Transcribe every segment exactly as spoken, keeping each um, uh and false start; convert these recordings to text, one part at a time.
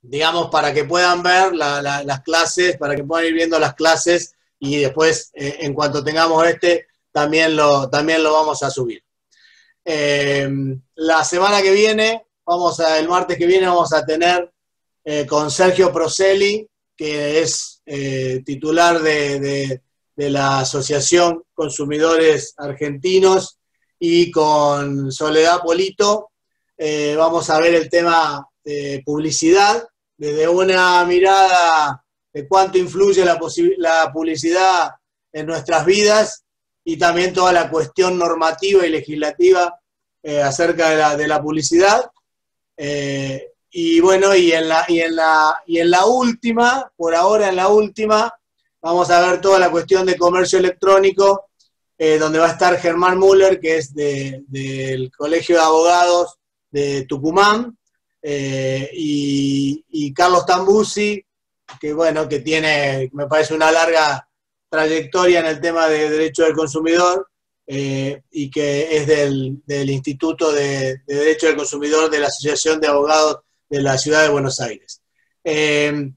digamos, para que puedan ver la, la, las clases, para que puedan ir viendo las clases y después, eh, en cuanto tengamos este, también lo, también lo vamos a subir. Eh, la semana que viene, vamos a, el martes que viene, vamos a tener eh, con Sergio Proselli, que es eh, titular de, de, de la Asociación Consumidores Argentinos, y con Soledad Polito, eh, vamos a ver el tema de publicidad, desde una mirada de cuánto influye la, la publicidad en nuestras vidas, y también toda la cuestión normativa y legislativa eh, acerca de la, de la publicidad. Eh, y bueno, y en, la, y, en la, y en la última, por ahora en la última, vamos a ver toda la cuestión de comercio electrónico, eh, donde va a estar Germán Müller, que es de, del Colegio de Abogados de Tucumán, eh, y, y Carlos Tambuzzi, que bueno, que tiene, me parece, una larga trayectoria en el tema de derecho del consumidor, eh, y que es del, del Instituto de, de Derecho del Consumidor de la Asociación de Abogados de la Ciudad de Buenos Aires. Eh,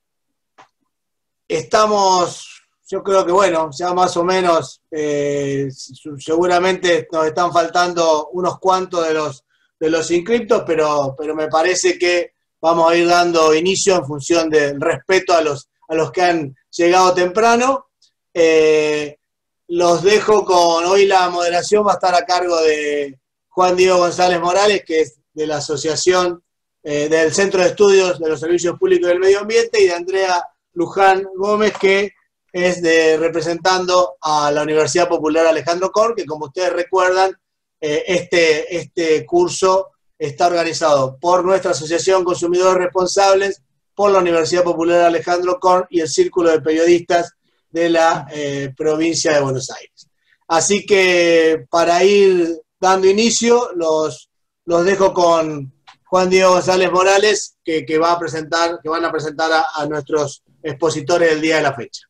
estamos, yo creo que bueno, ya más o menos, eh, seguramente nos están faltando unos cuantos de los, de los inscriptos, pero, pero me parece que vamos a ir dando inicio en función del respeto a los, a los que han llegado temprano. Eh, los dejo con, hoy la moderación va a estar a cargo de Juan Diego González Morales, que es de la Asociación eh, del Centro de Estudios de los Servicios Públicos del Medio Ambiente, y de Andrea Luján Gómez, que es de, representando a la Universidad Popular Alejandro Korn, que como ustedes recuerdan, eh, este, este curso está organizado por nuestra Asociación Consumidores Responsables, por la Universidad Popular Alejandro Korn y el Círculo de Periodistas de la eh, provincia de Buenos Aires. Así que para ir dando inicio, los, los dejo con Juan Diego González Morales, que, que, va a presentar, que van a presentar a, a nuestros expositores del día de la fecha.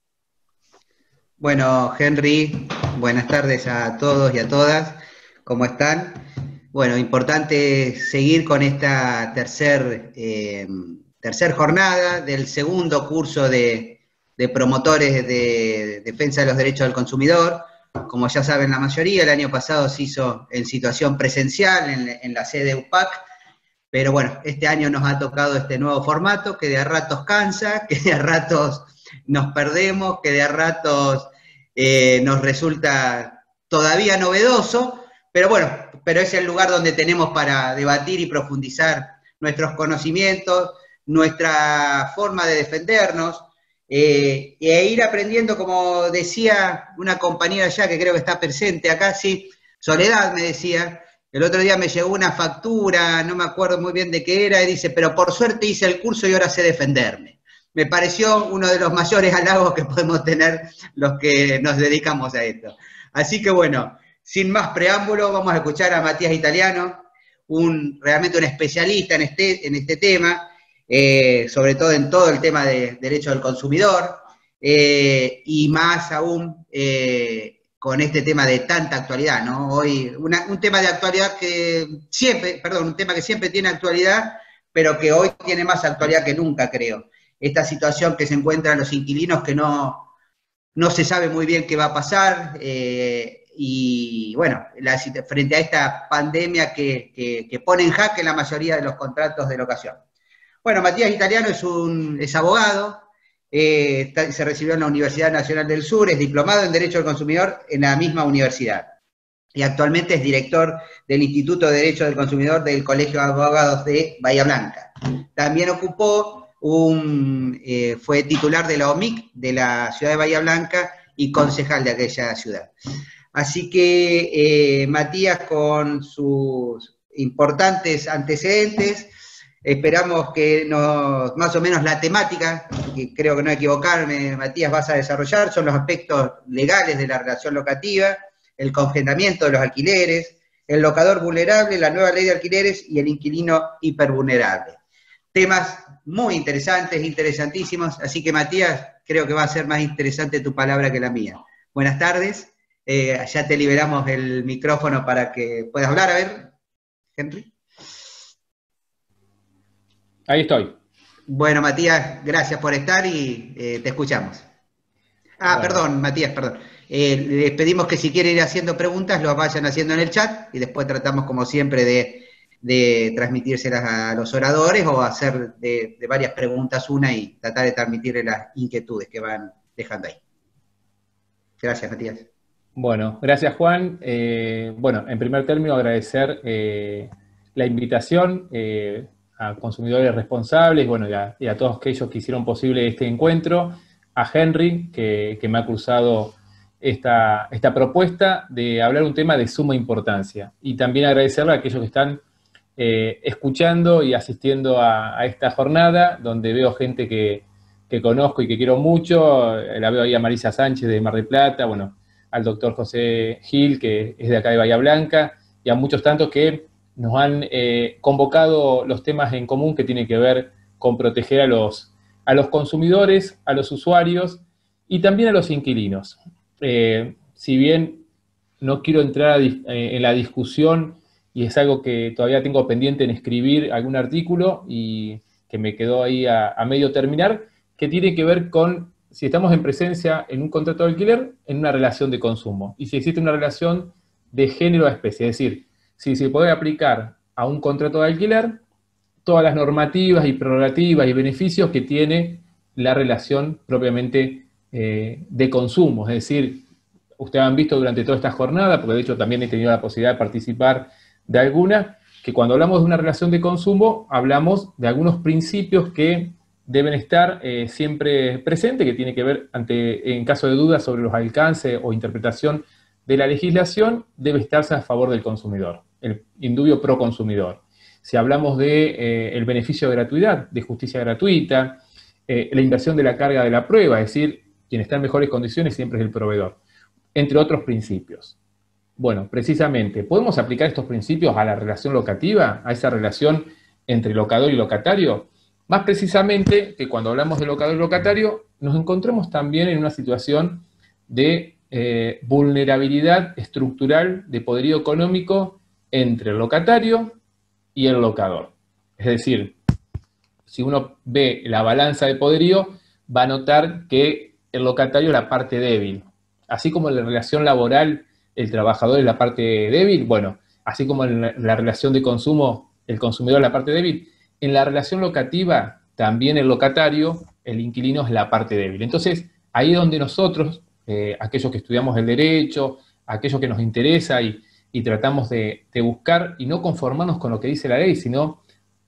Bueno, Henry, buenas tardes a todos y a todas. ¿Cómo están? Bueno, importante seguir con esta tercer, eh, tercer jornada del segundo curso de, de promotores de defensa de los derechos del consumidor. Como ya saben la mayoría, el año pasado se hizo en situación presencial en, en la sede U P A C, pero bueno, este año nos ha tocado este nuevo formato que de a ratos cansa, que de a ratos nos perdemos, que de a ratos eh, nos resulta todavía novedoso, pero bueno, pero es el lugar donde tenemos para debatir y profundizar nuestros conocimientos, nuestra forma de defendernos, eh, e ir aprendiendo, como decía una compañera ya que creo que está presente acá, sí, Soledad me decía, el otro día me llegó una factura, no me acuerdo muy bien de qué era, y dice, pero por suerte hice el curso y ahora sé defenderme. Me pareció uno de los mayores halagos que podemos tener los que nos dedicamos a esto. Así que bueno, sin más preámbulo, vamos a escuchar a Matías Italiano, un, realmente un especialista en este, en este tema, eh, sobre todo en todo el tema de derecho del consumidor, eh, y más aún eh, con este tema de tanta actualidad, ¿no? Hoy, una, un tema de actualidad que siempre, perdón, un tema que siempre tiene actualidad, pero que hoy tiene más actualidad que nunca, creo. Esta situación que se encuentran los inquilinos que no, no se sabe muy bien qué va a pasar, eh, y bueno, la, frente a esta pandemia que, que, que pone en jaque la mayoría de los contratos de locación. Bueno, Matías Italiano es, un, es abogado, eh, está, se recibió en la Universidad Nacional del Sur, es diplomado en Derecho del Consumidor en la misma universidad, y actualmente es director del Instituto de Derecho del Consumidor del Colegio de Abogados de Bahía Blanca. También ocupó un, eh, fue titular de la O M I C de la ciudad de Bahía Blanca y concejal de aquella ciudad. Así que eh, Matías, con sus importantes antecedentes, esperamos que nos, más o menos la temática, que creo que no equivocarme, Matías, vas a desarrollar, son los aspectos legales de la relación locativa, el congelamiento de los alquileres, el locador vulnerable, la nueva ley de alquileres y el inquilino hipervulnerable. Temas muy interesantes, interesantísimos, así que Matías, creo que va a ser más interesante tu palabra que la mía. Buenas tardes, eh, ya te liberamos el micrófono para que puedas hablar, a ver, Henry. Ahí estoy. Bueno, Matías, gracias por estar y eh, te escuchamos. Ah, Bueno, perdón, Matías, perdón. Eh, les pedimos que si quieren ir haciendo preguntas, lo vayan haciendo en el chat y después tratamos, como siempre, de, de transmitírselas a los oradores o hacer de, de varias preguntas una y tratar de transmitirle las inquietudes que van dejando ahí. Gracias, Matías. bueno, gracias Juan. Eh, bueno, en primer término agradecer eh, la invitación eh, a consumidores responsables, bueno, y a, y a todos aquellos que hicieron posible este encuentro, a Henry, que, que me ha cruzado esta, esta propuesta de hablar un tema de suma importancia. Y también agradecerle a aquellos que están eh, escuchando y asistiendo a, a esta jornada, donde veo gente que, que conozco y que quiero mucho. La veo ahí a Marisa Sánchez de Mar del Plata, bueno, al doctor José Gil, que es de acá de Bahía Blanca, y a muchos tantos que nos han eh, convocado los temas en común que tienen que ver con proteger a los, a los consumidores, a los usuarios y también a los inquilinos. Eh, si bien no quiero entrar a, eh, en la discusión, y es algo que todavía tengo pendiente en escribir algún artículo y que me quedó ahí a, a medio terminar, que tiene que ver con si estamos en presencia en un contrato de alquiler, en una relación de consumo, y si existe una relación de género a especie, es decir, si se puede aplicar a un contrato de alquiler todas las normativas y prerrogativas y beneficios que tiene la relación propiamente eh, de consumo. Es decir, ustedes han visto durante toda esta jornada, porque de hecho también he tenido la posibilidad de participar de alguna, que cuando hablamos de una relación de consumo, hablamos de algunos principios que deben estar eh, siempre presentes, que tiene que ver, ante, en caso de dudas sobre los alcances o interpretación de la legislación, debe estarse a favor del consumidor, el indubio pro consumidor. Si hablamos de eh, el beneficio de gratuidad, de justicia gratuita, eh, la inversión de la carga de la prueba, es decir, quien está en mejores condiciones siempre es el proveedor, entre otros principios. Bueno, precisamente, ¿podemos aplicar estos principios a la relación locativa, a esa relación entre locador y locatario? Más precisamente que cuando hablamos de locador y locatario, nos encontramos también en una situación de eh, vulnerabilidad estructural de poderío económico entre el locatario y el locador. Es decir, si uno ve la balanza de poderío, va a notar que el locatario es la parte débil. Así como en la relación laboral el trabajador es la parte débil, bueno, así como en la, la relación de consumo el consumidor es la parte débil, en la relación locativa también el locatario, el inquilino es la parte débil. Entonces, ahí es donde nosotros, eh, aquellos que estudiamos el derecho, aquellos que nos interesa y, y tratamos de, de buscar y no conformarnos con lo que dice la ley, sino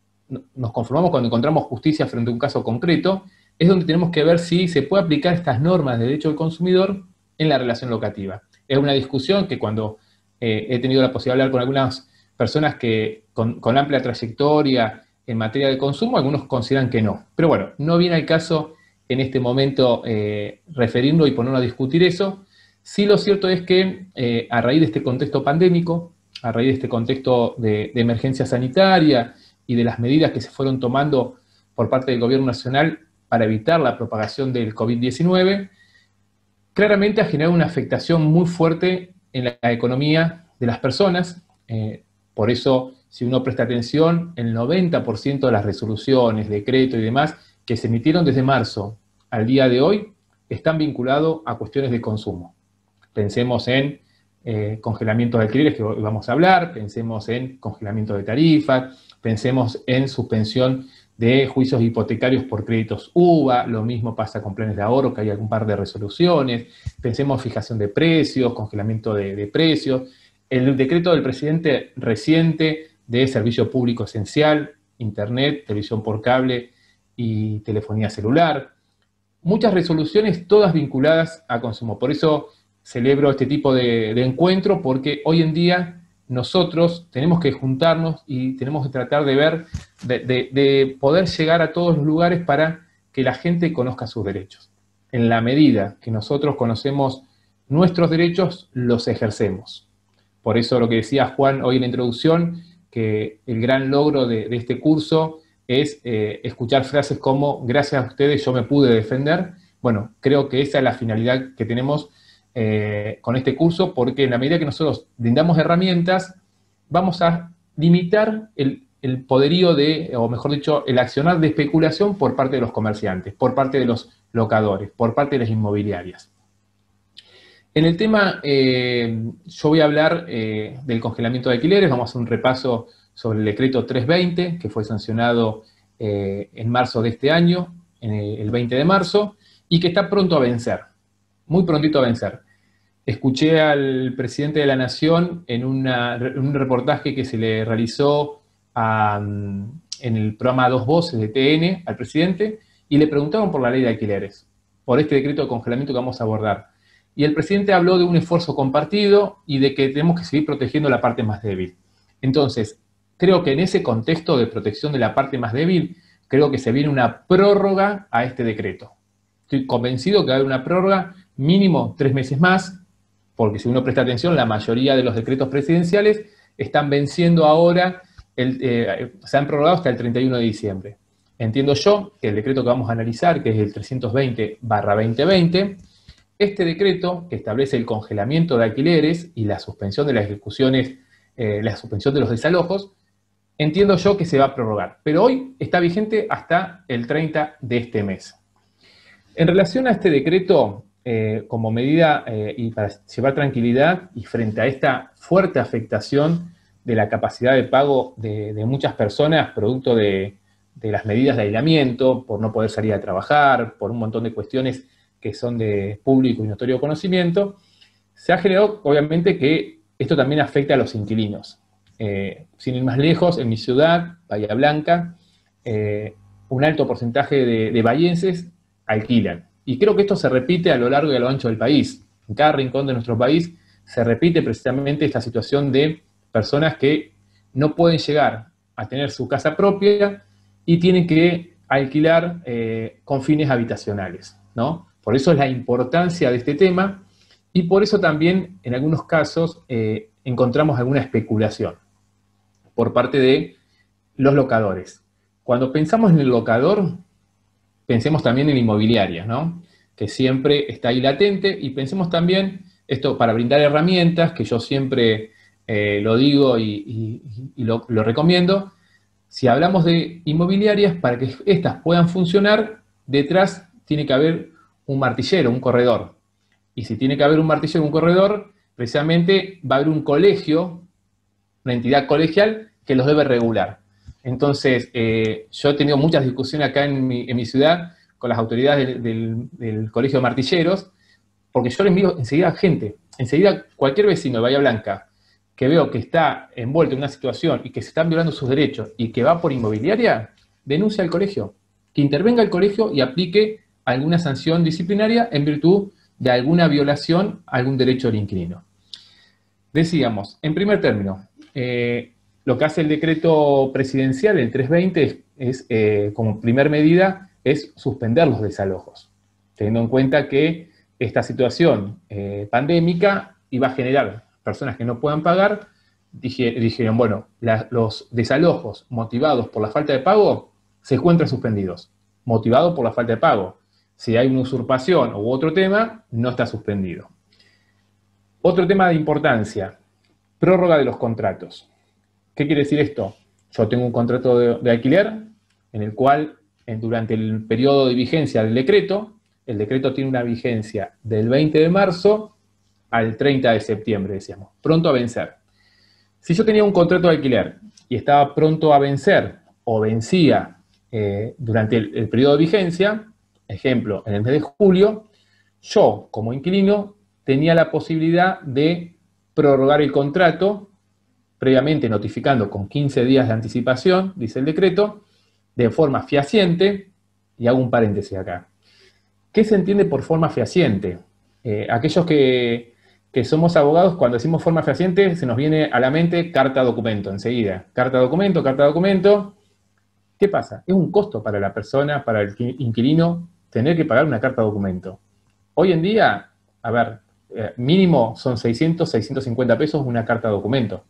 nos conformamos cuando encontramos justicia frente a un caso concreto, es donde tenemos que ver si se puede aplicar estas normas de derecho del consumidor en la relación locativa. Es una discusión que cuando eh, he tenido la posibilidad de hablar con algunas personas que con, con amplia trayectoria en materia de consumo, algunos consideran que no. Pero bueno, no viene al caso en este momento eh, referirnos y ponernos a discutir eso. Sí, lo cierto es que eh, a raíz de este contexto pandémico, a raíz de este contexto de, de emergencia sanitaria y de las medidas que se fueron tomando por parte del gobierno nacional para evitar la propagación del COVID diecinueve, claramente ha generado una afectación muy fuerte en la economía de las personas. Eh, por eso, si uno presta atención, el noventa por ciento de las resoluciones, decretos y demás que se emitieron desde marzo al día de hoy están vinculados a cuestiones de consumo. Pensemos en eh, congelamiento de alquileres, que vamos a hablar, pensemos en congelamiento de tarifas, pensemos en suspensión de juicios hipotecarios por créditos U V A, lo mismo pasa con planes de ahorro, que hay algún par de resoluciones, pensemos en fijación de precios, congelamiento de, de precios, el decreto del presidente reciente de servicio público esencial, internet, televisión por cable y telefonía celular, muchas resoluciones todas vinculadas a consumo. Por eso celebro este tipo de, de encuentro, porque hoy en día nosotros tenemos que juntarnos y tenemos que tratar de ver, de, de, de poder llegar a todos los lugares para que la gente conozca sus derechos. En la medida que nosotros conocemos nuestros derechos, los ejercemos. Por eso lo que decía Juan hoy en la introducción, que el gran logro de, de este curso es eh, escuchar frases como, gracias a ustedes yo me pude defender. Bueno, creo que esa es la finalidad que tenemos Eh, con este curso, porque en la medida que nosotros brindamos herramientas, vamos a limitar el, el poderío de, o mejor dicho, el accionar de especulación por parte de los comerciantes, por parte de los locadores, por parte de las inmobiliarias. En el tema, eh, yo voy a hablar eh, del congelamiento de alquileres, vamos a hacer un repaso sobre el decreto trescientos veinte, que fue sancionado eh, en marzo de este año, en el veinte de marzo, y que está pronto a vencer, muy prontito a vencer. Escuché al presidente de la Nación en, una, en un reportaje que se le realizó a, en el programa Dos Voces de T N al presidente, y le preguntaron por la ley de alquileres, por este decreto de congelamiento que vamos a abordar. Y el presidente habló de un esfuerzo compartido y de que tenemos que seguir protegiendo la parte más débil. Entonces, creo que en ese contexto de protección de la parte más débil, creo que se viene una prórroga a este decreto. Estoy convencido que va a haber una prórroga mínimo tres meses más, porque si uno presta atención, la mayoría de los decretos presidenciales están venciendo ahora, el, eh, se han prorrogado hasta el treinta y uno de diciembre. Entiendo yo que el decreto que vamos a analizar, que es el trescientos veinte barra veinte veinte, este decreto, que establece el congelamiento de alquileres y la suspensión de las ejecuciones, eh, la suspensión de los desalojos, entiendo yo que se va a prorrogar. Pero hoy está vigente hasta el treinta de este mes. En relación a este decreto, eh, como medida eh, y para llevar tranquilidad y frente a esta fuerte afectación de la capacidad de pago de, de muchas personas, producto de, de las medidas de aislamiento, por no poder salir a trabajar, por un montón de cuestiones que son de público y notorio conocimiento, se ha generado, obviamente, que esto también afecta a los inquilinos. Eh, sin ir más lejos, en mi ciudad, Bahía Blanca, eh, un alto porcentaje de, de bahienses alquilan. Y creo que esto se repite a lo largo y a lo ancho del país. En cada rincón de nuestro país se repite precisamente esta situación de personas que no pueden llegar a tener su casa propia y tienen que alquilar eh, con fines habitacionales, ¿no? Por eso es la importancia de este tema y por eso también en algunos casos eh, encontramos alguna especulación por parte de los locadores. Cuando pensamos en el locador, pensemos también en la inmobiliaria, ¿no? Que siempre está ahí latente, y pensemos también, esto para brindar herramientas, que yo siempre eh, lo digo y, y, y lo, lo recomiendo, si hablamos de inmobiliarias, para que estas puedan funcionar, detrás tiene que haber un martillero, un corredor. Y si tiene que haber un martillero, un corredor, precisamente va a haber un colegio, una entidad colegial que los debe regular. Entonces, eh, yo he tenido muchas discusiones acá en mi, en mi ciudad con las autoridades del, del, del Colegio de Martilleros, porque yo le envío enseguida a gente, enseguida cualquier vecino de Bahía Blanca que veo que está envuelto en una situación y que se están violando sus derechos y que va por inmobiliaria, denuncia al colegio, que intervenga el colegio y aplique alguna sanción disciplinaria en virtud de alguna violación a algún derecho del inquilino. Decíamos, en primer término, eh, lo que hace el decreto presidencial, el trescientos veinte, es, es eh, como primer medida, es suspender los desalojos, teniendo en cuenta que esta situación eh, pandémica iba a generar personas que no puedan pagar. Dije, dijeron, bueno, la, los desalojos motivados por la falta de pago se encuentran suspendidos, motivados por la falta de pago. Si hay una usurpación u otro tema, no está suspendido. Otro tema de importancia, prórroga de los contratos. ¿Qué quiere decir esto? Yo tengo un contrato de, de alquiler en el cual, en, durante el periodo de vigencia del decreto, el decreto tiene una vigencia del veinte de marzo al treinta de septiembre, decíamos, pronto a vencer. Si yo tenía un contrato de alquiler y estaba pronto a vencer o vencía eh, durante el, el periodo de vigencia, ejemplo, en el mes de julio, yo, como inquilino, tenía la posibilidad de prorrogar el contrato, previamente notificando con quince días de anticipación, dice el decreto, de forma fehaciente, y hago un paréntesis acá. ¿Qué se entiende por forma fehaciente? Eh, aquellos que, que somos abogados, cuando decimos forma fehaciente, se nos viene a la mente carta documento, enseguida. Carta documento, carta documento. ¿Qué pasa? Es un costo para la persona, para el inquilino, tener que pagar una carta documento. Hoy en día, a ver, eh, mínimo son seiscientos, seiscientos cincuenta pesos una carta documento.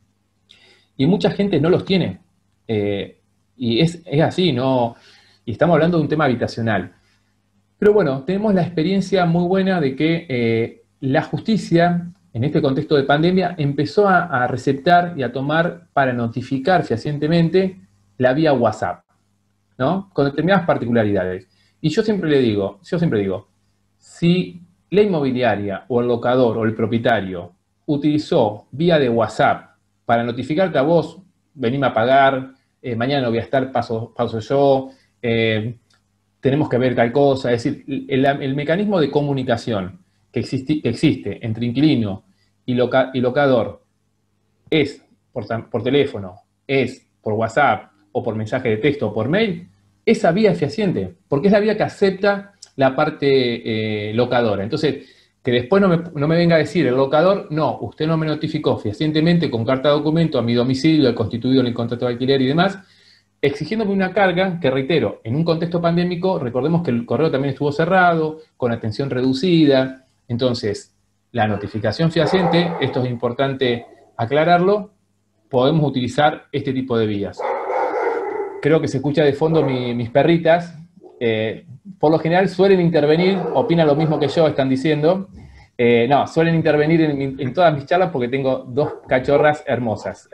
Y mucha gente no los tiene. Eh, y es, es así, ¿no? Y estamos hablando de un tema habitacional. Pero bueno, tenemos la experiencia muy buena de que eh, la justicia, en este contexto de pandemia, empezó a, a receptar y a tomar para notificar fehacientemente la vía WhatsApp, ¿no? Con determinadas particularidades. Y yo siempre le digo, yo siempre digo, si la inmobiliaria o el locador o el propietario utilizó vía de WhatsApp para notificarte a vos, venime a pagar, eh, mañana no voy a estar, paso, paso yo, eh, tenemos que ver tal cosa, es decir, el, el mecanismo de comunicación que, existi, que existe entre inquilino y, loca, y locador es por, por teléfono, es por WhatsApp o por mensaje de texto o por mail, esa vía es fehaciente, porque es la vía que acepta la parte eh, locadora. Entonces, que después no me, no me venga a decir el locador, no, usted no me notificó fehacientemente con carta de documento a mi domicilio, constituido en el contrato de alquiler y demás, exigiéndome una carga que, reitero, en un contexto pandémico, recordemos que el correo también estuvo cerrado, con atención reducida. Entonces, la notificación fehaciente, esto es importante aclararlo, podemos utilizar este tipo de vías. Creo que se escucha de fondo mi, mis perritas. Eh, por lo general suelen intervenir, opinan lo mismo que yo, están diciendo. Eh, no, suelen intervenir en, en todas mis charlas porque tengo dos cachorras hermosas.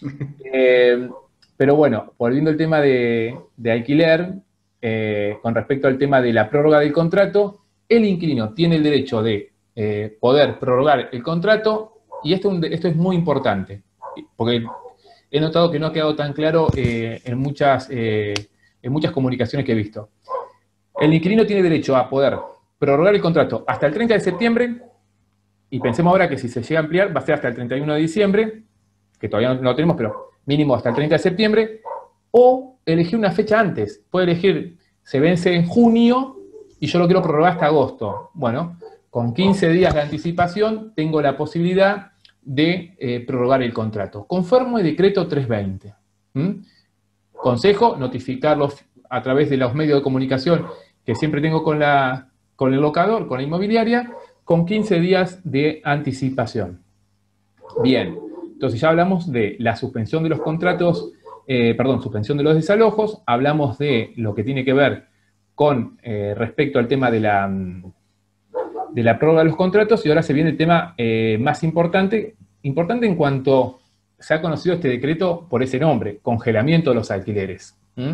Eh, pero bueno, volviendo al tema de, de alquiler, eh, con respecto al tema de la prórroga del contrato, el inquilino tiene el derecho de eh, poder prorrogar el contrato, y esto, esto es muy importante, porque he notado que no ha quedado tan claro eh, en, muchas, eh, en muchas comunicaciones que he visto. El inquilino tiene derecho a poder prorrogar el contrato hasta el treinta de septiembre, y pensemos ahora que si se llega a ampliar va a ser hasta el treinta y uno de diciembre, que todavía no, no tenemos, pero mínimo hasta el treinta de septiembre, o elegir una fecha antes. Puede elegir, se vence en junio y yo lo quiero prorrogar hasta agosto. Bueno, con quince días de anticipación tengo la posibilidad de eh, prorrogar el contrato. Conforme decreto trescientos veinte. ¿Mm? Consejo, notificarlos a través de los medios de comunicación que siempre tengo con, la, con el locador, con la inmobiliaria, con quince días de anticipación. Bien, entonces ya hablamos de la suspensión de los contratos, eh, perdón, suspensión de los desalojos, hablamos de lo que tiene que ver con eh, respecto al tema de la, de la prórroga de los contratos, y ahora se viene el tema eh, más importante, importante en cuanto se ha conocido este decreto por ese nombre, congelamiento de los alquileres. ¿Mm?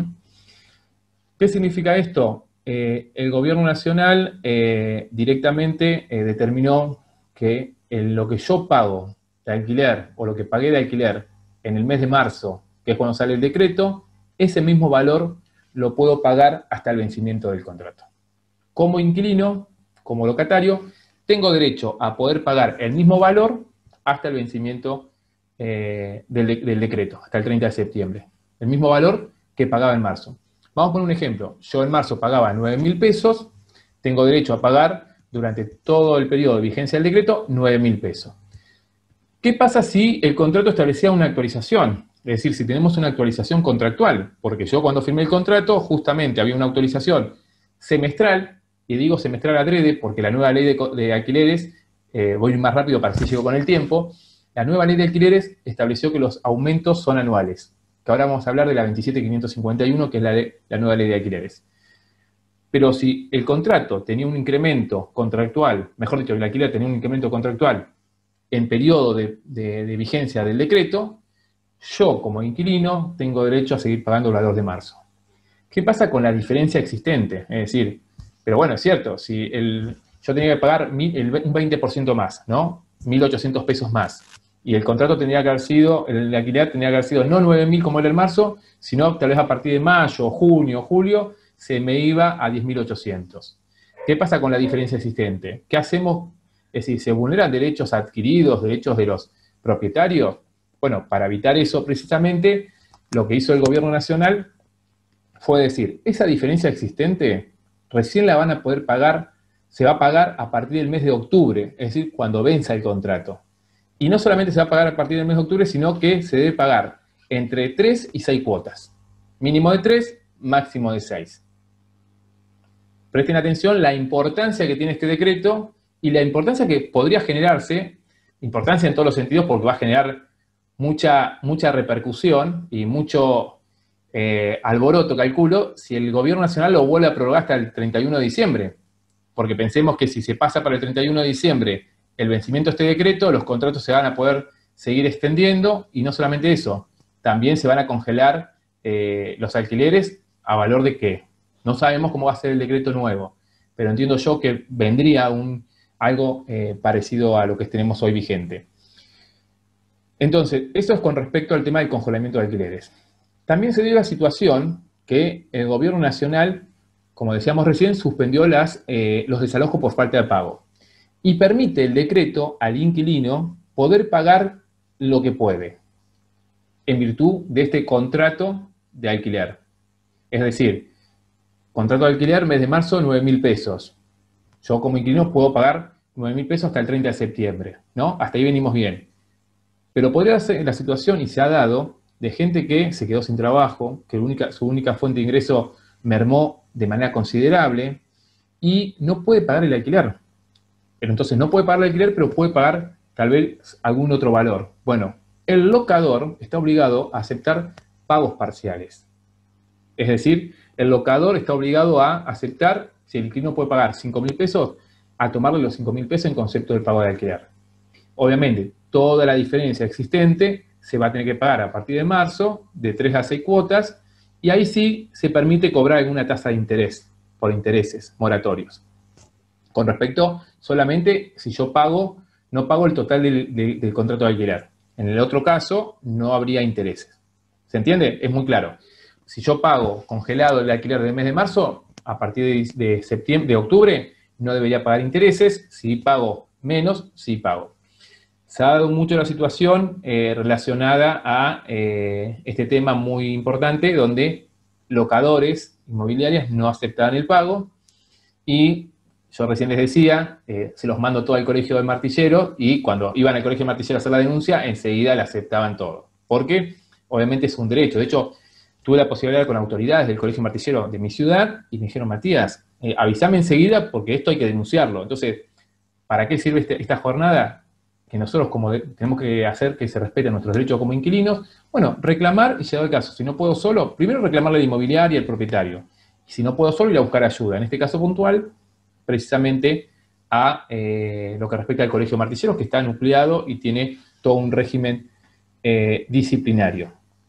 ¿Qué significa esto? Eh, el gobierno nacional eh, directamente eh, determinó que en lo que yo pago de alquiler, o lo que pagué de alquiler en el mes de marzo, que es cuando sale el decreto, ese mismo valor lo puedo pagar hasta el vencimiento del contrato. Como inquilino, como locatario, tengo derecho a poder pagar el mismo valor hasta el vencimiento eh, del, de, del decreto, hasta el treinta de septiembre. El mismo valor que pagaba en marzo. Vamos a poner un ejemplo. Yo en marzo pagaba nueve mil pesos, tengo derecho a pagar durante todo el periodo de vigencia del decreto nueve mil pesos. ¿Qué pasa si el contrato establecía una actualización? Es decir, si tenemos una actualización contractual, porque yo cuando firmé el contrato justamente había una actualización semestral, y digo semestral adrede porque la nueva ley de, de alquileres, eh, voy más rápido para que sigo con el tiempo, la nueva ley de alquileres estableció que los aumentos son anuales, que ahora vamos a hablar de la veintisiete mil quinientos cincuenta y uno, que es la, de, la nueva ley de alquileres. Pero si el contrato tenía un incremento contractual, mejor dicho, el alquiler tenía un incremento contractual en periodo de, de, de vigencia del decreto, yo como inquilino tengo derecho a seguir pagando el valor de marzo. ¿Qué pasa con la diferencia existente? Es decir, pero bueno, es cierto, si el, yo tenía que pagar mil, el, un veinte por ciento más, ¿no? mil ochocientos pesos más. Y el contrato tendría que haber sido, el alquiler tendría que haber sido no nueve mil como era el marzo, sino tal vez a partir de mayo, junio, julio, se me iba a diez mil ochocientos. ¿Qué pasa con la diferencia existente? ¿Qué hacemos? Es decir, ¿se vulneran derechos adquiridos, derechos de los propietarios? Bueno, para evitar eso precisamente, lo que hizo el gobierno nacional fue decir, esa diferencia existente recién la van a poder pagar, se va a pagar a partir del mes de octubre, es decir, cuando venza el contrato. Y no solamente se va a pagar a partir del mes de octubre, sino que se debe pagar entre tres y seis cuotas. Mínimo de tres, máximo de seis. Presten atención la importancia que tiene este decreto y la importancia que podría generarse, importancia en todos los sentidos porque va a generar mucha, mucha repercusión y mucho eh, alboroto, calculo, si el gobierno nacional lo vuelve a prorrogar hasta el treinta y uno de diciembre. Porque pensemos que si se pasa para el treinta y uno de diciembre el vencimiento de este decreto, los contratos se van a poder seguir extendiendo, y no solamente eso, también se van a congelar eh, los alquileres a valor de qué. No sabemos cómo va a ser el decreto nuevo, pero entiendo yo que vendría un, algo eh, parecido a lo que tenemos hoy vigente. Entonces, eso es con respecto al tema del congelamiento de alquileres. También se dio la situación que el gobierno nacional, como decíamos recién, suspendió las, eh, los desalojos por falta de pago. Y permite el decreto al inquilino poder pagar lo que puede, en virtud de este contrato de alquiler. Es decir, contrato de alquiler, mes de marzo, nueve mil pesos. Yo como inquilino puedo pagar nueve mil pesos hasta el treinta de septiembre, ¿no? Hasta ahí venimos bien. Pero podría ser la situación, y se ha dado, de gente que se quedó sin trabajo, que única, su única fuente de ingreso mermó de manera considerable y no puede pagar el alquiler. Pero entonces no puede pagar el alquiler, pero puede pagar tal vez algún otro valor. Bueno, el locador está obligado a aceptar pagos parciales. Es decir, el locador está obligado a aceptar, si el inquilino puede pagar cinco mil pesos, a tomarle los cinco mil pesos en concepto del pago de alquiler. Obviamente, toda la diferencia existente se va a tener que pagar a partir de marzo, de tres a seis cuotas, y ahí sí se permite cobrar alguna tasa de interés, por intereses moratorios. Con respecto, solamente si yo pago, no pago el total del, del, del contrato de alquiler. En el otro caso, no habría intereses. ¿Se entiende? Es muy claro. Si yo pago congelado el alquiler del mes de marzo, a partir de, de septiembre, de octubre, no debería pagar intereses. Si pago menos, sí pago. Se ha dado mucho la situación eh, relacionada a eh, este tema muy importante, donde locadores inmobiliarias no aceptaban el pago, y yo recién les decía, eh, se los mando todo al colegio de martilleros, y cuando iban al colegio de martilleros a hacer la denuncia, enseguida le aceptaban todo. Porque obviamente es un derecho. De hecho, tuve la posibilidad de hablar con autoridades del colegio martillero de mi ciudad, y me dijeron, Matías, eh, avísame enseguida porque esto hay que denunciarlo. Entonces, ¿para qué sirve este, esta jornada? Que nosotros como de, tenemos que hacer que se respeten nuestros derechos como inquilinos. Bueno, reclamar y llegar al caso. Si no puedo solo, primero reclamarle a la inmobiliaria y al propietario. Y si no puedo solo, ir a buscar ayuda. En este caso puntual, precisamente a eh, lo que respecta al colegio martilleros, que está nucleado y tiene todo un régimen eh, disciplinario.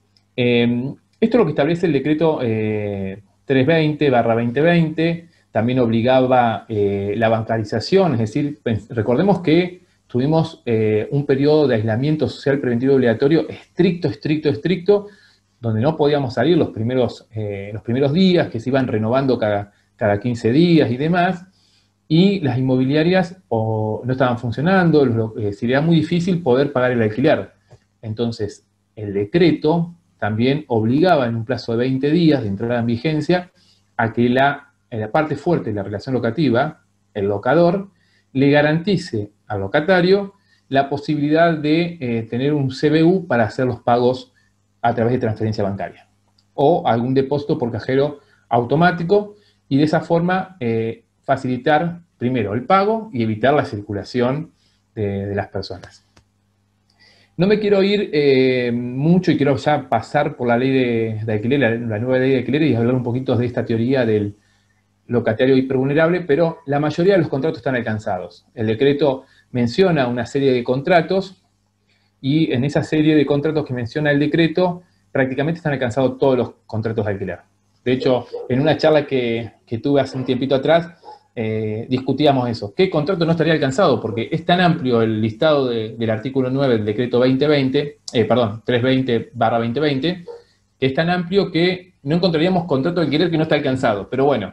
Eh, esto es lo que establece el decreto eh, trescientos veinte barra veinte veinte. También obligaba eh, la bancarización, es decir, recordemos que tuvimos eh, un periodo de aislamiento social preventivo obligatorio estricto, estricto, estricto, donde no podíamos salir los primeros, eh, los primeros días, que se iban renovando cada, cada quince días y demás, y las inmobiliarias o no estaban funcionando, eh, sería muy difícil poder pagar el alquiler. Entonces, el decreto también obligaba en un plazo de veinte días de entrada en vigencia a que la, la parte fuerte de la relación locativa, el locador, le garantice al locatario la posibilidad de eh, tener un C B U para hacer los pagos a través de transferencia bancaria o algún depósito por cajero automático, y de esa forma eh, facilitar primero el pago y evitar la circulación de, de las personas. No me quiero ir eh, mucho y quiero ya pasar por la ley de, de alquiler, la, la nueva ley de alquiler, y hablar un poquito de esta teoría del locatario hipervulnerable, pero la mayoría de los contratos están alcanzados. El decreto menciona una serie de contratos, y en esa serie de contratos que menciona el decreto, prácticamente están alcanzados todos los contratos de alquiler. De hecho, en una charla que, que tuve hace un tiempito atrás, eh, discutíamos eso. ¿Qué contrato no estaría alcanzado? Porque es tan amplio el listado de, del artículo nueve del decreto veinte veinte, eh, perdón, trescientos veinte barra veinte veinte, que es tan amplio que no encontraríamos contrato de alquiler que no está alcanzado. Pero bueno,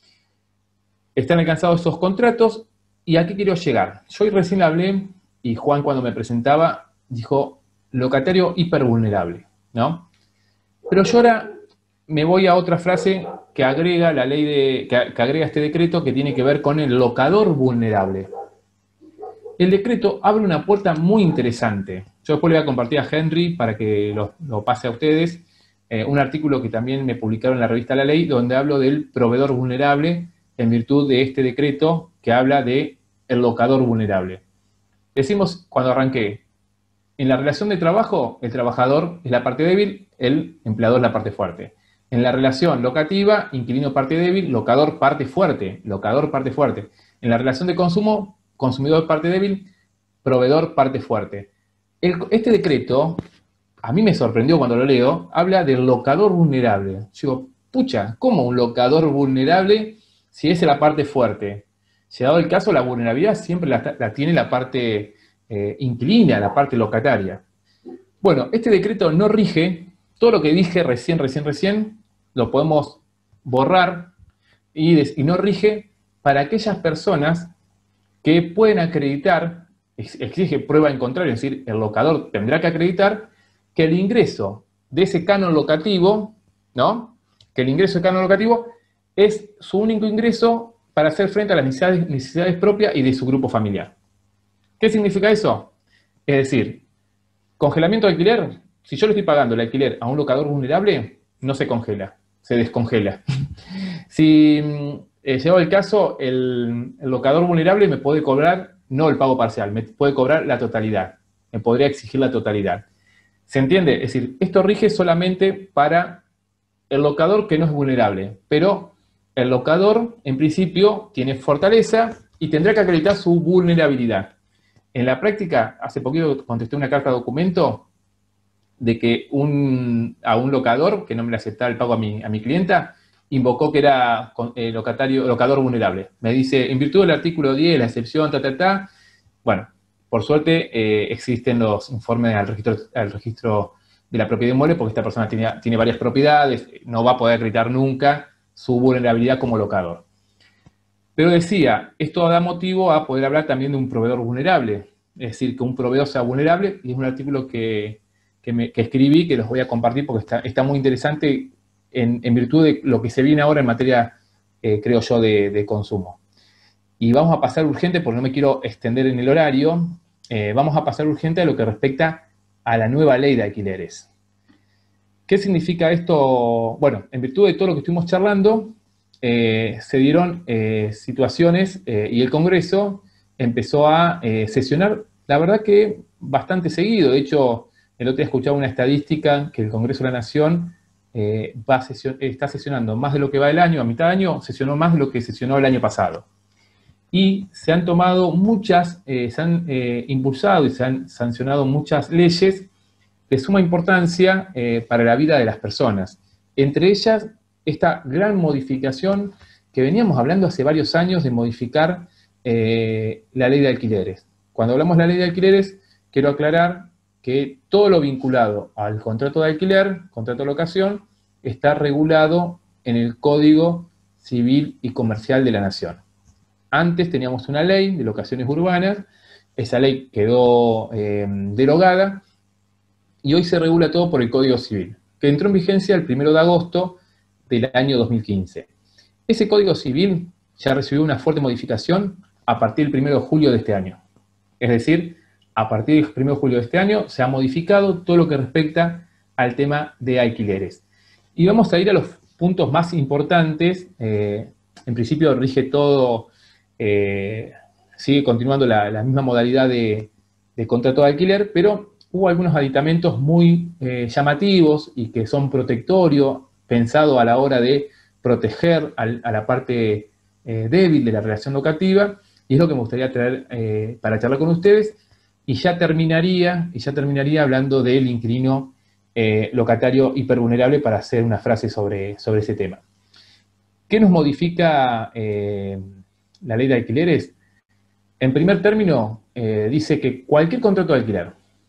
están alcanzados esos contratos, ¿y a qué quiero llegar? Yo hoy recién hablé, y Juan cuando me presentaba dijo locatario hipervulnerable, ¿no? Pero yo ahora me voy a otra frase que agrega la ley de, que, que agrega este decreto, que tiene que ver con el locador vulnerable. El decreto abre una puerta muy interesante. Yo después le voy a compartir a Henry para que lo, lo pase a ustedes, eh, un artículo que también me publicaron en la revista La Ley, donde hablo del proveedor vulnerable en virtud de este decreto que habla de el locador vulnerable. Decimos cuando arranqué, en la relación de trabajo, el trabajador es la parte débil, el empleador es la parte fuerte. En la relación locativa, inquilino parte débil, locador parte fuerte, locador parte fuerte. En la relación de consumo, consumidor parte débil, proveedor parte fuerte. El, este decreto, a mí me sorprendió cuando lo leo, habla del locador vulnerable. Yo digo, pucha, ¿cómo un locador vulnerable si es la parte fuerte? Llegado el caso, la vulnerabilidad siempre la, la tiene la parte eh, inquilina, la parte locataria. Bueno, este decreto no rige, todo lo que dije recién, recién, recién, lo podemos borrar y, des, y no rige para aquellas personas que pueden acreditar, exige prueba en contrario, es decir, el locador tendrá que acreditar que el ingreso de ese canon locativo, ¿no? Que el ingreso de canon locativo es su único ingreso para hacer frente a las necesidades, necesidades propias y de su grupo familiar. ¿Qué significa eso? Es decir, congelamiento de alquiler, si yo le estoy pagando el alquiler a un locador vulnerable, no se congela, se descongela. Si eh, llegado el caso, el, el locador vulnerable me puede cobrar, no el pago parcial, me puede cobrar la totalidad, me podría exigir la totalidad. ¿Se entiende? Es decir, esto rige solamente para el locador que no es vulnerable, pero el locador, en principio, tiene fortaleza y tendrá que acreditar su vulnerabilidad. En la práctica, hace poquito contesté una carta de documento de que un, a un locador, que no me le aceptaba el pago a mi, a mi clienta, invocó que era eh, locatario, locador vulnerable. Me dice, en virtud del artículo diez, la excepción, ta, ta, ta. Bueno, por suerte eh, existen los informes al registro, al registro de la propiedad inmueble, porque esta persona tiene, tiene varias propiedades, no va a poder acreditar nunca su vulnerabilidad como locador. Pero decía, esto da motivo a poder hablar también de un proveedor vulnerable. Es decir, que un proveedor sea vulnerable, y es un artículo que, que, me, que escribí, que los voy a compartir porque está, está muy interesante en, en virtud de lo que se viene ahora en materia, eh, creo yo, de, de consumo. Y vamos a pasar urgente, porque no me quiero extender en el horario, eh, vamos a pasar urgente a lo que respecta a la nueva ley de alquileres. ¿Qué significa esto? Bueno, en virtud de todo lo que estuvimos charlando, eh, se dieron eh, situaciones eh, y el Congreso empezó a eh, sesionar, la verdad que bastante seguido. De hecho, el otro día escuchaba una estadística que el Congreso de la Nación eh, va a sesion- está sesionando más de lo que va el año, a mitad de año, sesionó más de lo que sesionó el año pasado. Y se han tomado muchas, eh, se han eh, impulsado y se han sancionado muchas leyes de suma importancia eh, para la vida de las personas. Entre ellas, esta gran modificación que veníamos hablando hace varios años de modificar eh, la ley de alquileres. Cuando hablamos de la ley de alquileres, quiero aclarar que todo lo vinculado al contrato de alquiler, contrato de locación, está regulado en el Código Civil y Comercial de la Nación. Antes teníamos una ley de locaciones urbanas, esa ley quedó eh, derogada, y hoy se regula todo por el Código Civil, que entró en vigencia el primero de agosto del año dos mil quince. Ese Código Civil ya recibió una fuerte modificación a partir del primero de julio de este año. Es decir, a partir del primero de julio de este año se ha modificado todo lo que respecta al tema de alquileres. Y vamos a ir a los puntos más importantes. Eh, en principio rige todo, eh, sigue continuando la, la misma modalidad de, de contrato de alquiler, pero hubo algunos aditamentos muy eh, llamativos y que son protectorios, pensados a la hora de proteger al, a la parte eh, débil de la relación locativa, y es lo que me gustaría traer eh, para charlar con ustedes, y ya terminaría, y ya terminaría hablando del inquilino eh, locatario hipervulnerable para hacer una frase sobre, sobre ese tema. ¿Qué nos modifica eh, la ley de alquileres? En primer término, eh, dice que cualquier contrato de alquiler,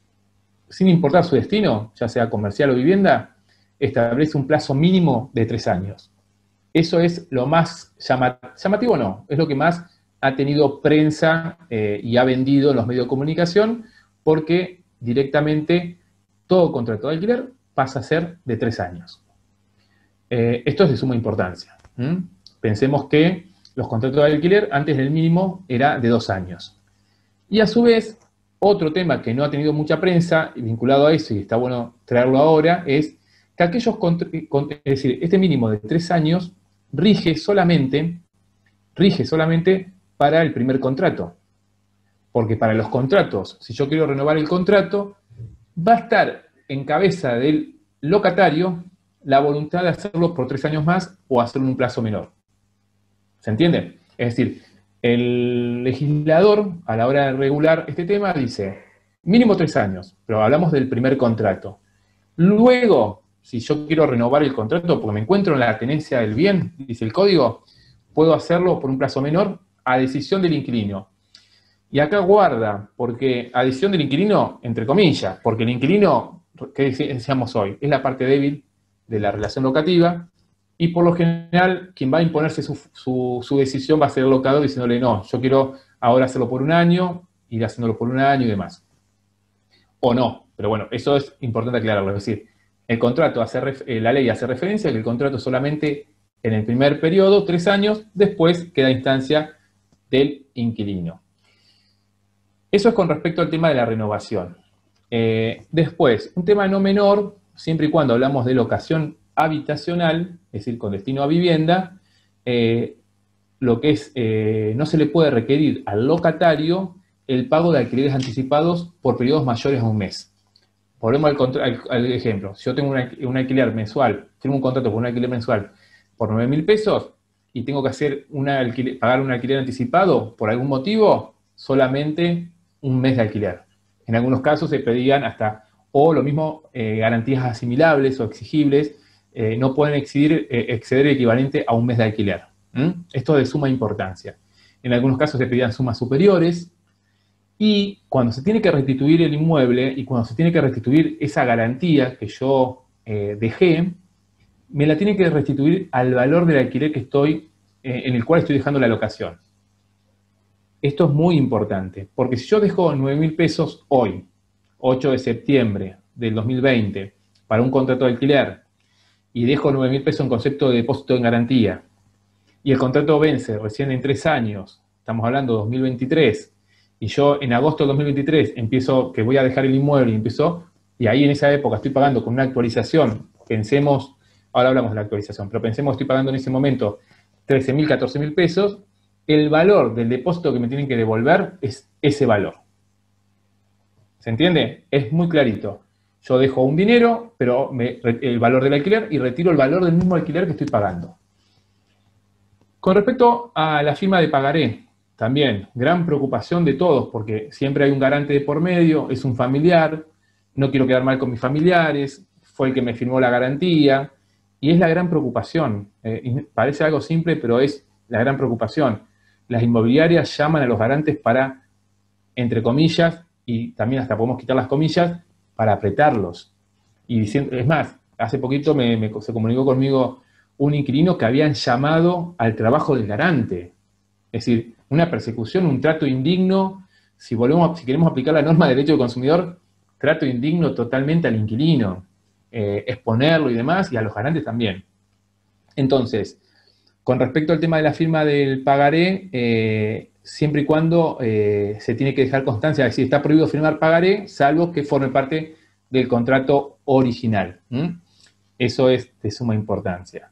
sin importar su destino, ya sea comercial o vivienda, establece un plazo mínimo de tres años. Eso es lo más llamativo, llamativo no, es lo que más ha tenido prensa eh, y ha vendido en los medios de comunicación, porque directamente todo contrato de alquiler pasa a ser de tres años. Eh, esto es de suma importancia. ¿Mm? Pensemos que los contratos de alquiler antes del mínimo era de dos años. Y a su vez, otro tema que no ha tenido mucha prensa, vinculado a eso, y está bueno traerlo ahora, es que aquellos, es decir, este mínimo de tres años rige solamente, rige solamente para el primer contrato. Porque para los contratos, si yo quiero renovar el contrato, va a estar en cabeza del locatario la voluntad de hacerlo por tres años más o hacerlo en un plazo menor. ¿Se entiende? Es decir, El legislador, a la hora de regular este tema, dice, mínimo tres años, pero hablamos del primer contrato. Luego, si yo quiero renovar el contrato porque me encuentro en la tenencia del bien, dice el código, puedo hacerlo por un plazo menor a decisión del inquilino. Y acá guarda, porque a decisión del inquilino, entre comillas, porque el inquilino, ¿qué decíamos hoy? Es la parte débil de la relación locativa, y por lo general, quien va a imponerse su, su, su decisión va a ser el locador diciéndole, no, yo quiero ahora hacerlo por un año, ir haciéndolo por un año y demás. O no, pero bueno, eso es importante aclararlo. Es decir, el contrato hace, la ley hace referencia a que el contrato solamente en el primer periodo, tres años, después queda instancia del inquilino. Eso es con respecto al tema de la renovación. Eh, después, un tema no menor, siempre y cuando hablamos de locación habitacional, es decir, con destino a vivienda, eh, lo que es, eh, no se le puede requerir al locatario el pago de alquileres anticipados por periodos mayores a un mes. Volvemos al, al, al ejemplo. Si yo tengo una, un alquiler mensual, firmo un contrato por un alquiler mensual por nueve mil pesos y tengo que hacer una alquiler, pagar un alquiler anticipado por algún motivo, solamente un mes de alquiler. En algunos casos se pedían hasta, o lo mismo, eh, garantías asimilables o exigibles, eh, no pueden excedir, eh, exceder el equivalente a un mes de alquiler. ¿Mm? Esto es de suma importancia. En algunos casos se pedían sumas superiores, y cuando se tiene que restituir el inmueble y cuando se tiene que restituir esa garantía que yo eh, dejé, me la tiene que restituir al valor del alquiler que estoy, eh, en el cual estoy dejando la locación. Esto es muy importante, porque si yo dejo nueve mil pesos hoy, ocho de septiembre del dos mil veinte, para un contrato de alquiler, y dejo nueve mil pesos en concepto de depósito en garantía, y el contrato vence recién en tres años, estamos hablando de dos mil veintitrés, y yo en agosto del dos mil veintitrés empiezo, que voy a dejar el inmueble y empiezo, y ahí en esa época estoy pagando con una actualización, pensemos, ahora hablamos de la actualización, pero pensemos que estoy pagando en ese momento trece mil, catorce mil pesos, el valor del depósito que me tienen que devolver es ese valor. ¿Se entiende? Es muy clarito. Yo dejo un dinero, pero me, el valor del alquiler, y retiro el valor del mismo alquiler que estoy pagando. Con respecto a la firma de pagaré, también, gran preocupación de todos, porque siempre hay un garante de por medio, es un familiar, no quiero quedar mal con mis familiares, fue el que me firmó la garantía, y es la gran preocupación. Eh, parece algo simple, pero es la gran preocupación. Las inmobiliarias llaman a los garantes para, entre comillas, y también hasta podemos quitar las comillas, para apretarlos. Y diciendo, es más, hace poquito me, me, se comunicó conmigo un inquilino que habían llamado al trabajo del garante. Es decir, una persecución, un trato indigno, si volvemos, si queremos aplicar la norma de derecho del consumidor, trato indigno totalmente al inquilino, eh, exponerlo y demás, y a los garantes también. Entonces, con respecto al tema de la firma del pagaré, eh, siempre y cuando eh, se tiene que dejar constancia, es decir, está prohibido firmar pagaré, salvo que forme parte del contrato original. ¿Mm? Eso es de suma importancia.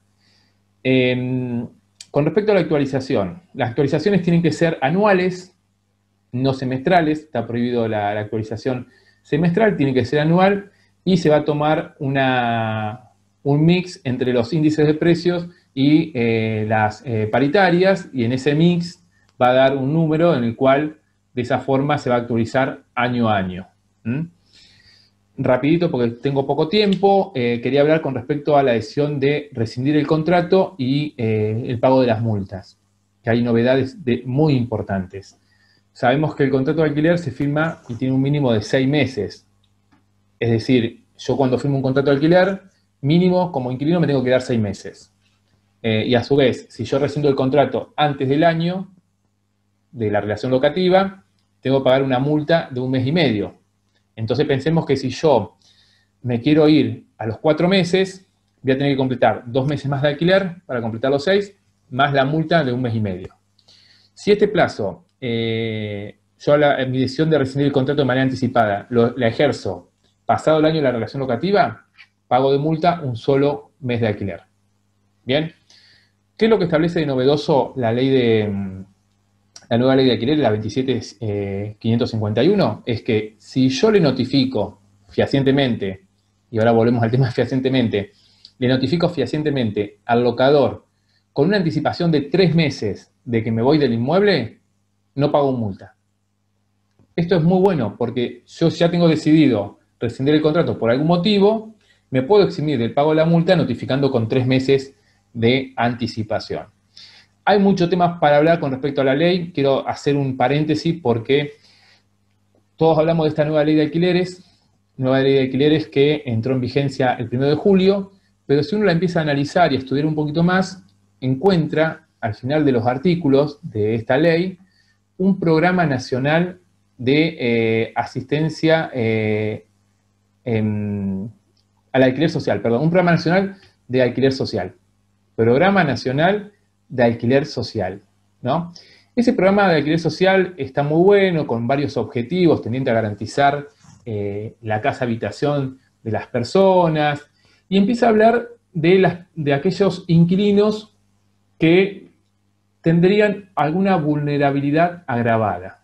Eh, Con respecto a la actualización, las actualizaciones tienen que ser anuales, no semestrales, está prohibido la, la actualización semestral, tiene que ser anual, y se va a tomar una, un mix entre los índices de precios y eh, las eh, paritarias, y en ese mix va a dar un número en el cual de esa forma se va a actualizar año a año. ¿Mm? Rapidito, porque tengo poco tiempo, eh, quería hablar con respecto a la decisión de rescindir el contrato y eh, el pago de las multas, que hay novedades de, muy importantes. Sabemos que el contrato de alquiler se firma y tiene un mínimo de seis meses. Es decir, yo cuando firmo un contrato de alquiler, mínimo como inquilino me tengo que dar seis meses. Eh, y a su vez, si yo rescindo el contrato antes del año de la relación locativa, tengo que pagar una multa de un mes y medio. Entonces pensemos que si yo me quiero ir a los cuatro meses, voy a tener que completar dos meses más de alquiler para completar los seis, más la multa de un mes y medio. Si este plazo, eh, yo la, mi decisión de rescindir el contrato de manera anticipada, lo, la ejerzo pasado el año de la relación locativa, pago de multa un solo mes de alquiler. ¿Bien? ¿Qué es lo que establece de novedoso la ley de... La nueva ley de alquiler, la veintisiete mil quinientos cincuenta y uno, es que si yo le notifico fehacientemente, y ahora volvemos al tema fehacientemente, le notifico fehacientemente al locador con una anticipación de tres meses de que me voy del inmueble, no pago multa. Esto es muy bueno porque yo ya tengo decidido rescindir el contrato por algún motivo, me puedo eximir del pago de la multa notificando con tres meses de anticipación. Hay muchos temas para hablar con respecto a la ley. Quiero hacer un paréntesis porque todos hablamos de esta nueva ley de alquileres, nueva ley de alquileres que entró en vigencia el primero de julio, pero si uno la empieza a analizar y a estudiar un poquito más, encuentra al final de los artículos de esta ley un programa nacional de eh, asistencia eh, en, al alquiler social, perdón, un programa nacional de alquiler social. Programa Nacional de Alquiler Social, ¿no? Ese programa de alquiler social está muy bueno, con varios objetivos, tendiente a garantizar eh, la casa-habitación de las personas, y empieza a hablar de, las, de aquellos inquilinos que tendrían alguna vulnerabilidad agravada.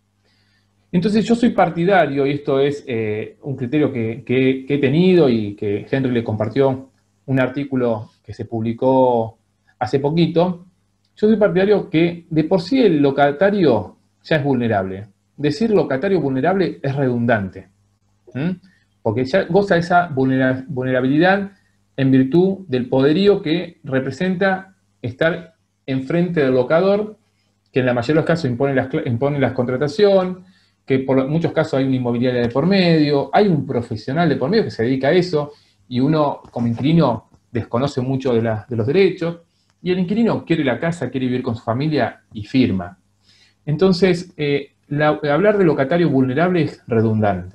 Entonces yo soy partidario, y esto es eh, un criterio que, que, que he tenido y que Henry le compartió un artículo que se publicó hace poquito. Yo soy partidario que de por sí el locatario ya es vulnerable. Decir locatario vulnerable es redundante, ¿Mm? porque ya goza de esa vulnera- vulnerabilidad en virtud del poderío que representa estar enfrente del locador, que en la mayoría de los casos impone las, impone las contratación, que por muchos casos hay una inmobiliaria de por medio, hay un profesional de por medio que se dedica a eso, y uno como inquilino desconoce mucho de, la, de los derechos, y el inquilino quiere la casa, quiere vivir con su familia y firma. Entonces, eh, la, hablar de locatario vulnerable es redundante.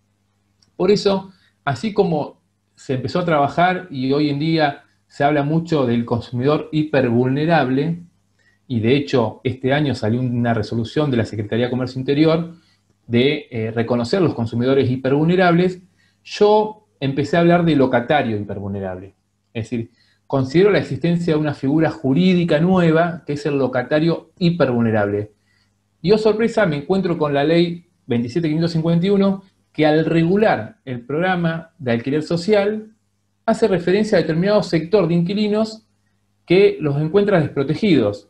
Por eso, así como se empezó a trabajar y hoy en día se habla mucho del consumidor hipervulnerable, y de hecho este año salió una resolución de la Secretaría de Comercio Interior de eh, reconocer los consumidores hipervulnerables, yo empecé a hablar de locatario hipervulnerable. Es decir, considero la existencia de una figura jurídica nueva que es el locatario hipervulnerable. Y oh sorpresa, me encuentro con la ley veintisiete mil quinientos cincuenta y uno que al regular el programa de alquiler social hace referencia a determinado sector de inquilinos que los encuentra desprotegidos.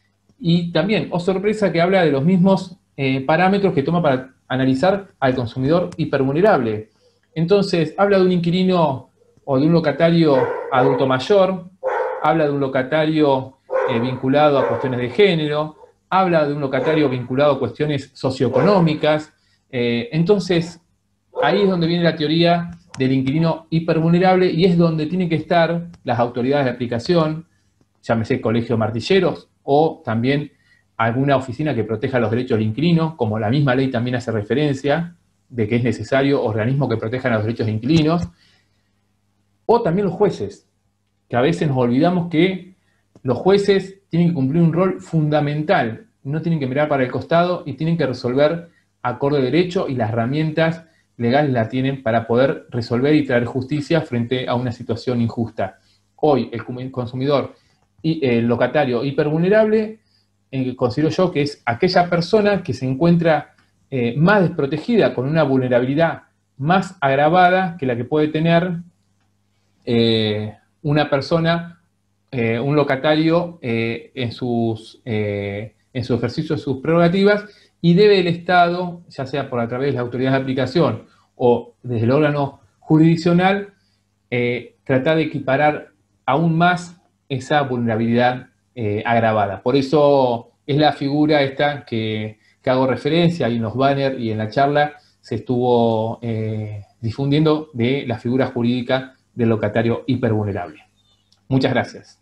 Y también, oh sorpresa, que habla de los mismos eh, parámetros que toma para analizar al consumidor hipervulnerable. Entonces, habla de un inquilino o de un locatario adulto mayor, habla de un locatario eh, vinculado a cuestiones de género, habla de un locatario vinculado a cuestiones socioeconómicas. Eh, entonces, ahí es donde viene la teoría del inquilino hipervulnerable y es donde tienen que estar las autoridades de aplicación, llámese colegio de martilleros, o también alguna oficina que proteja los derechos del inquilino, como la misma ley también hace referencia de que es necesario organismos que protejan los derechos de inquilinos, o también los jueces, que a veces nos olvidamos que los jueces tienen que cumplir un rol fundamental, no tienen que mirar para el costado y tienen que resolver acorde a derecho, y las herramientas legales la tienen para poder resolver y traer justicia frente a una situación injusta. Hoy el consumidor y el locatario hipervulnerable, eh, considero yo que es aquella persona que se encuentra eh, más desprotegida, con una vulnerabilidad más agravada que la que puede tener eh, una persona, eh, un locatario eh, en, sus, eh, en su ejercicio de sus prerrogativas, y debe el Estado, ya sea por a través de las autoridades de aplicación o desde el órgano jurisdiccional, eh, tratar de equiparar aún más esa vulnerabilidad eh, agravada. Por eso es la figura esta que, que hago referencia, y en los banners y en la charla se estuvo eh, difundiendo de la figura jurídica del locatario hipervulnerable. Muchas gracias.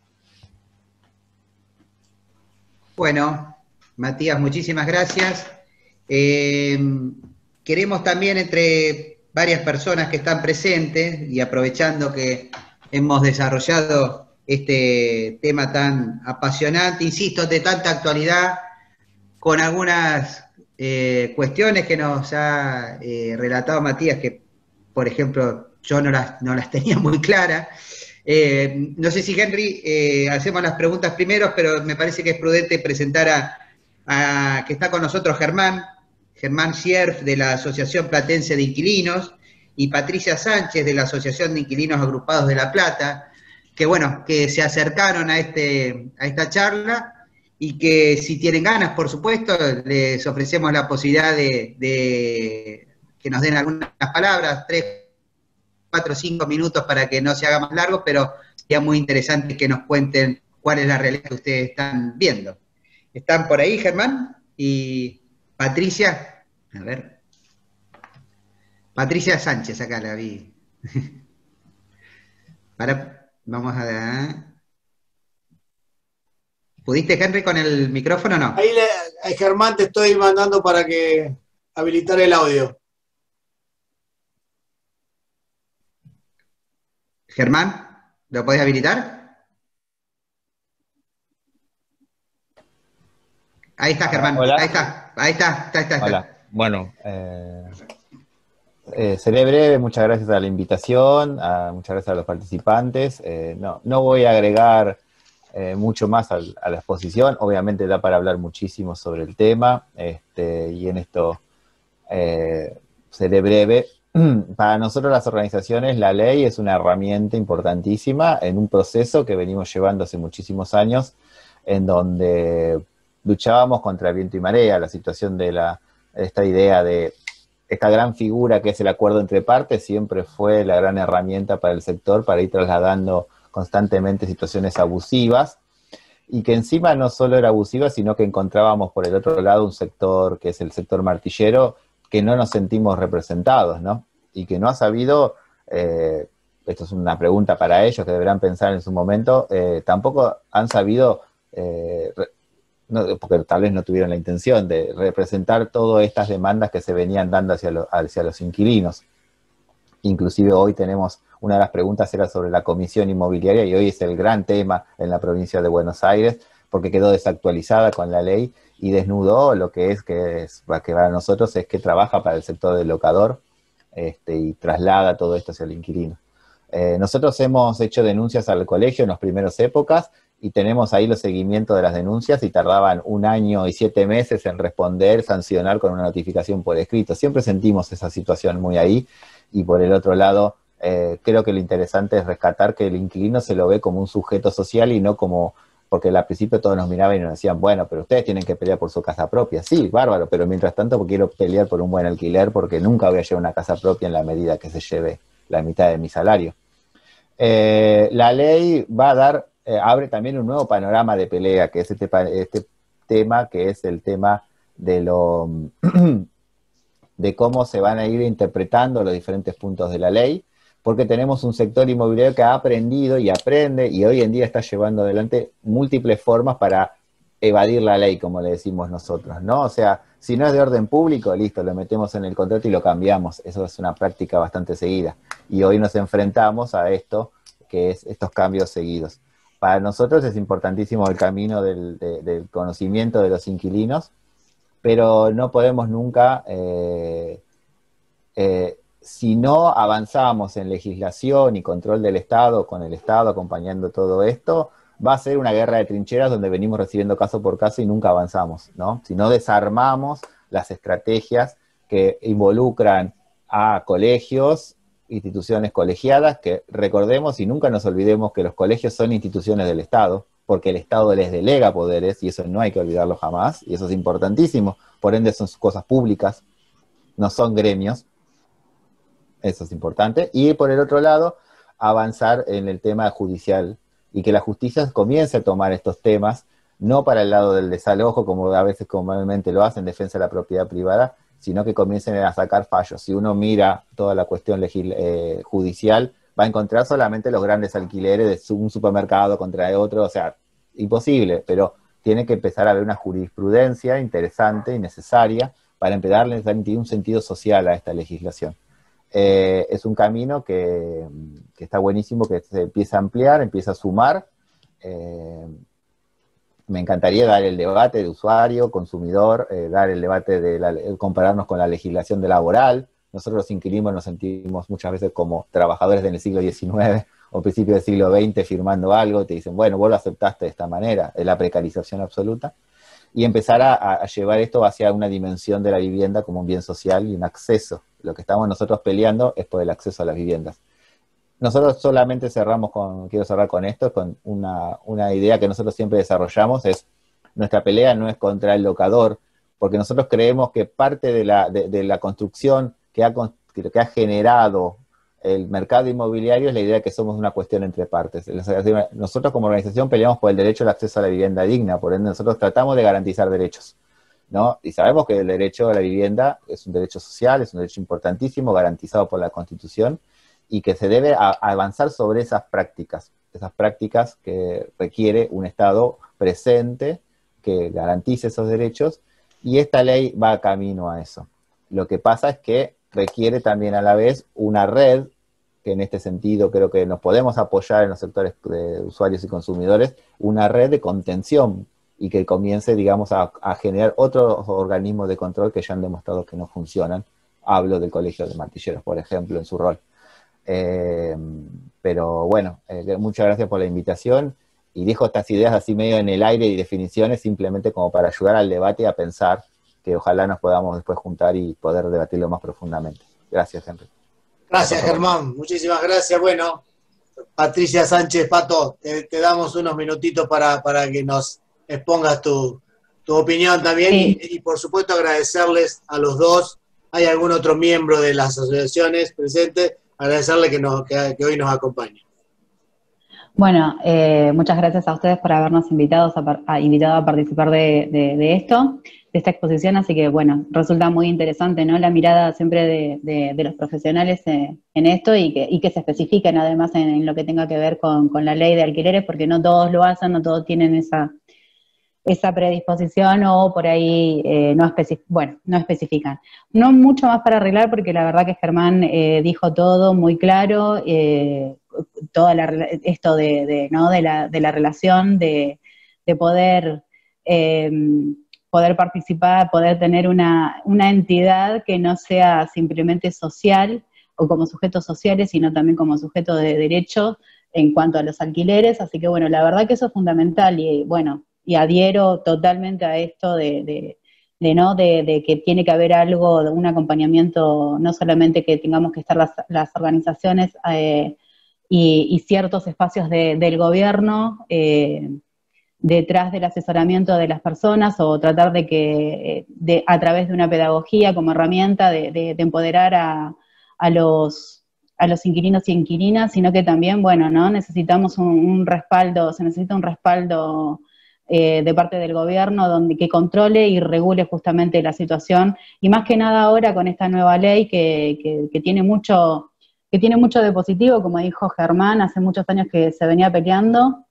Bueno, Matías, muchísimas gracias. Eh, queremos también, entre varias personas que están presentes, y aprovechando que hemos desarrollado este tema tan apasionante, insisto, de tanta actualidad, con algunas eh, cuestiones que nos ha eh, relatado Matías, que, por ejemplo, yo no las, no las tenía muy claras. Eh, no sé si, Henry, eh, hacemos las preguntas primero, pero me parece que es prudente presentar a, a que está con nosotros Germán, Germán Sierf, de la Asociación Platense de Inquilinos, y Patricia Sánchez, de la Asociación de Inquilinos Agrupados de La Plata, que bueno, que se acercaron a, este, a esta charla y que si tienen ganas, por supuesto, les ofrecemos la posibilidad de, de que nos den algunas palabras, tres, cuatro, cinco minutos para que no se haga más largo, pero sería muy interesante que nos cuenten cuál es la realidad que ustedes están viendo. ¿Están por ahí, Germán? Y Patricia, a ver. Patricia Sánchez, acá la vi. Para, vamos a... ¿Pudiste, Henry, con el micrófono o no? Ahí, le, Germán, te estoy mandando para que habilitar el audio. Germán, ¿lo podés habilitar? Ahí está, Germán. Hola. Ahí está, ahí está, está, está, está. Hola. Bueno, eh, eh, seré breve. Muchas gracias a la invitación, a, muchas gracias a los participantes. Eh, no, no voy a agregar eh, mucho más al, a la exposición. Obviamente da para hablar muchísimo sobre el tema, este, y en esto eh, seré breve. Para nosotros las organizaciones, la ley es una herramienta importantísima en un proceso que venimos llevando hace muchísimos años, en donde luchábamos contra el viento y marea, la situación de la, esta idea de esta gran figura que es el acuerdo entre partes, siempre fue la gran herramienta para el sector para ir trasladando constantemente situaciones abusivas, y que encima no solo era abusiva, sino que encontrábamos por el otro lado un sector que es el sector martillero, que no nos sentimos representados, ¿no? Y que no ha sabido, eh, esto es una pregunta para ellos que deberán pensar en su momento, eh, tampoco han sabido, eh, no, porque tal vez no tuvieron la intención de representar todas estas demandas que se venían dando hacia, lo, hacia los inquilinos. Inclusive hoy tenemos, una de las preguntas era sobre la comisión inmobiliaria, y hoy es el gran tema en la provincia de Buenos Aires, porque quedó desactualizada con la ley, y desnudó lo que es, que, es, que para nosotros es que trabaja para el sector del locador, este, y traslada todo esto hacia el inquilino. Eh, nosotros hemos hecho denuncias al colegio en las primeras épocas, y tenemos ahí los seguimientos de las denuncias, y tardaban un año y siete meses en responder, sancionar con una notificación por escrito. Siempre sentimos esa situación muy ahí, y por el otro lado, eh, creo que lo interesante es rescatar que el inquilino se lo ve como un sujeto social y no como... porque al principio todos nos miraban y nos decían, bueno, pero ustedes tienen que pelear por su casa propia. Sí, bárbaro, pero mientras tanto quiero pelear por un buen alquiler, porque nunca voy a llevar una casa propia en la medida que se lleve la mitad de mi salario. Eh, la ley va a dar, eh, abre también un nuevo panorama de pelea, que es este, este tema, que es el tema de lo de cómo se van a ir interpretando los diferentes puntos de la ley, porque tenemos un sector inmobiliario que ha aprendido y aprende, y hoy en día está llevando adelante múltiples formas para evadir la ley, como le decimos nosotros, ¿no? O sea, si no es de orden público, listo, lo metemos en el contrato y lo cambiamos. Eso es una práctica bastante seguida. Y hoy nos enfrentamos a esto, que es estos cambios seguidos. Para nosotros es importantísimo el camino del, de, del conocimiento de los inquilinos, pero no podemos nunca... Eh, eh, si no avanzamos en legislación y control del Estado, con el Estado acompañando todo esto, va a ser una guerra de trincheras donde venimos recibiendo caso por caso y nunca avanzamos, ¿no? Si no desarmamos las estrategias que involucran a colegios, instituciones colegiadas, que recordemos y nunca nos olvidemos que los colegios son instituciones del Estado, porque el Estado les delega poderes, y eso no hay que olvidarlo jamás, y eso es importantísimo. Por ende son cosas públicas, no son gremios. Eso es importante. Y por el otro lado, avanzar en el tema judicial, y que la justicia comience a tomar estos temas, no para el lado del desalojo, como a veces comúnmente lo hacen, defensa de la propiedad privada, sino que comiencen a sacar fallos. Si uno mira toda la cuestión eh, judicial, va a encontrar solamente los grandes alquileres de un supermercado contra otro, o sea, imposible, pero tiene que empezar a haber una jurisprudencia interesante y necesaria para empezar a darle un sentido social a esta legislación. Eh, es un camino que, que está buenísimo, que se empieza a ampliar, empieza a sumar. Eh, me encantaría dar el debate de usuario, consumidor, eh, dar el debate de la, compararnos con la legislación de laboral. Nosotros los inquilinos nos sentimos muchas veces como trabajadores del siglo diecinueve o principios del siglo veinte firmando algo, te dicen, bueno, vos lo aceptaste de esta manera, es la precarización absoluta. Y empezar a, a llevar esto hacia una dimensión de la vivienda como un bien social y un acceso. Lo que estamos nosotros peleando es por el acceso a las viviendas. Nosotros solamente cerramos con, quiero cerrar con esto, con una, una idea que nosotros siempre desarrollamos, es nuestra pelea no es contra el locador, porque nosotros creemos que parte de la, de, de la construcción que ha, que ha generado el mercado inmobiliario es la idea de que somos una cuestión entre partes. Nosotros como organización peleamos por el derecho al acceso a la vivienda digna, por ende nosotros tratamos de garantizar derechos, ¿no? Y sabemos que el derecho a la vivienda es un derecho social, es un derecho importantísimo, garantizado por la Constitución, y que se debe a, a avanzar sobre esas prácticas, esas prácticas que requiere un Estado presente, que garantice esos derechos, y esta ley va camino a eso. Lo que pasa es que requiere también a la vez una red, que en este sentido creo que nos podemos apoyar en los sectores de usuarios y consumidores, una red de contención, y que comience, digamos, a, a generar otros organismos de control que ya han demostrado que no funcionan. Hablo del Colegio de Martilleros, por ejemplo, en su rol. Eh, pero bueno, eh, muchas gracias por la invitación, y dejo estas ideas así medio en el aire y definiciones, simplemente como para ayudar al debate y a pensar, que ojalá nos podamos después juntar y poder debatirlo más profundamente. Gracias, Henry. Gracias, Germán. Muchísimas gracias. Bueno, Patricia Sánchez, Pato, te, te damos unos minutitos para, para que nos expongas tu, tu opinión también, sí. y, y por supuesto agradecerles a los dos. ¿Hay algún otro miembro de las asociaciones presentes? Agradecerle que, nos, que, que hoy nos acompañe. Bueno, eh, muchas gracias a ustedes por habernos invitado a, a, invitado a participar de, de, de esto, de esta exposición, así que bueno, resulta muy interesante, ¿no? La mirada siempre de, de, de los profesionales en, en esto, y que, y que se especifiquen además en, en lo que tenga que ver con, con la ley de alquileres, porque no todos lo hacen, no todos tienen esa, esa predisposición, o por ahí eh, no, especific bueno, no especifican. No mucho más para arreglar, porque la verdad que Germán eh, dijo todo muy claro, eh, toda la, esto de, de, ¿no? de, la, de la relación, de, de poder, eh, poder participar, poder tener una, una entidad que no sea simplemente social, o como sujetos sociales, sino también como sujeto de derecho en cuanto a los alquileres. Así que bueno, la verdad que eso es fundamental, y bueno, y adhiero totalmente a esto de, de, de ¿no? De, de que tiene que haber algo, un acompañamiento, no solamente que tengamos que estar las, las organizaciones eh, y, y ciertos espacios de, del gobierno eh, detrás del asesoramiento de las personas, o tratar de que de, a través de una pedagogía como herramienta de, de, de empoderar a, a los a los inquilinos y inquilinas, sino que también, bueno, ¿no? Necesitamos un, un respaldo, se necesita un respaldo Eh, de parte del gobierno, donde que controle y regule justamente la situación, y más que nada ahora con esta nueva ley que, que, que tiene mucho, que tiene mucho de positivo, como dijo Germán, hace muchos años que se venía peleando,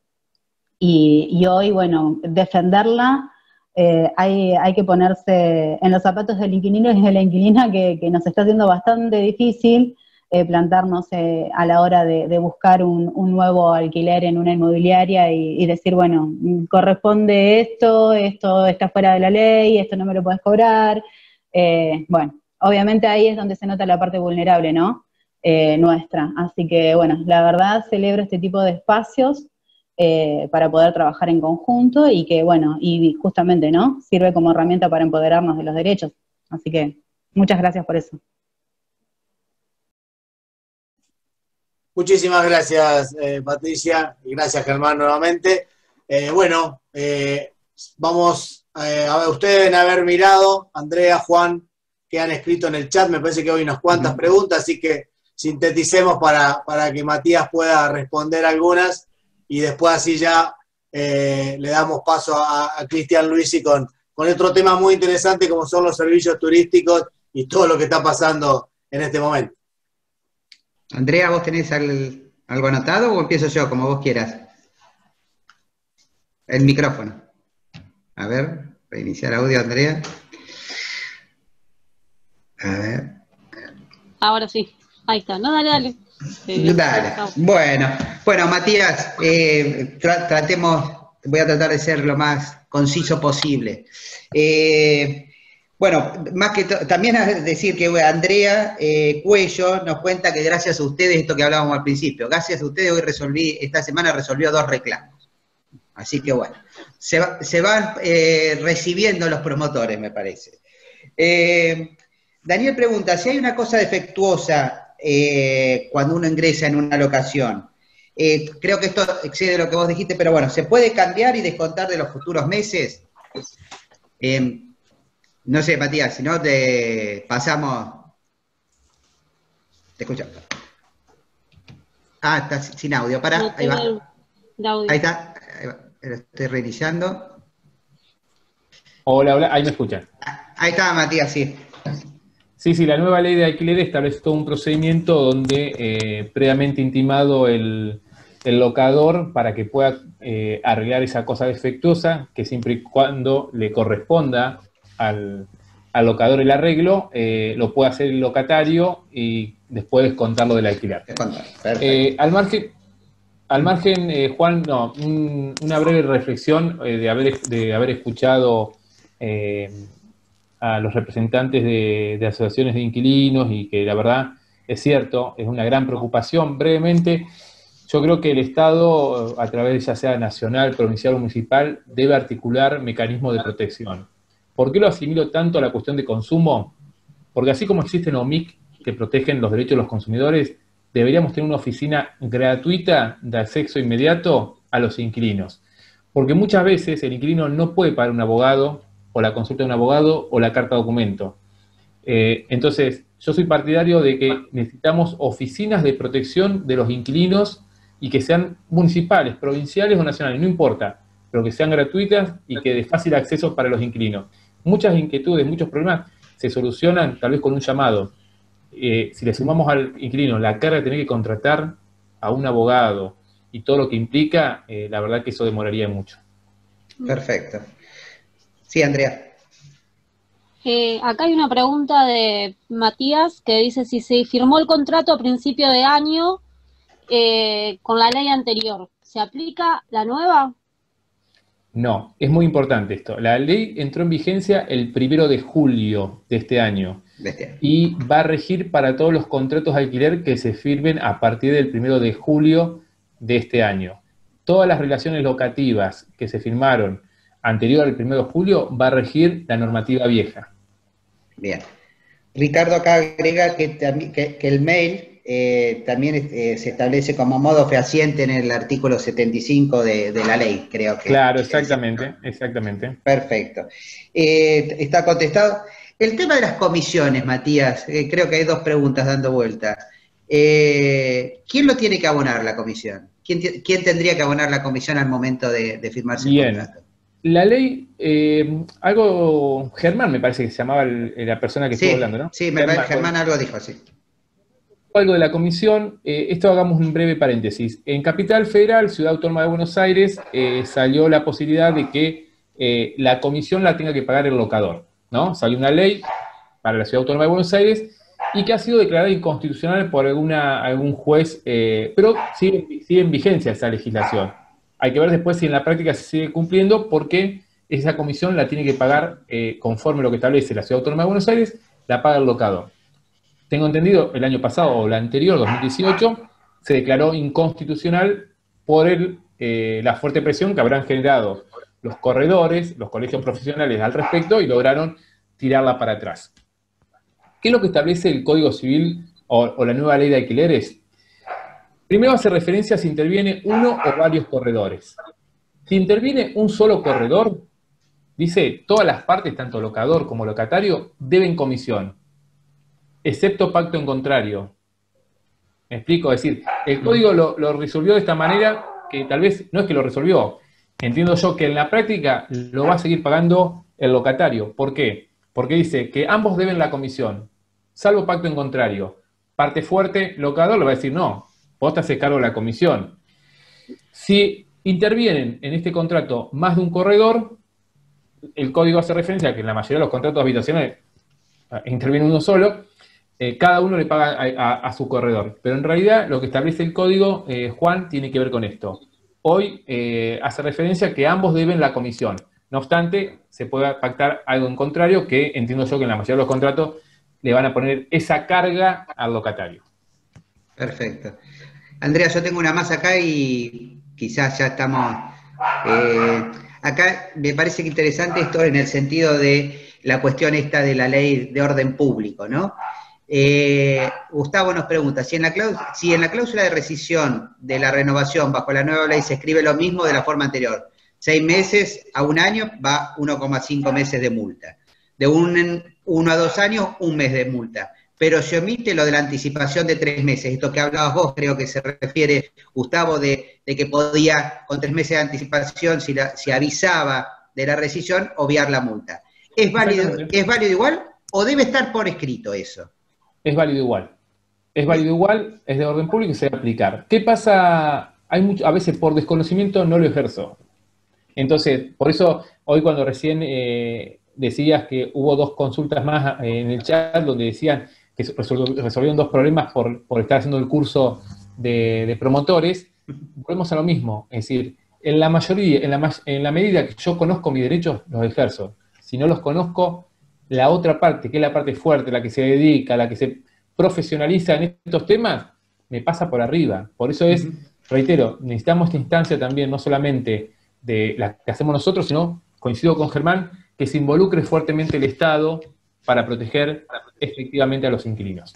y, y hoy, bueno, defenderla, eh, hay, hay que ponerse en los zapatos del inquilino y de la inquilina, que, que nos está haciendo bastante difícil Eh, plantarnos eh, a la hora de, de buscar un, un nuevo alquiler en una inmobiliaria, y, y decir, bueno, corresponde esto, esto está fuera de la ley, esto no me lo podés cobrar. Eh, bueno, obviamente ahí es donde se nota la parte vulnerable, ¿no? Eh, nuestra. Así que, bueno, la verdad celebro este tipo de espacios eh, para poder trabajar en conjunto, y que, bueno, y justamente, ¿no? Sirve como herramienta para empoderarnos de los derechos. Así que, muchas gracias por eso. Muchísimas gracias, eh, Patricia, y gracias, Germán, nuevamente. Eh, bueno, eh, vamos, eh, a ver, ustedes deben haber mirado, Andrea, Juan, que han escrito en el chat, me parece que hay unas cuantas preguntas, así que sinteticemos para, para que Matías pueda responder algunas, y después así ya eh, le damos paso a, a Cristian Luisi con, con otro tema muy interesante, como son los servicios turísticos y todo lo que está pasando en este momento. Andrea, ¿vos tenés al, algo anotado, o empiezo yo, como vos quieras? El micrófono. A ver, reiniciar audio, Andrea. A ver. Ahora sí, ahí está. No, dale, dale. Eh, dale. Bueno, bueno, Matías, eh, tra tratemos, voy a tratar de ser lo más conciso posible. Eh, Bueno, más que también decir que Andrea eh, Cuello nos cuenta que gracias a ustedes, esto que hablábamos al principio, gracias a ustedes hoy resolví, esta semana resolvió dos reclamos. Así que bueno, se, va, se van eh, recibiendo los promotores, me parece. Eh, Daniel pregunta, si hay una cosa defectuosa eh, cuando uno ingresa en una locación, eh, creo que esto excede lo que vos dijiste, pero bueno, ¿se puede cambiar y descontar de los futuros meses? Eh, no sé, Matías, si no te pasamos... Te escucho. Ah, está sin audio. Pará, No ahí va. tiene el audio. Ahí está. Ahí va. Lo estoy reiniciando. Hola, hola, ahí me escuchan. Ahí está, Matías, sí. Sí, sí, la nueva ley de alquiler establece todo un procedimiento donde eh, previamente intimado el, el locador para que pueda eh, arreglar esa cosa defectuosa, que siempre y cuando le corresponda al, al locador el arreglo, eh, lo puede hacer el locatario y después descontarlo del alquiler. Eh, al margen, al margen eh, Juan, no, un, una breve reflexión eh, de, haber, de haber escuchado... Eh, a los representantes de, de asociaciones de inquilinos y que la verdad es cierto, es una gran preocupación. Brevemente, yo creo que el Estado, a través ya sea nacional, provincial o municipal, debe articular mecanismos de protección. ¿Por qué lo asimilo tanto a la cuestión de consumo? Porque así como existen O M I C que protegen los derechos de los consumidores, deberíamos tener una oficina gratuita de acceso inmediato a los inquilinos. Porque muchas veces el inquilino no puede pagar un abogado, o la consulta de un abogado, o la carta de documento. Eh, entonces, yo soy partidario de que necesitamos oficinas de protección de los inquilinos y que sean municipales, provinciales o nacionales, no importa, pero que sean gratuitas y que de fácil acceso para los inquilinos. Muchas inquietudes, muchos problemas se solucionan tal vez con un llamado. Eh, si le sumamos al inquilino la carga de tener que contratar a un abogado y todo lo que implica, eh, la verdad que eso demoraría mucho. Perfecto. Sí, Andrea. Eh, acá hay una pregunta de Matías que dice si se firmó el contrato a principio de año eh, con la ley anterior, ¿se aplica la nueva? No, es muy importante esto. La ley entró en vigencia el primero de julio de este año De este año. y va a regir para todos los contratos de alquiler que se firmen a partir del primero de julio de este año. Todas las relaciones locativas que se firmaron anterior al primero de julio, va a regir la normativa vieja. Bien. Ricardo acá agrega que, que, que el mail eh, también eh, se establece como modo fehaciente en el artículo setenta y cinco de, de la ley, creo que. Claro, exactamente, exactamente. Perfecto. Eh, está contestado. El tema de las comisiones, Matías, eh, creo que hay dos preguntas dando vuelta. Eh, ¿Quién lo tiene que abonar la comisión? ¿Quién, quién tendría que abonar la comisión al momento de, de firmarse el Bien. contrato? La ley, eh, algo, Germán me parece que se llamaba el, la persona que sí, estuvo hablando, ¿no? Sí, me Germán, Germán algo dijo, sí. Algo de la comisión, eh, esto hagamos un breve paréntesis. En Capital Federal, Ciudad Autónoma de Buenos Aires, eh, salió la posibilidad de que eh, la comisión la tenga que pagar el locador, ¿no? Salió una ley para la Ciudad Autónoma de Buenos Aires y que ha sido declarada inconstitucional por alguna, algún juez, eh, pero sigue, sigue en vigencia esa legislación. Hay que ver después si en la práctica se sigue cumpliendo, porque esa comisión la tiene que pagar, eh, conforme a lo que establece la Ciudad Autónoma de Buenos Aires, la paga el locador. Tengo entendido, el año pasado, o el anterior, dos mil dieciocho, se declaró inconstitucional por el, eh, la fuerte presión que habrán generado los corredores, los colegios profesionales al respecto, y lograron tirarla para atrás. ¿Qué es lo que establece el Código Civil o, o la nueva ley de alquileres? Primero hace referencia a si interviene uno o varios corredores. Si interviene un solo corredor, dice, todas las partes, tanto locador como locatario, deben comisión, excepto pacto en contrario. ¿Me explico? Es decir, el código lo, lo resolvió de esta manera, que tal vez no es que lo resolvió, entiendo yo que en la práctica lo va a seguir pagando el locatario. ¿Por qué? Porque dice que ambos deben la comisión, salvo pacto en contrario. Parte fuerte, locador, le va a decir, no, vos te haces cargo de la comisión. Si intervienen en este contrato más de un corredor, el código hace referencia a que en la mayoría de los contratos habitacionales interviene uno solo, eh, cada uno le paga a, a, a su corredor. Pero en realidad lo que establece el código, eh, Juan, tiene que ver con esto. Hoy eh, hace referencia a que ambos deben la comisión. No obstante, se puede pactar algo en contrario, que entiendo yo que en la mayoría de los contratos le van a poner esa carga al locatario. Perfecto. Andrea, yo tengo una más acá y quizás ya estamos... Eh, acá me parece que interesante esto en el sentido de la cuestión esta de la ley de orden público, ¿no? Eh, Gustavo nos pregunta, si en, la cláusula, si en la cláusula de rescisión de la renovación bajo la nueva ley se escribe lo mismo de la forma anterior, seis meses a un año va uno coma cinco meses de multa. De un, uno a dos años, un mes de multa. Pero se omite lo de la anticipación de tres meses. Esto que hablabas vos, creo que se refiere, Gustavo, de, de que podía, con tres meses de anticipación, si, la, si avisaba de la rescisión, obviar la multa. ¿Es válido, ¿Es válido igual o debe estar por escrito eso? Es válido igual. Es válido igual, es de orden público y se debe aplicar. ¿Qué pasa? Hay mucho, a veces por desconocimiento no lo ejerzo. Entonces, por eso, hoy cuando recién eh, decías que hubo dos consultas más eh, en el chat donde decían que resolvieron dos problemas por, por estar haciendo el curso de, de promotores, volvemos a lo mismo. Es decir, en la mayoría, en la, en la medida que yo conozco mis derechos, los ejerzo. Si no los conozco, la otra parte, que es la parte fuerte, la que se dedica, la que se profesionaliza en estos temas, me pasa por arriba. Por eso es, reitero, necesitamos esta instancia también, no solamente de la que hacemos nosotros, sino, coincido con Germán, que se involucre fuertemente el Estado para proteger efectivamente a los inquilinos.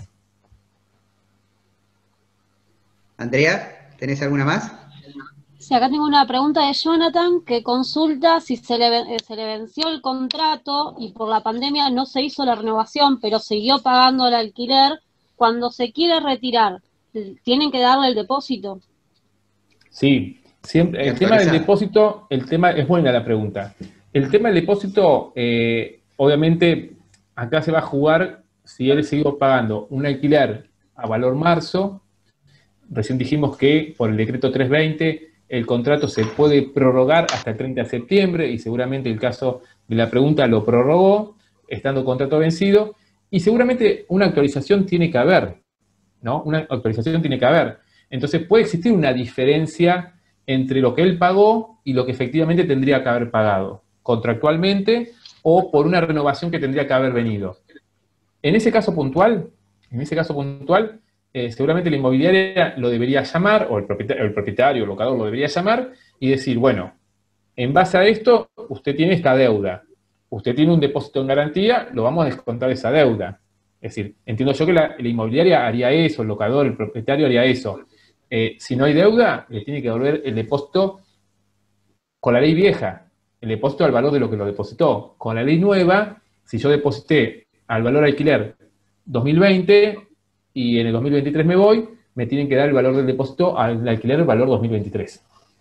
Andrea, ¿tenés alguna más? Sí, acá tengo una pregunta de Jonathan que consulta si se le, se le venció el contrato y por la pandemia no se hizo la renovación, pero siguió pagando el alquiler. Cuando se quiere retirar, ¿tienen que darle el depósito? Sí, siempre, el tema del depósito, el tema es buena la pregunta. El tema del depósito, eh, obviamente, acá se va a jugar si él siguió pagando un alquiler a valor marzo. Recién dijimos que por el decreto trescientos veinte el contrato se puede prorrogar hasta el treinta de septiembre y seguramente el caso de la pregunta lo prorrogó, estando contrato vencido, y seguramente una actualización tiene que haber, ¿no? Una actualización tiene que haber. Entonces puede existir una diferencia entre lo que él pagó y lo que efectivamente tendría que haber pagado, contractualmente o por una renovación que tendría que haber venido. En ese caso puntual, en ese caso puntual, eh, seguramente la inmobiliaria lo debería llamar, o el propietario, el propietario o locador lo debería llamar, y decir, bueno, en base a esto, usted tiene esta deuda, usted tiene un depósito en garantía, lo vamos a descontar esa deuda. Es decir, entiendo yo que la, la inmobiliaria haría eso, el locador, el propietario haría eso. Eh, si no hay deuda, le tiene que devolver el depósito con la ley vieja, el depósito al valor de lo que lo depositó. Con la ley nueva, si yo deposité al valor alquiler dos mil veinte y en el dos mil veintitrés me voy, me tienen que dar el valor del depósito al alquiler el valor dos mil veintitrés.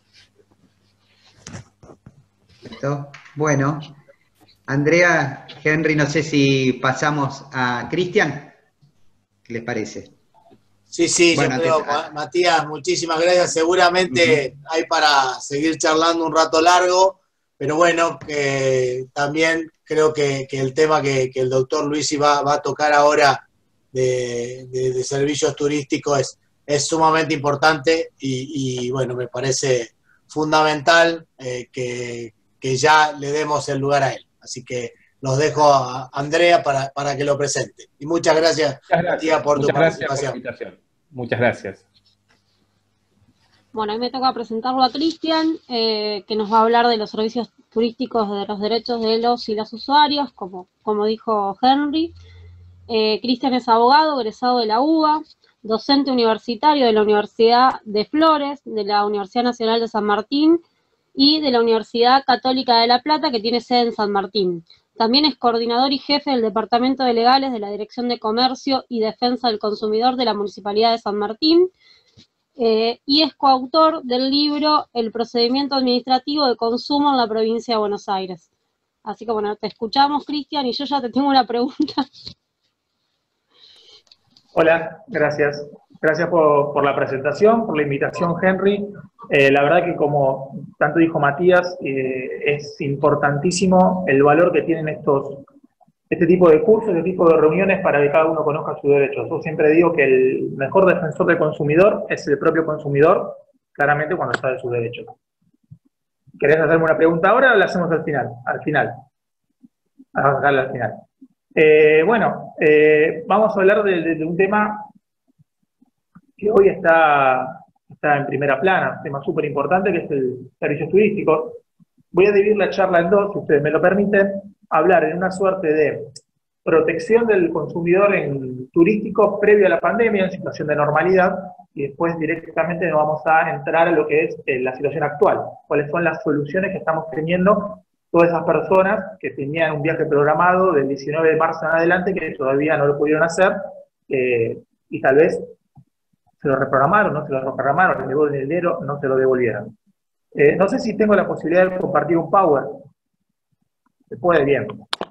Perfecto. Bueno, Andrea, Henry, no sé si pasamos a Cristian. ¿Qué les parece? Sí, sí, bueno, yo creo, antes... Matías, muchísimas gracias. Seguramente uh-huh. hay para seguir charlando un rato largo, pero bueno, que también creo que, que el tema que, que el doctor Luisi va, va a tocar ahora de, de, de servicios turísticos es, es sumamente importante y, y bueno, me parece fundamental eh, que, que ya le demos el lugar a él. Así que los dejo a Andrea para, para que lo presente. Y muchas gracias, muchas gracias. Matías, por muchas tu gracias participación. Por la invitación. Muchas gracias. Bueno, a mí me toca presentarlo a Cristian, eh, que nos va a hablar de los servicios turísticos, de los derechos de los y las usuarios, como, como dijo Henry. Eh, Cristian es abogado, egresado de la U B A, docente universitario de la Universidad de Flores, de la Universidad Nacional de San Martín y de la Universidad Católica de La Plata, que tiene sede en San Martín. También es coordinador y jefe del Departamento de Legales de la Dirección de Comercio y Defensa del Consumidor de la Municipalidad de San Martín, eh, y es coautor del libro El procedimiento administrativo de consumo en la provincia de Buenos Aires. Así que bueno, te escuchamos, Cristian, y yo ya te tengo una pregunta. Hola, gracias. Gracias por, por la presentación, por la invitación, Henry. Eh, la verdad que como tanto dijo Matías, eh, es importantísimo el valor que tienen estos, este tipo de cursos, este tipo de reuniones para que cada uno conozca sus derechos. Yo siempre digo que el mejor defensor del consumidor es el propio consumidor, claramente cuando sabe sus derechos. ¿Querés hacerme una pregunta ahora o la hacemos al final? Al final. Vamos a dejarla al final. Eh, bueno, eh, vamos a hablar de, de, de un tema que hoy está, está en primera plana, un tema súper importante que es el servicios turísticos. Voy a dividir la charla en dos, si ustedes me lo permiten, hablar en una suerte de protección del consumidor en turístico previo a la pandemia, en situación de normalidad, y después directamente nos vamos a entrar a lo que es eh, la situación actual, cuáles son las soluciones que estamos teniendo todas esas personas que tenían un viaje programado del diecinueve de marzo en adelante, que todavía no lo pudieron hacer, eh, y tal vez se lo reprogramaron, no se lo reprogramaron, el llegó en enero, no se lo devolvieron. Eh, no sé si tengo la posibilidad de compartir un Power. Se puede, bien.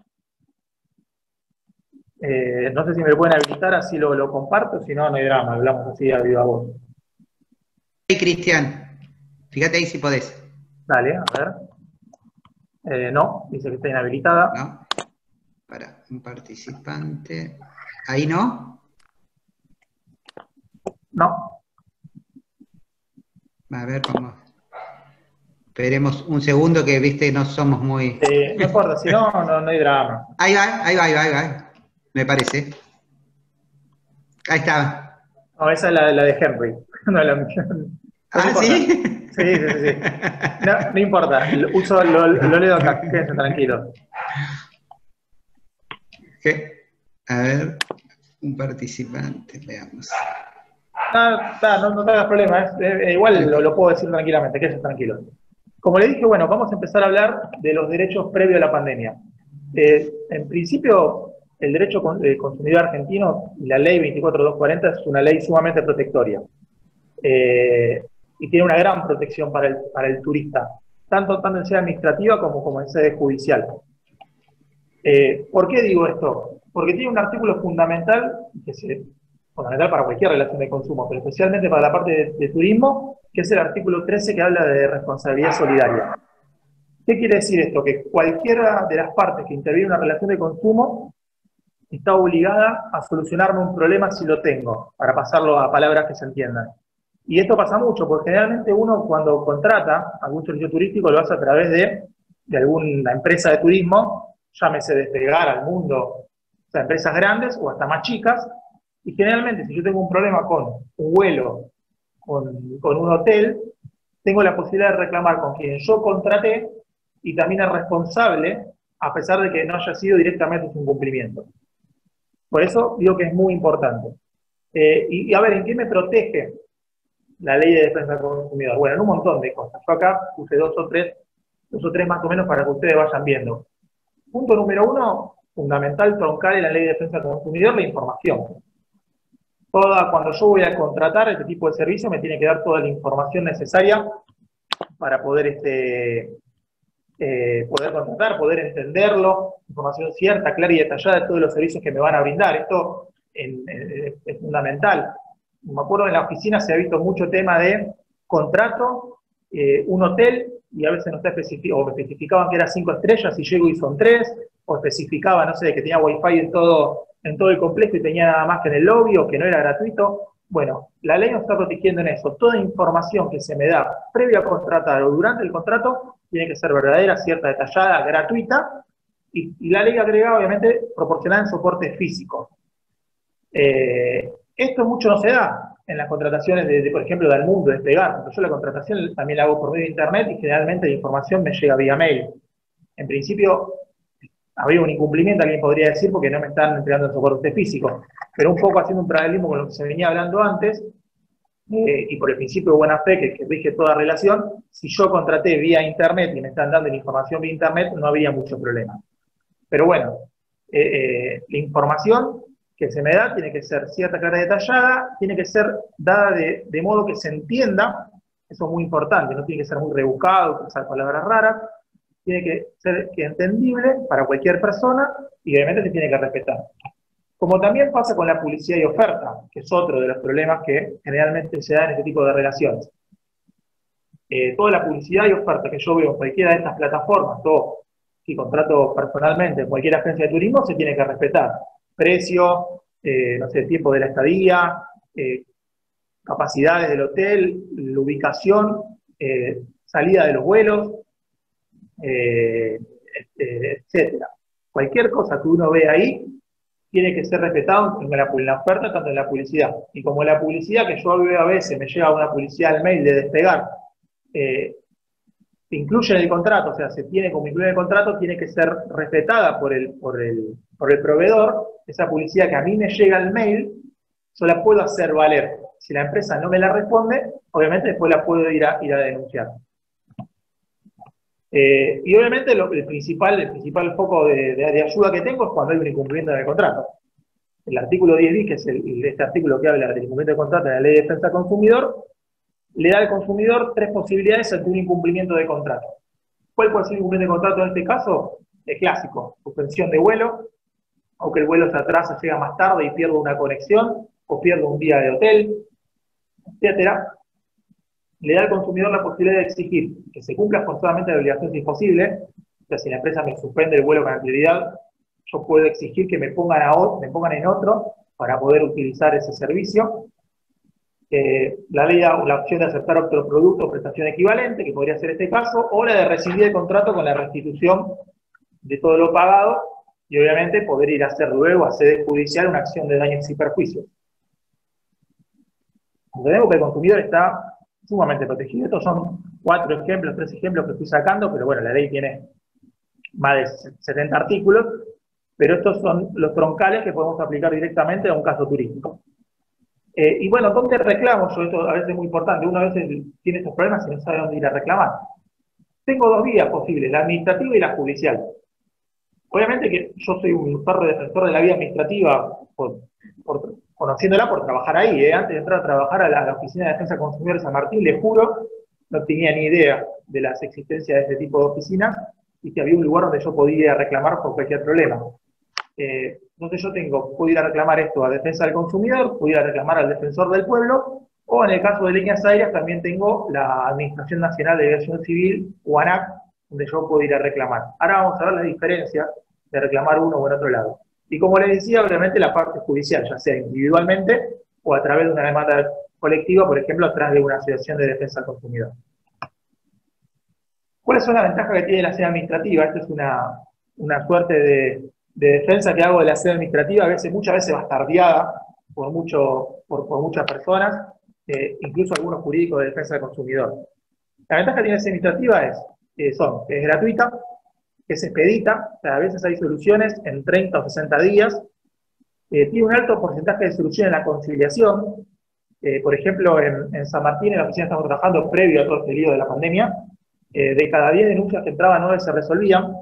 Eh, no sé si me lo pueden habilitar, así lo, lo comparto, si no, no hay drama, hablamos así a viva voz. Sí, Cristian, fíjate ahí si podés. Dale, a ver. Eh, no, dice que está inhabilitada. No, para un participante. ¿Ahí no? No. A ver cómo. Esperemos un segundo que, viste, no somos muy... Eh, no importa, si no, no, no hay drama. Ahí va, ahí va, ahí va, ahí va. Me parece. Ahí está. No, esa es la, la de Henry. No, la mía. No ¿Ah, importa. sí? Sí, sí, sí. No, no importa, lo, uso, lo, lo leo acá, quédense tranquilos. ¿Qué? A ver, un participante, veamos. No, no, no te hagas problema, es, eh, igual lo, lo puedo decir tranquilamente, quédense tranquilos. Como le dije, bueno, vamos a empezar a hablar de los derechos previos a la pandemia. Eh, en principio, el derecho del consumidor argentino, la ley veinticuatro mil doscientos cuarenta, es una ley sumamente protectoria. Eh, y tiene una gran protección para el, para el turista, tanto, tanto en sede administrativa como, como en sede judicial. Eh, ¿Por qué digo esto? Porque tiene un artículo fundamental, que es fundamental para cualquier relación de consumo, pero especialmente para la parte de, de turismo, que es el artículo trece, que habla de responsabilidad solidaria. ¿Qué quiere decir esto? Que cualquiera de las partes que interviene en una relación de consumo está obligada a solucionarme un problema si lo tengo, para pasarlo a palabras que se entiendan. Y esto pasa mucho, porque generalmente uno cuando contrata algún servicio turístico lo hace a través de, de alguna empresa de turismo, llámese Despegar, Al Mundo, o sea, empresas grandes o hasta más chicas, y generalmente si yo tengo un problema con un vuelo, con, con un hotel, tengo la posibilidad de reclamar con quien yo contraté y también es responsable, a pesar de que no haya sido directamente su incumplimiento. Por eso digo que es muy importante. Eh, y, y a ver, ¿en qué me protege la ley de defensa del consumidor? Bueno, en un montón de cosas. Yo acá puse dos o tres, dos o tres más o menos para que ustedes vayan viendo. Punto número uno, fundamental, troncal en la ley de defensa del consumidor, la información. Toda, cuando yo voy a contratar este tipo de servicio, me tiene que dar toda la información necesaria para poder, este, eh, poder contratar, poder entenderlo, información cierta, clara y detallada de todos los servicios que me van a brindar. Esto en, en, es fundamental. Me acuerdo en la oficina se ha visto mucho tema de contrato, eh, un hotel, y a veces no está especificado, o especificaban que era cinco estrellas y llego y son tres, o especificaba, no sé, que tenía wifi en todo, en todo el complejo y tenía nada más que en el lobby, o que no era gratuito. Bueno, la ley nos está protegiendo en eso. Toda información que se me da previo a contratar o durante el contrato tiene que ser verdadera, cierta, detallada, gratuita, y, y la ley agrega, obviamente, proporcionada en soporte físico. Eh, esto mucho no se da en las contrataciones, de, de por ejemplo, de Al Mundo, de Despegar, porque yo la contratación también la hago por medio de internet y generalmente la información me llega vía mail. En principio, habría un incumplimiento, alguien podría decir, porque no me están entregando el soporte físico, pero un poco haciendo un paralelismo con lo que se venía hablando antes, eh, y por el principio de buena fe que, que rige toda relación, si yo contraté vía internet y me están dando la información vía internet, no habría mucho problema. Pero bueno, eh, eh, la información que se me da tiene que ser cierta, clara y detallada, tiene que ser dada de, de modo que se entienda, eso es muy importante, no tiene que ser muy rebuscado, usar palabras raras, tiene que ser que entendible para cualquier persona y obviamente se tiene que respetar. Como también pasa con la publicidad y oferta, que es otro de los problemas que generalmente se da en este tipo de relaciones. Eh, toda la publicidad y oferta que yo veo en cualquiera de estas plataformas, o si contrato personalmente en cualquier agencia de turismo, se tiene que respetar. Precio, eh, no sé, tiempo de la estadía, eh, capacidades del hotel, la ubicación, eh, salida de los vuelos, eh, eh, etcétera. Cualquier cosa que uno ve ahí tiene que ser respetado en la, en la oferta, tanto en la publicidad. Y como la publicidad que yo veo a veces, me llega una publicidad al mail de Despegar, eh, se incluye en el contrato, o sea, se tiene como incluye en el contrato, tiene que ser respetada por el, por el, por el proveedor. Esa publicidad que a mí me llega al mail, yo la puedo hacer valer. Si la empresa no me la responde, obviamente después la puedo ir a, ir a denunciar. Eh, y obviamente lo, el, principal, el principal foco de, de, de ayuda que tengo es cuando hay un incumplimiento del contrato. El artículo diez bis, que es el, este artículo que habla del incumplimiento del contrato en la Ley de Defensa del Consumidor, le da al consumidor tres posibilidades ante un incumplimiento de contrato. ¿Cuál puede ser el incumplimiento de contrato en este caso? Es clásico, suspensión de vuelo, o que el vuelo se atrasa, llega más tarde y pierdo una conexión, o pierdo un día de hotel, etcétera. Le da al consumidor la posibilidad de exigir que se cumpla forzosamente la obligación si es posible. O sea, si la empresa me suspende el vuelo con anterioridad, yo puedo exigir que me pongan, a otro, me pongan en otro para poder utilizar ese servicio. Eh, la ley da la opción de aceptar otro producto o prestación equivalente, que podría ser este caso, o la de rescindir el contrato con la restitución de todo lo pagado, y obviamente poder ir a hacer luego a sede judicial una acción de daños y perjuicios. Entendemos que el consumidor está sumamente protegido. Estos son cuatro ejemplos, tres ejemplos que estoy sacando, pero bueno, la ley tiene más de setenta artículos, pero estos son los troncales que podemos aplicar directamente a un caso turístico. Eh, y bueno, ¿dónde reclamo yo? Esto a veces es muy importante. Uno a veces tiene estos problemas y no sabe dónde ir a reclamar. Tengo dos vías posibles, la administrativa y la judicial. Obviamente que yo soy un perro defensor de la vía administrativa, por, por, conociéndola por trabajar ahí. ¿eh? Antes de entrar a trabajar a la, a la Oficina de Defensa del Consumidor de San Martín, les juro, no tenía ni idea de las existencias de este tipo de oficinas y que había un lugar donde yo podía ir a reclamar por cualquier problema. Eh, entonces yo tengo, puedo ir a reclamar esto a Defensa del Consumidor, puedo ir a reclamar al Defensor del Pueblo, o en el caso de líneas aéreas también tengo la Administración Nacional de Aviación Civil, o ANAC, donde yo puedo ir a reclamar. Ahora vamos a ver la diferencia de reclamar uno o en otro lado. Y como les decía, obviamente la parte judicial, ya sea individualmente o a través de una demanda colectiva, por ejemplo, a través de una asociación de defensa del consumidor. ¿Cuáles son las ventajas que tiene la sede administrativa? Esta es una, una suerte de, de defensa que hago de la sede administrativa, a veces, muchas veces bastardeada por, mucho, por, por muchas personas, eh, incluso algunos jurídicos de defensa del consumidor. La ventaja que tiene la sede administrativa es, eh, son, que es gratuita, que se expedita, o sea, a veces hay soluciones en treinta o sesenta días, eh, tiene un alto porcentaje de solución en la conciliación. Eh, por ejemplo, en, en San Martín, en la oficina estamos trabajando previo a todo este lío de la pandemia, eh, de cada diez denuncias que entraban, nueve se resolvían,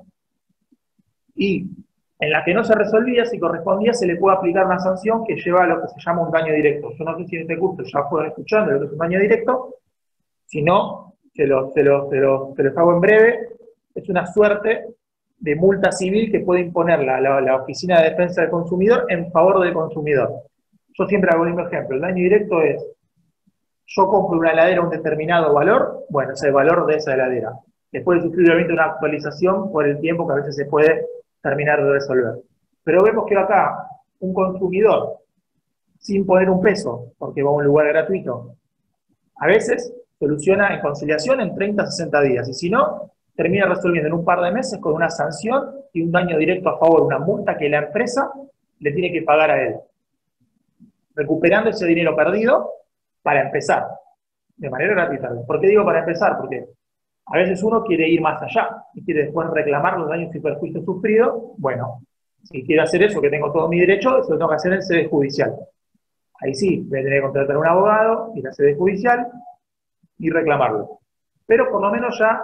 y en la que no se resolvía, si correspondía, se le puede aplicar una sanción que lleva a lo que se llama un daño directo. Yo no sé si en este curso ya fueron escuchando lo que es un daño directo, si no, se los se lo, se lo, se lo hago en breve. Es una suerte de multa civil que puede imponer la, la, la Oficina de Defensa del Consumidor en favor del consumidor. Yo siempre hago el mismo ejemplo. El daño directo es, yo compro una heladera a un determinado valor, bueno, es el valor de esa heladera. Después de sufrir obviamente una actualización por el tiempo que a veces se puede terminar de resolver. Pero vemos que acá un consumidor, sin poner un peso, porque va a un lugar gratuito, a veces soluciona en conciliación en treinta a sesenta días, y si no, termina resolviendo en un par de meses con una sanción y un daño directo a favor, una multa que la empresa le tiene que pagar a él, recuperando ese dinero perdido para empezar, de manera gratuita. ¿Por qué digo para empezar? Porque a veces uno quiere ir más allá y quiere después reclamar los daños y perjuicios sufridos. Bueno, si quiero hacer eso, que tengo todo mi derecho, eso lo tengo que hacer en sede judicial. Ahí sí, voy a tener que contratar a un abogado, ir a sede judicial y reclamarlo. Pero por lo menos ya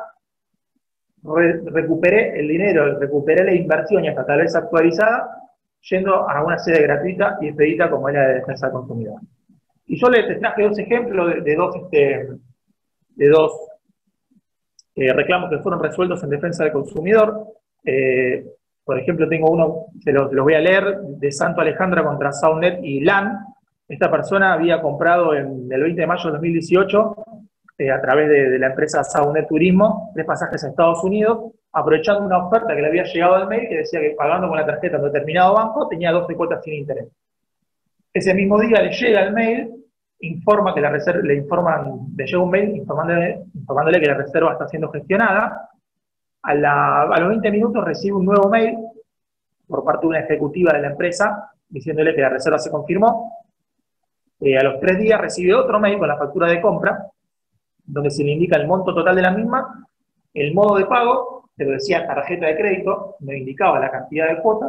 re recuperé el dinero, recuperé la inversión y hasta tal vez actualizada, yendo a una sede gratuita y expedita como es la de Defensa del Consumidor. Y yo les traje dos ejemplos de, de dos, este, de dos eh, reclamos que fueron resueltos en Defensa del Consumidor. Eh, por ejemplo, tengo uno, se los, los voy a leer, de Santo Alejandra contra Soundnet y LAN. Esta persona había comprado en el veinte de mayo de dos mil dieciocho, eh, a través de, de la empresa Soundnet Turismo, tres pasajes a Estados Unidos, aprovechando una oferta que le había llegado al mail que decía que pagando con la tarjeta de un determinado banco tenía doce cuotas sin interés. Ese mismo día le llega el mail, informa que la reserva, le informan, le llega un mail informándole, informándole que la reserva está siendo gestionada. A, la, a los veinte minutos recibe un nuevo mail por parte de una ejecutiva de la empresa diciéndole que la reserva se confirmó. Eh, a los tres días recibe otro mail con la factura de compra, donde se le indica el monto total de la misma, El modo de pago, te lo decía tarjeta de crédito, me indicaba la cantidad de cuotas.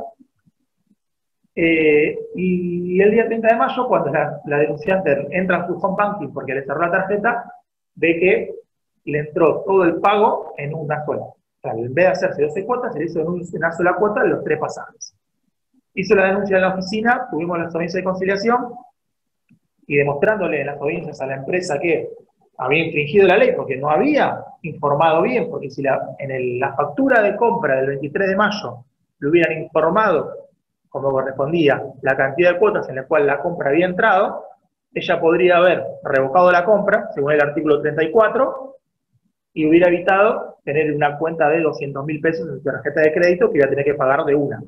Eh, y el día treinta de mayo, cuando la, la denunciante entra en su home banking porque le cerró la tarjeta, ve que le entró todo el pago en una sola. O sea, en vez de hacerse doce cuotas, se le hizo en una sola cuota los tres pasajes. Hizo la denuncia en la oficina, tuvimos la audiencia de conciliación, y demostrándole en las audiencias a la empresa que había infringido la ley porque no había informado bien, porque si la, en el, la factura de compra del veintitrés de mayo le hubieran informado como correspondía la cantidad de cuotas en la cual la compra había entrado, ella podría haber revocado la compra, según el artículo treinta y cuatro, y hubiera evitado tener una cuenta de doscientos mil pesos en su tarjeta de crédito que iba a tener que pagar de una.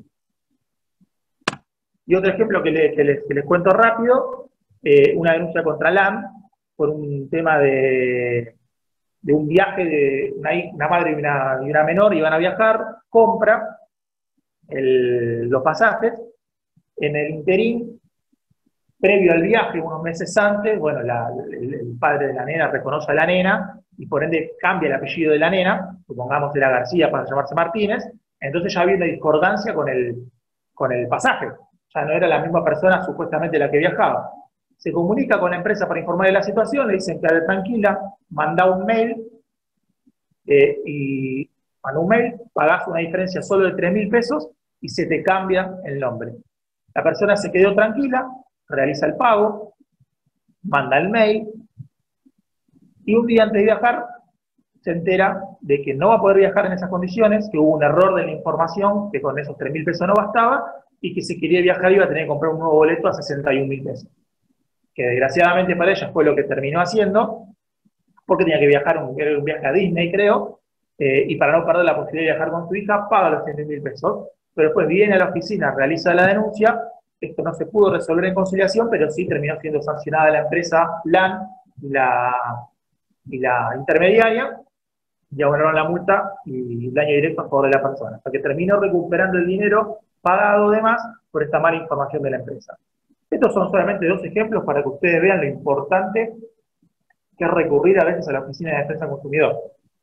Y otro ejemplo que, le, que, les, que les cuento rápido, eh, una denuncia contra L A M por un tema de, de un viaje de una, una madre y una, y una menor, iban a viajar, compra el, los pasajes, en el interín, previo al viaje, unos meses antes, bueno, la, el, el padre de la nena reconoce a la nena, y por ende cambia el apellido de la nena, supongamos era García para llamarse Martínez, entonces ya había una discordancia con el, con el pasaje, ya no era la misma persona supuestamente la que viajaba. Se comunica con la empresa para informar de la situación, le dicen que tranquila, manda un mail, eh, y manda un mail, pagás una diferencia solo de tres mil pesos y se te cambia el nombre. La persona se quedó tranquila, realiza el pago, manda el mail, y un día antes de viajar se entera de que no va a poder viajar en esas condiciones, que hubo un error de la información, que con esos tres mil pesos no bastaba, y que si quería viajar iba a tener que comprar un nuevo boleto a sesenta y un mil pesos. Que desgraciadamente para ella fue lo que terminó haciendo, porque tenía que viajar, un, un viaje a Disney creo, eh, y para no perder la posibilidad de viajar con su hija, paga los treinta mil pesos, pero después viene a la oficina, realiza la denuncia, esto no se pudo resolver en conciliación, pero sí terminó siendo sancionada la empresa L A N y la, y la intermediaria, y abonaron la multa y daño directo a favor de la persona, hasta que terminó recuperando el dinero pagado de más por esta mala información de la empresa. Estos son solamente dos ejemplos para que ustedes vean lo importante que es recurrir a veces a la Oficina de Defensa del Consumidor.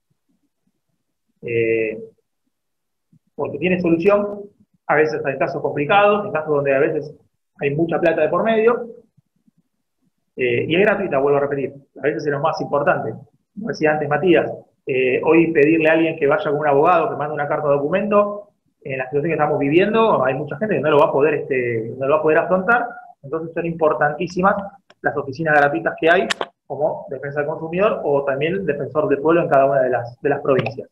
Eh, porque tiene solución, a veces hay casos complicados, en casos donde a veces hay mucha plata de por medio, eh, y es gratuita, vuelvo a repetir, a veces es lo más importante. Como decía antes Matías, eh, hoy pedirle a alguien que vaya con un abogado, que mande una carta de documento, en la situación que estamos viviendo, hay mucha gente que no lo va a poder, este, no lo va a poder afrontar. Entonces son importantísimas las oficinas gratuitas que hay, como Defensa del Consumidor o también Defensor del Pueblo en cada una de las, de las provincias.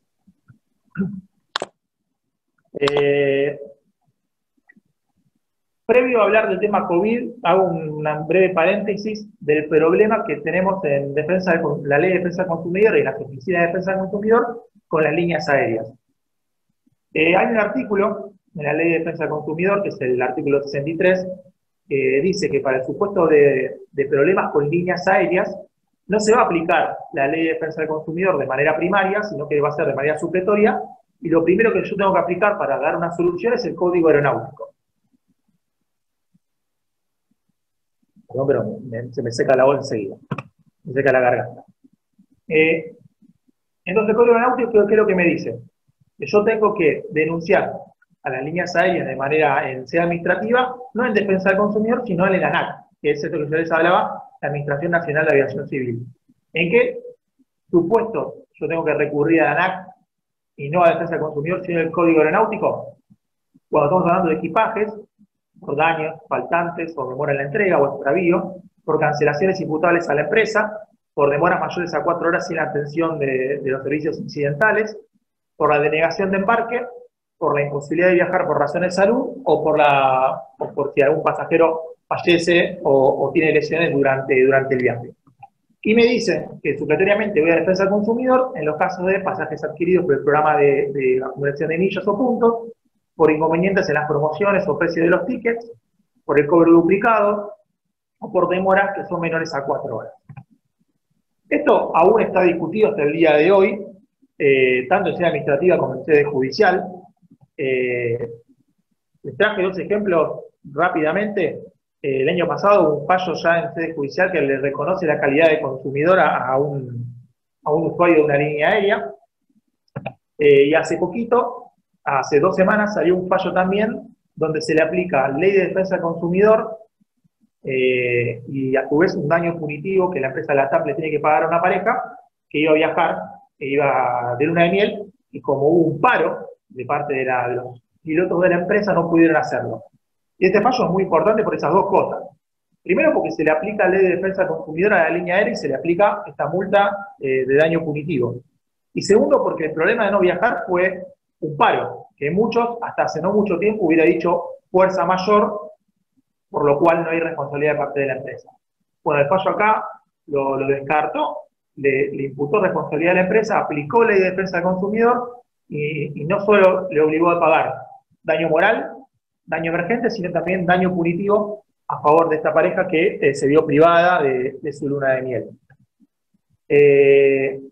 Eh, previo a hablar del tema COVID, hago una breve paréntesis del problema que tenemos en defensa de, la Ley de Defensa del Consumidor y las oficinas de Defensa del Consumidor con las líneas aéreas. Eh, hay un artículo en la Ley de Defensa del Consumidor, que es el artículo sesenta y tres, que dice que para el supuesto de, de problemas con líneas aéreas, no se va a aplicar la Ley de Defensa del Consumidor de manera primaria, sino que va a ser de manera supletoria, y lo primero que yo tengo que aplicar para dar una solución es el Código Aeronáutico. Perdón, pero me, se me seca la voz enseguida, me seca la garganta. Eh, entonces el Código Aeronáutico, ¿qué es lo que me dice? Que yo tengo que denunciar a las líneas aéreas de manera en sede administrativa, no en defensa del consumidor, sino en el ANAC, que es esto que yo les hablaba, la Administración Nacional de Aviación Civil. ¿En qué supuesto yo tengo que recurrir a la ANAC y no a defensa del consumidor, sino el Código Aeronáutico? Cuando estamos hablando de equipajes, por daños, faltantes, o demora en la entrega o extravío, por cancelaciones imputables a la empresa, por demoras mayores a cuatro horas sin atención de, de los servicios incidentales, por la denegación de embarque, por la imposibilidad de viajar por razones de salud, o por la o por si algún pasajero fallece o, o tiene lesiones durante, durante el viaje. Y me dicen que supletoriamente voy a defensa del consumidor en los casos de pasajes adquiridos por el programa de, de acumulación de millas o puntos, por inconvenientes en las promociones o precios de los tickets, por el cobro duplicado, o por demoras que son menores a cuatro horas. Esto aún está discutido hasta el día de hoy, eh, tanto en sede administrativa como en sede judicial. Eh, les traje dos ejemplos rápidamente. Eh, el año pasado hubo un fallo ya en sede judicial que le reconoce la calidad de consumidor a, a, un, a un usuario de una línea aérea. Eh, y hace poquito, hace dos semanas, salió un fallo también donde se le aplica ley de defensa del consumidor eh, y a su vez un daño punitivo que la empresa de la T A P le tiene que pagar a una pareja que iba a viajar, que iba de luna de miel, y como hubo un paro de parte de, la, de los pilotos de la empresa, no pudieron hacerlo. Y este fallo es muy importante por esas dos cosas. Primero, porque se le aplica la ley de defensa del consumidor a la línea aérea y se le aplica esta multa eh, de daño punitivo. Y segundo, porque el problema de no viajar fue un paro, que muchos, hasta hace no mucho tiempo, hubiera dicho fuerza mayor, por lo cual no hay responsabilidad de parte de la empresa. Bueno, el fallo acá lo, lo descartó, le, le imputó responsabilidad a la empresa, aplicó ley de defensa del consumidor y, y no solo le obligó a pagar daño moral, daño emergente, sino también daño punitivo a favor de esta pareja que eh, se vio privada de, de su luna de miel. Eh,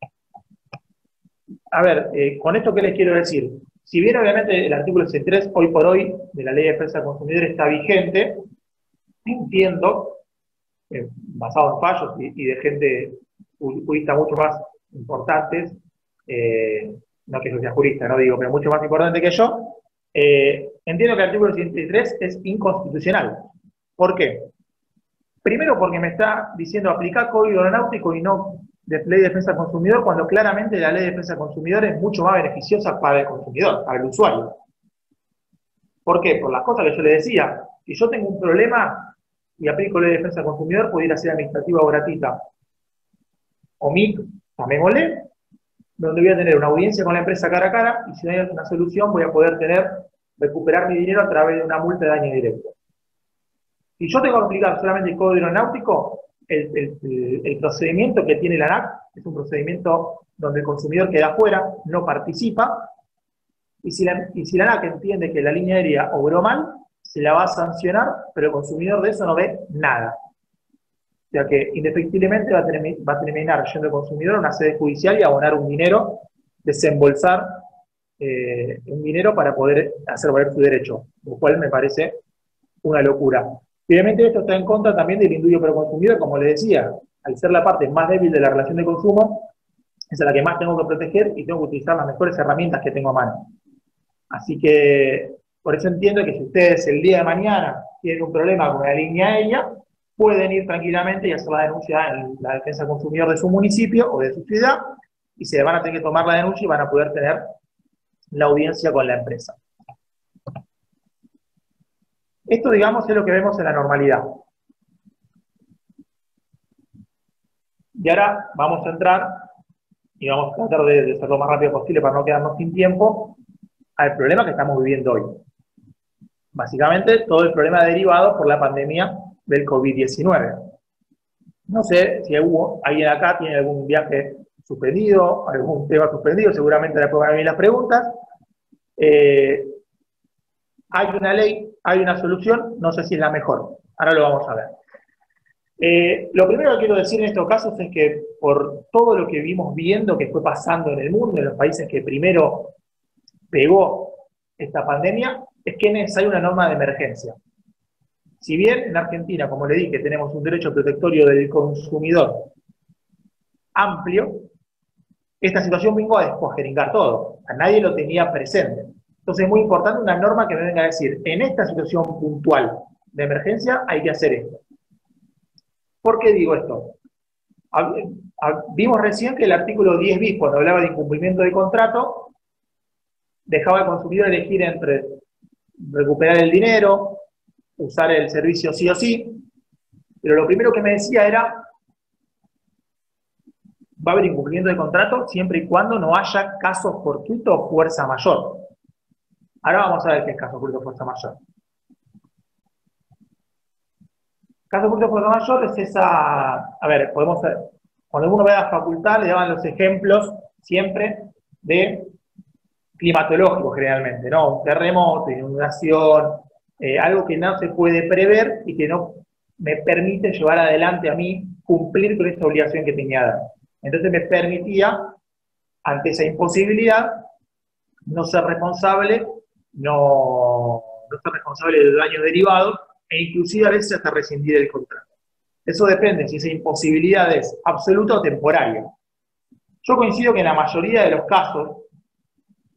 a ver, eh, con esto, ¿qué les quiero decir? Si bien obviamente el artículo sesenta y tres hoy por hoy de la Ley de Defensa del Consumidor está vigente, entiendo, eh, basado en fallos y, y de gente jurista mucho más importantes, eh, no que yo sea jurista, no digo, pero mucho más importante que yo, eh, entiendo que el artículo sesenta y tres es inconstitucional. ¿Por qué? Primero porque me está diciendo aplicar código aeronáutico y no de ley de defensa del consumidor, cuando claramente la ley de defensa del consumidor es mucho más beneficiosa para el consumidor, para el usuario. ¿Por qué? Por las cosas que yo le decía. Si yo tengo un problema y aplico ley de defensa del consumidor, puedo ir a ser administrativa o gratuita. O M I C, llamémosle, donde voy a tener una audiencia con la empresa cara a cara, y si no hay una solución voy a poder tener, recuperar mi dinero a través de una multa de daño directo. Si yo tengo que aplicar solamente el código aeronáutico, el, el, el, el procedimiento que tiene la ANAC es un procedimiento donde el consumidor queda afuera, no participa, y si, la, y si la ANAC entiende que la línea aérea obró mal, se la va a sancionar, pero el consumidor de eso no ve nada. O sea que indefectiblemente va a, termi va a terminar yendo el consumidor a una sede judicial y abonar un dinero, desembolsar eh, un dinero para poder hacer valer su derecho, lo cual me parece una locura. Obviamente esto está en contra también del indulto para el consumidor, como les decía, al ser la parte más débil de la relación de consumo, es a la que más tengo que proteger y tengo que utilizar las mejores herramientas que tengo a mano. Así que, por eso entiendo que si ustedes el día de mañana tienen un problema con la línea aérea, pueden ir tranquilamente y hacer la denuncia en la defensa del consumidor de su municipio o de su ciudad, y se van a tener que tomar la denuncia y van a poder tener la audiencia con la empresa. Esto, digamos, es lo que vemos en la normalidad. Y ahora vamos a entrar, y vamos a tratar de, de ser lo más rápido posible para no quedarnos sin tiempo, al problema que estamos viviendo hoy. Básicamente, todo el problema derivado por la pandemia del COVID diecinueve. No sé si hubo, alguien acá tiene algún viaje suspendido, algún tema suspendido, seguramente después van a venir las preguntas. Eh, hay una ley, hay una solución, no sé si es la mejor. Ahora lo vamos a ver. Eh, lo primero que quiero decir en estos casos es que por todo lo que vimos viendo que fue pasando en el mundo, en los países que primero pegó esta pandemia, es que es necesaria una norma de emergencia. Si bien en Argentina, como le dije, tenemos un derecho protectorio del consumidor amplio, esta situación vino a descuajeringar todo. A nadie lo tenía presente. Entonces es muy importante una norma que me venga a decir, en esta situación puntual de emergencia hay que hacer esto. ¿Por qué digo esto? Vimos recién que el artículo diez bis, cuando hablaba de incumplimiento de contrato, dejaba al consumidor elegir entre recuperar el dinero, usar el servicio sí o sí, pero lo primero que me decía era, va a haber incumplimiento de contrato siempre y cuando no haya caso fortuito o fuerza mayor. Ahora vamos a ver qué es caso fortuito o fuerza mayor. Caso fortuito o fuerza mayor es esa, a ver, podemos ver, cuando uno ve a la facultad le daban los ejemplos siempre de climatológicos generalmente, ¿no? Un terremoto, inundación, eh, algo que no se puede prever y que no me permite llevar adelante a mí cumplir con esta obligación que tenía dada. Entonces me permitía, ante esa imposibilidad, no ser responsable, no, no ser responsable de daños derivados, e inclusive a veces hasta rescindir el contrato. Eso depende si esa imposibilidad es absoluta o temporaria. Yo coincido que en la mayoría de los casos,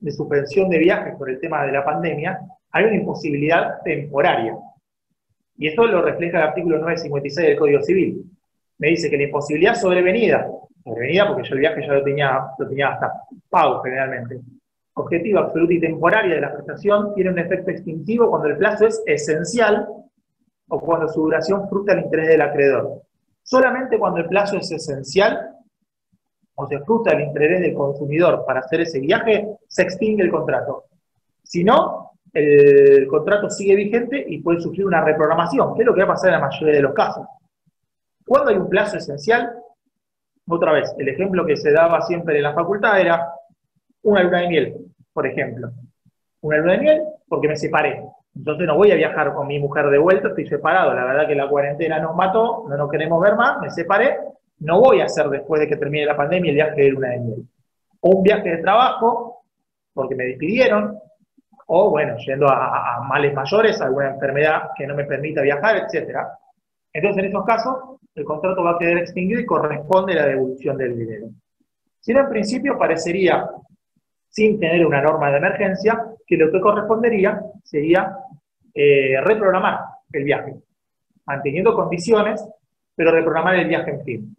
de suspensión de viajes por el tema de la pandemia, hay una imposibilidad temporaria. Y esto lo refleja el artículo novecientos cincuenta y seis del Código Civil. Me dice que la imposibilidad sobrevenida, sobrevenida porque yo el viaje ya lo tenía, lo tenía hasta pago generalmente, objetiva, absoluta y temporaria de la prestación, tiene un efecto extintivo cuando el plazo es esencial o cuando su duración frustra el interés del acreedor. Solamente cuando el plazo es esencial o se frustra el interés del consumidor para hacer ese viaje, se extingue el contrato. Si no, el contrato sigue vigente y puede sufrir una reprogramación, que es lo que va a pasar en la mayoría de los casos. Cuando hay un plazo esencial, otra vez, el ejemplo que se daba siempre en la facultad era una luna de miel, por ejemplo. Una luna de miel porque me separé. Entonces no voy a viajar con mi mujer de vuelta, estoy separado. La verdad que la cuarentena nos mató, no nos queremos ver más, me separé. No voy a hacer después de que termine la pandemia el viaje de luna de miel. O un viaje de trabajo, porque me despidieron, o bueno, yendo a, a males mayores, alguna enfermedad que no me permita viajar, etcétera. Entonces en esos casos el contrato va a quedar extinguido y corresponde la devolución del dinero. Si no, en principio parecería, sin tener una norma de emergencia, que lo que correspondería sería eh, reprogramar el viaje, manteniendo condiciones, pero reprogramar el viaje en fin.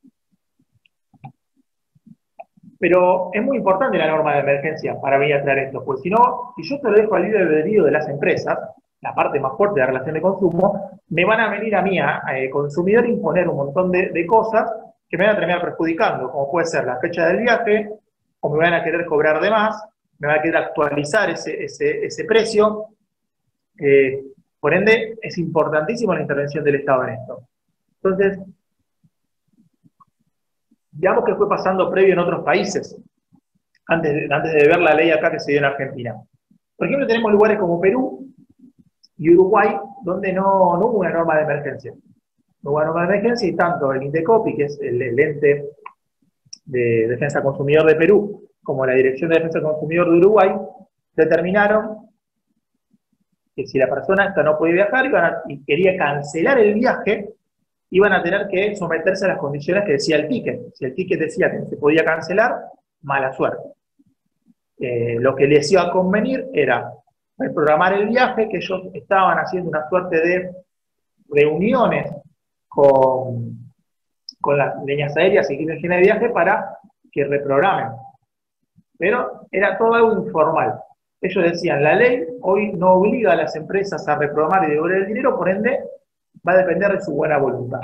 Pero es muy importante la norma de emergencia para mí aclarar esto, pues si no, si yo te lo dejo al libre albedrío de las empresas, la parte más fuerte de la relación de consumo, me van a venir a mí, a, a consumidor, imponer un montón de, de cosas que me van a terminar perjudicando, como puede ser la fecha del viaje, o me van a querer cobrar de más, me van a querer actualizar ese, ese, ese precio. Eh, por ende, es importantísima la intervención del Estado en esto. Entonces, veamos qué fue pasando previo en otros países, antes de, antes de ver la ley acá que se dio en Argentina. Por ejemplo, tenemos lugares como Perú y Uruguay, donde no, no hubo una norma de emergencia. No hubo una norma de emergencia y tanto el INDECOPI, que es el, el ente de Defensa del Consumidor de Perú, como la Dirección de Defensa del Consumidor de Uruguay, determinaron que si la persona esta no podía viajar iban a, y quería cancelar el viaje, iban a tener que someterse a las condiciones que decía el ticket. Si el ticket decía que se podía cancelar, mala suerte. Eh, lo que les iba a convenir era reprogramar el viaje, que ellos estaban haciendo una suerte de reuniones con, con las líneas aéreas y quienes tienen de viaje para que reprogramen. Pero era todo algo informal. Ellos decían, la ley hoy no obliga a las empresas a reprogramar y devolver el dinero, por ende, va a depender de su buena voluntad.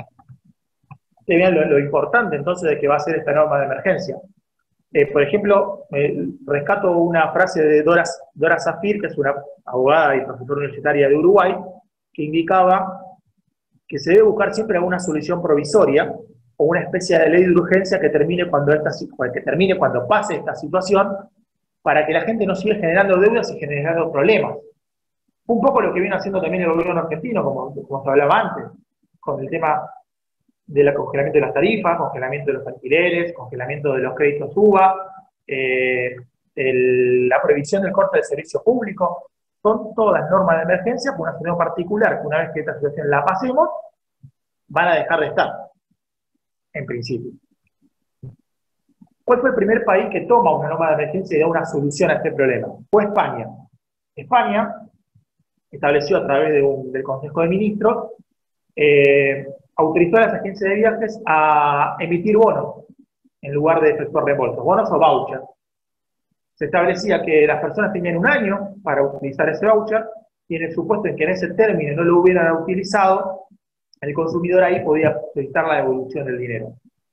Y vean lo, lo importante entonces de que va a ser esta norma de emergencia. Eh, por ejemplo, eh, rescato una frase de Dora, Dora Zafir, que es una abogada y profesora universitaria de Uruguay, que indicaba que se debe buscar siempre alguna solución provisoria o una especie de ley de urgencia que termine cuando, esta, que termine cuando pase esta situación, para que la gente no siga generando deudas y generando problemas. Un poco lo que viene haciendo también el gobierno argentino, como, como se hablaba antes, con el tema del congelamiento de las tarifas, congelamiento de los alquileres, congelamiento de los créditos U B A, eh, el, la prohibición del corte del servicio público. Son todas normas de emergencia por una situación particular que una vez que esta situación la pasemos, van a dejar de estar, en principio. ¿Cuál fue el primer país que toma una norma de emergencia y da una solución a este problema? Fue España. España estableció a través de un, del Consejo de Ministros, eh, autorizó a las agencias de viajes a emitir bonos en lugar de efectuar reembolsos, bonos o vouchers. Se establecía que las personas tenían un año para utilizar ese voucher y en el supuesto en que en ese término no lo hubieran utilizado, el consumidor ahí podía solicitar la devolución del dinero.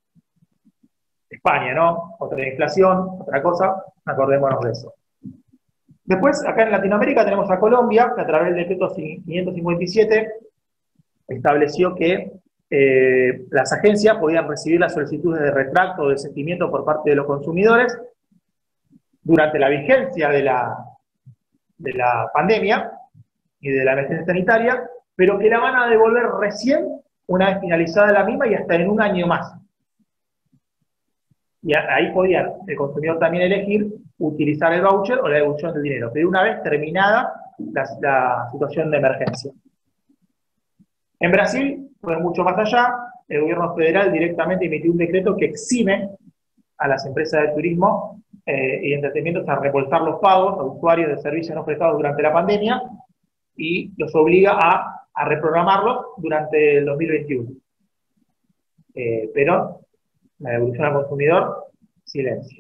España, ¿no? Otra inflación, otra cosa, acordémonos de eso. Después, acá en Latinoamérica tenemos a Colombia, que a través del decreto quinientos cincuenta y siete estableció que eh, las agencias podían recibir las solicitudes de retracto o desistimiento por parte de los consumidores durante la vigencia de la, de la pandemia y de la emergencia sanitaria, pero que la van a devolver recién una vez finalizada la misma y hasta en un año más. Y ahí podía el consumidor también elegir utilizar el voucher o la devolución del dinero, pero una vez terminada la, la situación de emergencia. En Brasil fue mucho más allá, el gobierno federal directamente emitió un decreto que exime a las empresas de turismo eh, y entretenimientos a reembolsar los pagos a usuarios de servicios no prestados durante la pandemia y los obliga a, a reprogramarlos durante el dos mil veintiuno. Eh, pero la devolución al consumidor, silencio.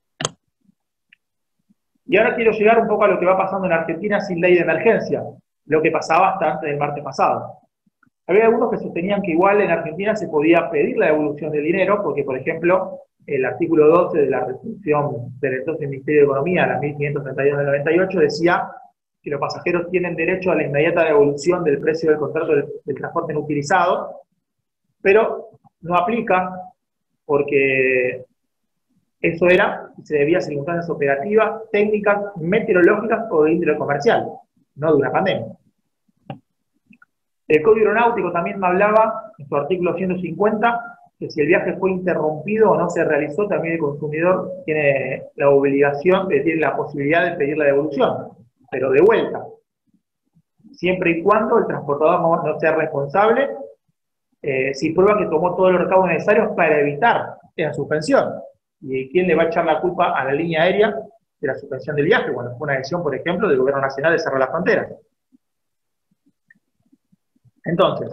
Y ahora quiero llegar un poco a lo que va pasando en Argentina sin ley de emergencia, lo que pasaba hasta antes del martes pasado. Había algunos que sostenían que igual en Argentina se podía pedir la devolución del dinero, porque, por ejemplo, el artículo doce de la resolución del entonces Ministerio de Economía, la mil quinientos treinta y dos del noventa y ocho, decía que los pasajeros tienen derecho a la inmediata devolución del precio del contrato del, del transporte no utilizado, pero no aplica porque eso era, se debía a circunstancias operativas, técnicas, meteorológicas o de índole comercial, no de una pandemia. El Código Aeronáutico también me hablaba, en su artículo ciento cincuenta, que si el viaje fue interrumpido o no se realizó, también el consumidor tiene la obligación, tiene la posibilidad de pedir la devolución, pero de vuelta, siempre y cuando el transportador no, no sea responsable, eh, si prueba que tomó todos los recaudos necesarios para evitar esa suspensión. ¿Y quién le va a echar la culpa a la línea aérea de la suspensión del viaje? Bueno, fue una decisión, por ejemplo, del Gobierno Nacional de cerrar las fronteras. Entonces,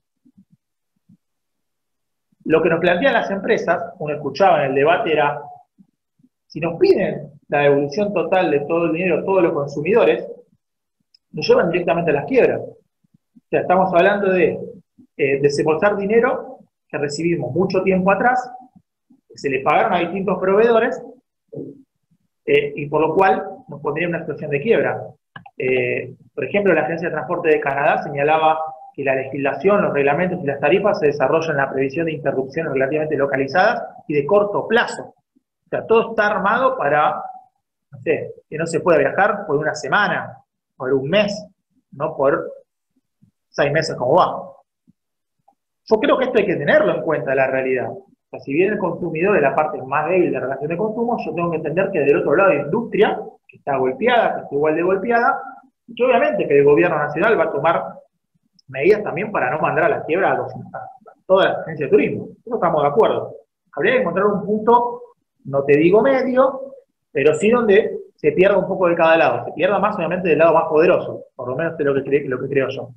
lo que nos plantean las empresas, uno escuchaba en el debate, era, si nos piden la devolución total de todo el dinero a todos los consumidores, nos llevan directamente a las quiebras. O sea, estamos hablando de eh, desembolsar dinero que recibimos mucho tiempo atrás, que se le pagaron a distintos proveedores, eh, y por lo cual nos pondría en una situación de quiebra. Eh, por ejemplo, la Agencia de Transporte de Canadá señalaba que la legislación, los reglamentos y las tarifas se desarrollan en la previsión de interrupciones relativamente localizadas y de corto plazo. O sea, todo está armado para, no sé, que no se pueda viajar por una semana, por un mes, no por seis meses como va. Yo creo que esto hay que tenerlo en cuenta, la realidad. O sea, si bien el consumidor es la parte más débil de la relación de consumo, yo tengo que entender que del otro lado hay industria, que está golpeada, que está igual de golpeada, y que obviamente que el gobierno nacional va a tomar medidas también para no mandar a la quiebra a, los, a todas las agencias de turismo. Eso estamos de acuerdo. Habría que encontrar un punto, no te digo medio, pero sí donde se pierda un poco de cada lado. Se pierda más, obviamente, del lado más poderoso, por lo menos es lo que, cre lo que creo yo.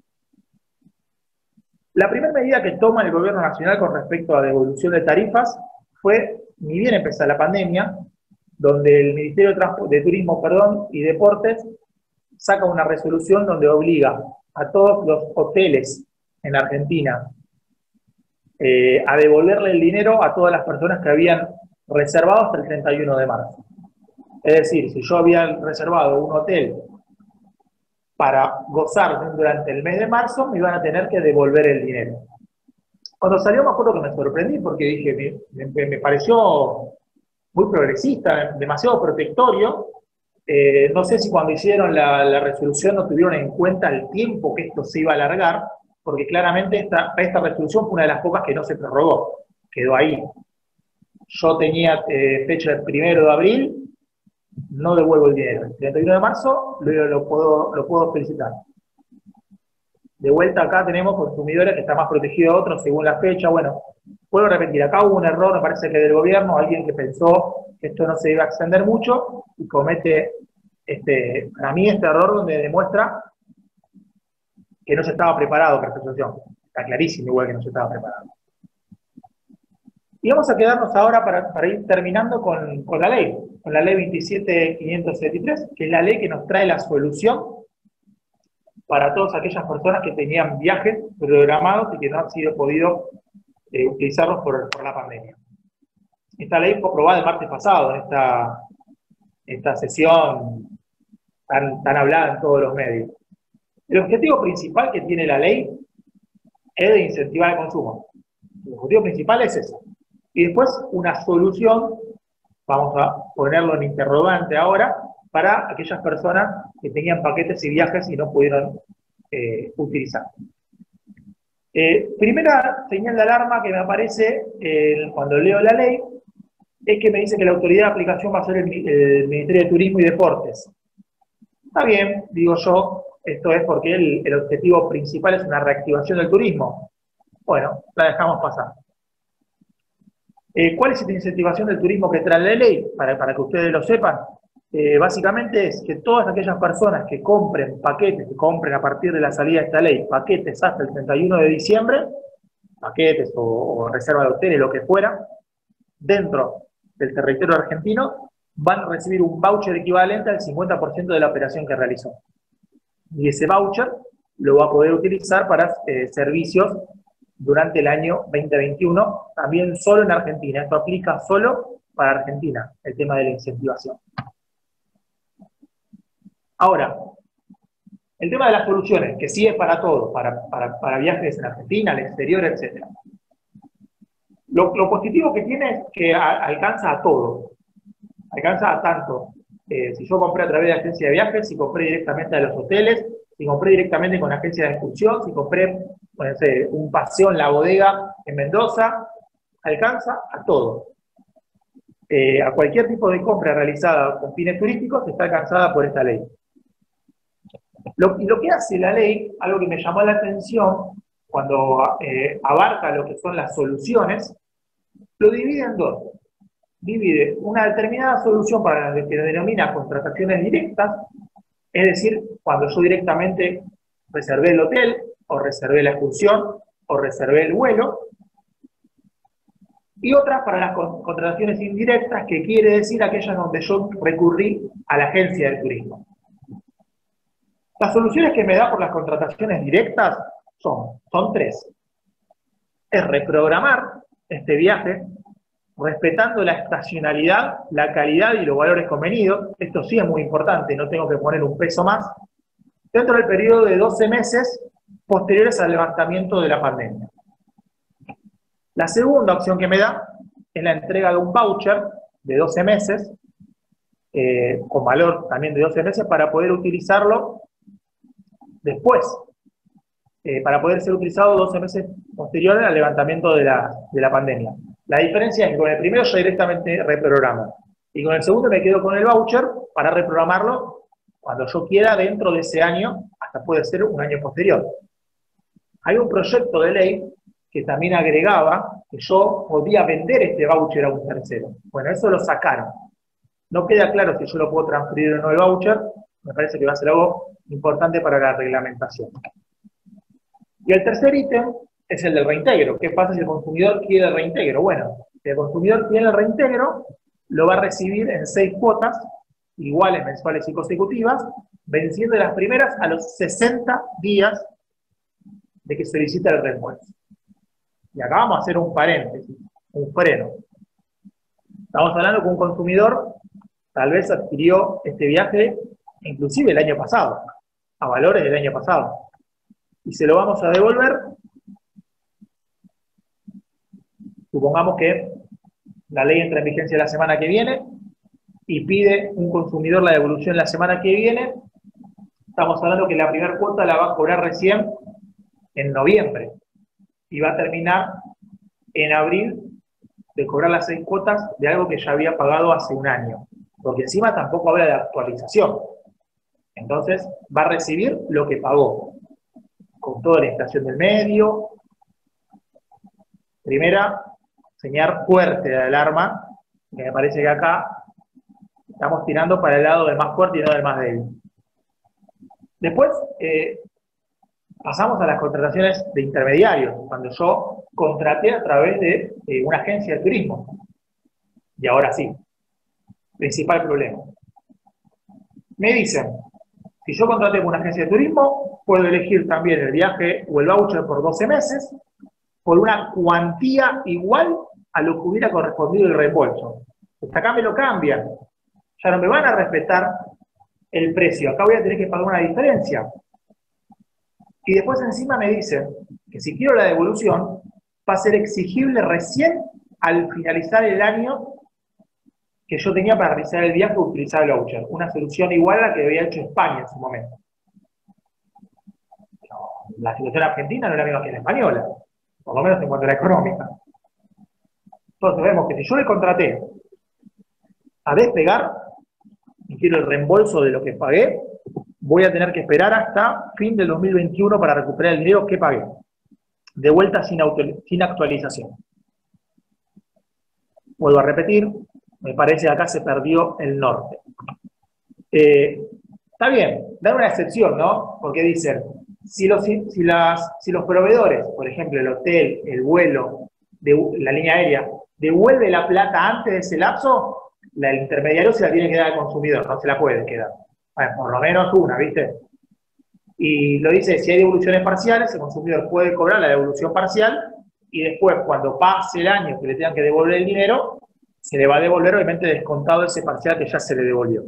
La primera medida que toma el gobierno nacional con respecto a devolución de tarifas fue, ni bien empezó la pandemia, donde el Ministerio de, de Turismo perdón, y Deportes saca una resolución donde obliga a todos los hoteles en Argentina eh, a devolverle el dinero a todas las personas que habían reservado hasta el treinta y uno de marzo. Es decir, si yo había reservado un hotel para gozar durante el mes de marzo, me iban a tener que devolver el dinero. Cuando salió me acuerdo que me sorprendí porque dije, me, me, me pareció muy progresista, demasiado protectorio. Eh, no sé si cuando hicieron la, la resolución no tuvieron en cuenta el tiempo que esto se iba a alargar, porque claramente esta, esta resolución fue una de las pocas que no se prorrogó, quedó ahí. Yo tenía eh, fecha del primero de abril, no devuelvo el dinero. El treinta y uno de marzo lo, lo, puedo, lo puedo felicitar. De vuelta acá tenemos consumidores que están más protegidos de otros según la fecha. Bueno, puedo repetir, acá hubo un error, me parece que del gobierno, alguien que pensó que esto no se iba a extender mucho y comete, este, para mí, este error donde demuestra que no se estaba preparado para esta situación. Está clarísimo igual que no se estaba preparado. Y vamos a quedarnos ahora para, para ir terminando con, con la ley, con la ley veintisiete mil quinientos setenta y tres, que es la ley que nos trae la solución para todas aquellas personas que tenían viajes programados y que no han sido podido eh, utilizarlos por, por la pandemia. Esta ley fue aprobada el martes pasado, en esta, esta sesión tan, tan hablada en todos los medios. El objetivo principal que tiene la ley es de incentivar el consumo. El objetivo principal es ese. Y después una solución, vamos a ponerlo en interrogante ahora, para aquellas personas que tenían paquetes y viajes y no pudieron eh, utilizar. Eh, primera señal de alarma que me aparece eh, cuando leo la ley es que me dice que la autoridad de aplicación va a ser el, el Ministerio de Turismo y Deportes. Está bien, digo yo, esto es porque el, el objetivo principal es una reactivación del turismo. Bueno, la dejamos pasar. Eh, ¿Cuál es la incentivación del turismo que trae la ley? Para, para que ustedes lo sepan, eh, básicamente es que todas aquellas personas que compren paquetes, que compren a partir de la salida de esta ley, paquetes hasta el treinta y uno de diciembre, paquetes o, o reserva de hoteles, lo que fuera, dentro del territorio argentino, van a recibir un voucher equivalente al cincuenta por ciento de la operación que realizó. Y ese voucher lo va a poder utilizar para eh, servicios durante el año veinte veintiuno, también solo en Argentina. Esto aplica solo para Argentina, el tema de la incentivación. Ahora, el tema de las soluciones, que sí es para todo, para, para, para viajes en Argentina, al exterior, etcétera. Lo, lo positivo que tiene es que a, alcanza a todo. Alcanza a tanto, eh, si yo compré a través de agencia de viajes, si compré directamente a los hoteles, si compré directamente con agencia de excursión, si compré, no sé, un paseo en la bodega en Mendoza, alcanza a todo. Eh, a cualquier tipo de compra realizada con fines turísticos está alcanzada por esta ley. Lo, y lo que hace la ley, algo que me llamó la atención, cuando eh, abarca lo que son las soluciones, lo divide en dos. Divide una determinada solución para lo que denomina contrataciones directas, es decir, cuando yo directamente reservé el hotel, o reservé la excursión, o reservé el vuelo, y otras para las contrataciones indirectas, que quiere decir aquellas donde yo recurrí a la agencia de turismo. Las soluciones que me da por las contrataciones directas son, son tres. Es reprogramar este viaje, respetando la estacionalidad, la calidad y los valores convenidos. Esto sí es muy importante, no tengo que poner un peso más, dentro del periodo de doce meses posteriores al levantamiento de la pandemia. La segunda opción que me da es la entrega de un voucher de doce meses, eh, con valor también de doce meses, para poder utilizarlo después, eh, para poder ser utilizado doce meses posteriores al levantamiento de la, de la pandemia. La diferencia es que con el primero yo directamente reprogramo, y con el segundo me quedo con el voucher para reprogramarlo cuando yo quiera dentro de ese año, hasta puede ser un año posterior. Hay un proyecto de ley que también agregaba que yo podía vender este voucher a un tercero. Bueno, eso lo sacaron. No queda claro si yo lo puedo transferir o no el voucher, me parece que va a ser algo importante para la reglamentación. Y el tercer ítem es el del reintegro. ¿Qué pasa si el consumidor quiere el reintegro? Bueno, si el consumidor tiene el reintegro, lo va a recibir en seis cuotas, iguales, mensuales y consecutivas, venciendo las primeras a los sesenta días de que solicita el reembolso. Y acá vamos a hacer un paréntesis, un freno. Estamos hablando que un consumidor tal vez adquirió este viaje inclusive el año pasado, a valores del año pasado, y se lo vamos a devolver. Supongamos que la ley entra en vigencia la semana que viene y pide un consumidor la devolución la semana que viene. Estamos hablando que la primera cuota la va a cobrar recién en noviembre y va a terminar en abril de cobrar las seis cuotas de algo que ya había pagado hace un año, porque encima tampoco habla de actualización. Entonces va a recibir lo que pagó, con toda la inflación del medio. Primera señal fuerte de alarma, que me parece que acá estamos tirando para el lado del más fuerte y no del más débil. Después, eh, pasamos a las contrataciones de intermediarios, cuando yo contraté a través de eh, una agencia de turismo. Y ahora sí, principal problema. Me dicen, si yo contraté con una agencia de turismo, puedo elegir también el viaje o el voucher por doce meses, por una cuantía igual a lo que hubiera correspondido el reembolso. Hasta acá me lo cambian. Ya no me van a respetar el precio. Acá voy a tener que pagar una diferencia. Y después encima me dicen que si quiero la devolución, va a ser exigible recién al finalizar el año que yo tenía para realizar el viaje o utilizar el voucher. Una solución igual a la que había hecho España en su momento. Pero la situación argentina no era la misma que la española, por lo menos en cuanto a la económica. Entonces vemos que si yo le contraté a Despegar y quiero el reembolso de lo que pagué, voy a tener que esperar hasta fin del dos mil veintiuno para recuperar el dinero que pagué. De vuelta sin, auto, sin actualización. vuelvo a repetir, me parece que acá se perdió el norte. Eh, está bien, dan una excepción, ¿no? Porque dicen, si los, si, las, si los proveedores, por ejemplo, el hotel, el vuelo, de, la línea aérea, devuelve la plata antes de ese lapso, la, el intermediario se la tiene que dar al consumidor, no se la puede quedar. Bueno, por lo menos una, ¿viste? Y lo dice, si hay devoluciones parciales, el consumidor puede cobrar la devolución parcial y después, cuando pase el año que le tengan que devolver el dinero, se le va a devolver, obviamente, descontado ese parcial que ya se le devolvió.